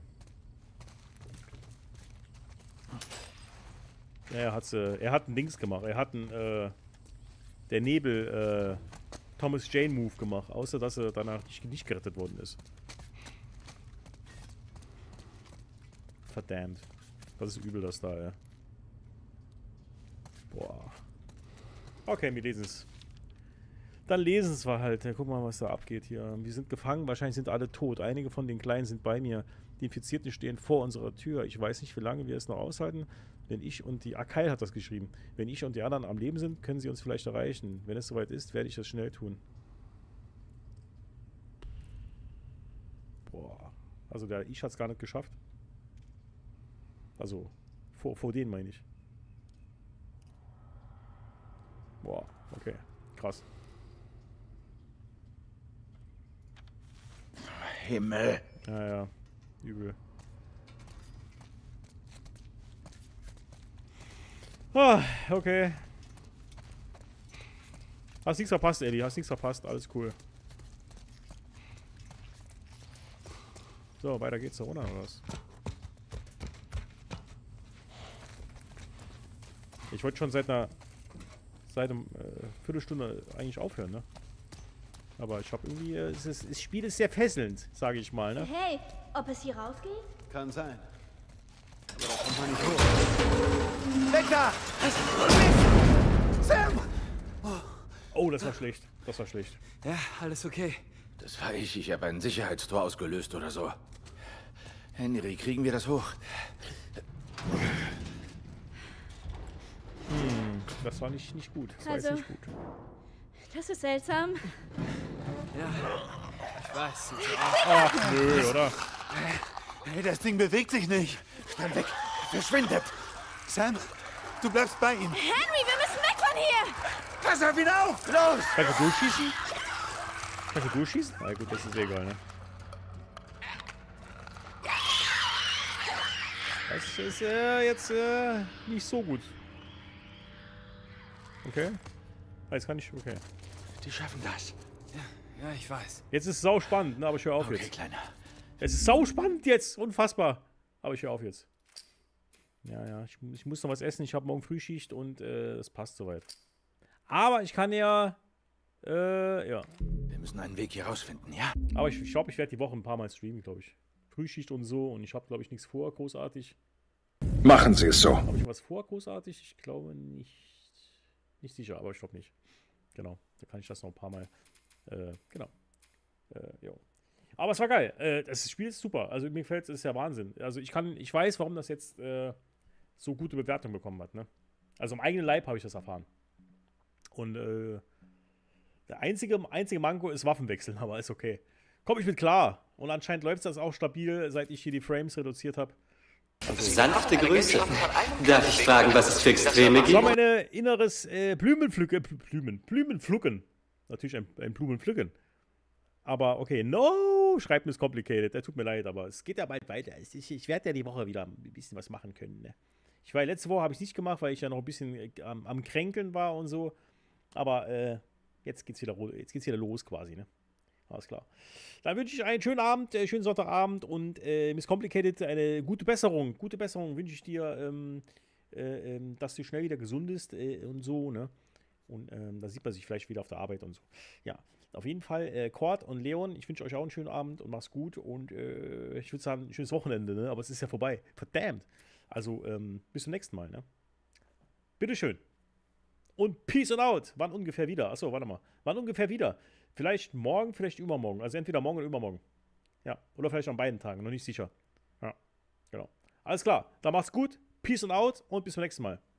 Ja, er hat äh, er hat ein Dings gemacht. Er hat ein äh, der Nebel äh, Thomas Jane Move gemacht, außer dass er danach nicht, nicht gerettet worden ist. Verdammt. Das ist übel, das da, ja. Boah. Okay, wir lesen es. Dann lesen es wir halt. Ja, guck mal, was da abgeht hier. Wir sind gefangen, wahrscheinlich sind alle tot. Einige von den Kleinen sind bei mir. Die Infizierten stehen vor unserer Tür. Ich weiß nicht, wie lange wir es noch aushalten. Wenn ich und die... Akail hat das geschrieben. Wenn ich und die anderen am Leben sind, können sie uns vielleicht erreichen. Wenn es soweit ist, werde ich das schnell tun. Boah. Also der Ich hat es gar nicht geschafft. Also, vor, vor denen meine ich. Boah, okay. Krass. Himmel. Ja, ja. Übel. Ah, okay. Hast nichts verpasst, Eddie. Hast nichts verpasst. Alles cool. So, weiter geht's da runter, oder was? Ich wollte schon seit einer seit einer äh, Viertelstunde eigentlich aufhören, ne? Aber ich habe irgendwie, äh, es ist, das Spiel ist sehr fesselnd, sage ich mal, ne? Hey, ob es hier rausgeht? Kann sein. Aber da kommt man nicht hoch. Weg da! Sam! Oh, das war schlecht. Das war schlecht. Ja, alles okay. Das war ich. Ich habe ein Sicherheitstor ausgelöst oder so. Henry, kriegen wir das hoch? Hm, das war nicht, nicht gut. Das war Also- jetzt nicht gut. Das ist seltsam. Ja, ich weiß. Sieht so aus. Ach, nö, oder? Hey, das Ding bewegt sich nicht. Schnell weg! Verschwindet! Sam, du bleibst bei ihm. Henry, wir müssen weg von hier! Pass auf ihn auf! Los! Kannst du durchschießen? Kannst du durchschießen? Na gut, das ist egal, ne? Das ist äh, jetzt äh, nicht so gut. Okay. Ah, jetzt kann ich, okay. Die schaffen das. Ja, ich weiß. Jetzt ist es sau spannend, ne? Aber ich höre auf Okay, jetzt. Kleiner. Es ist sau spannend jetzt, unfassbar. Aber ich höre auf jetzt. Ja, ja, ich, ich muss noch was essen. Ich habe morgen Frühschicht und äh, es passt soweit. Aber ich kann ja, äh, ja. Wir müssen einen Weg hier rausfinden, ja? Aber ich glaube, ich, glaub, ich werde die Woche ein paar Mal streamen, glaube ich. Frühschicht und so. Und ich habe, glaube ich, nichts vor, großartig. Machen Sie es so. Habe ich was vor, großartig? Ich glaube nicht. Nicht sicher, aber ich glaube nicht. Genau, da kann ich das noch ein paar Mal. Äh, genau. Äh, jo. Aber es war geil. Äh, das Spiel ist super. Also mir gefällt es, ist ja Wahnsinn. Also ich kann, ich weiß, warum das jetzt äh, so gute Bewertung bekommen hat. Ne? Also im eigenen Leib habe ich das erfahren. Und äh, der einzige, einzige Manko ist Waffenwechseln, aber ist okay. Komme ich mit klar. Und anscheinend läuft das auch stabil, seit ich hier die Frames reduziert habe. Sanfte Grüße. Darf ich fragen, was es für Extreme Das war gibt? meine inneres äh, Blumenpflücken. Blumen, Blumenpflücken. Natürlich ein, ein Blumenpflücken. Aber okay, no, schreibt mir es complicated. Der tut mir leid, aber es geht ja bald weiter. Ich, ich werde ja die Woche wieder ein bisschen was machen können. Ne? Ich war letzte Woche habe ich nicht gemacht, weil ich ja noch ein bisschen äh, am, am Kränkeln war und so. Aber äh, jetzt geht's wieder, jetzt geht's wieder los quasi, ne? Alles klar. Dann wünsche ich einen schönen Abend, äh, schönen Sonntagabend und äh, Miss Complicated eine gute Besserung. Gute Besserung wünsche ich dir, ähm, äh, ähm, dass du schnell wieder gesund bist äh, und so, ne? Und ähm, da sieht man sich vielleicht wieder auf der Arbeit und so. Ja, auf jeden Fall, äh, Cord und Leon, ich wünsche euch auch einen schönen Abend und mach's gut und äh, ich würde sagen, ein schönes Wochenende, ne? Aber es ist ja vorbei. Verdammt. Also, ähm, bis zum nächsten Mal, ne? Bitteschön. und Peace and out. Wann ungefähr wieder? Achso, warte mal. Wann ungefähr wieder? Vielleicht morgen, vielleicht übermorgen. Also entweder morgen oder übermorgen. Ja, oder vielleicht an beiden Tagen. Noch nicht sicher. Ja, genau. Alles klar. Dann macht's gut. Peace and out und bis zum nächsten Mal.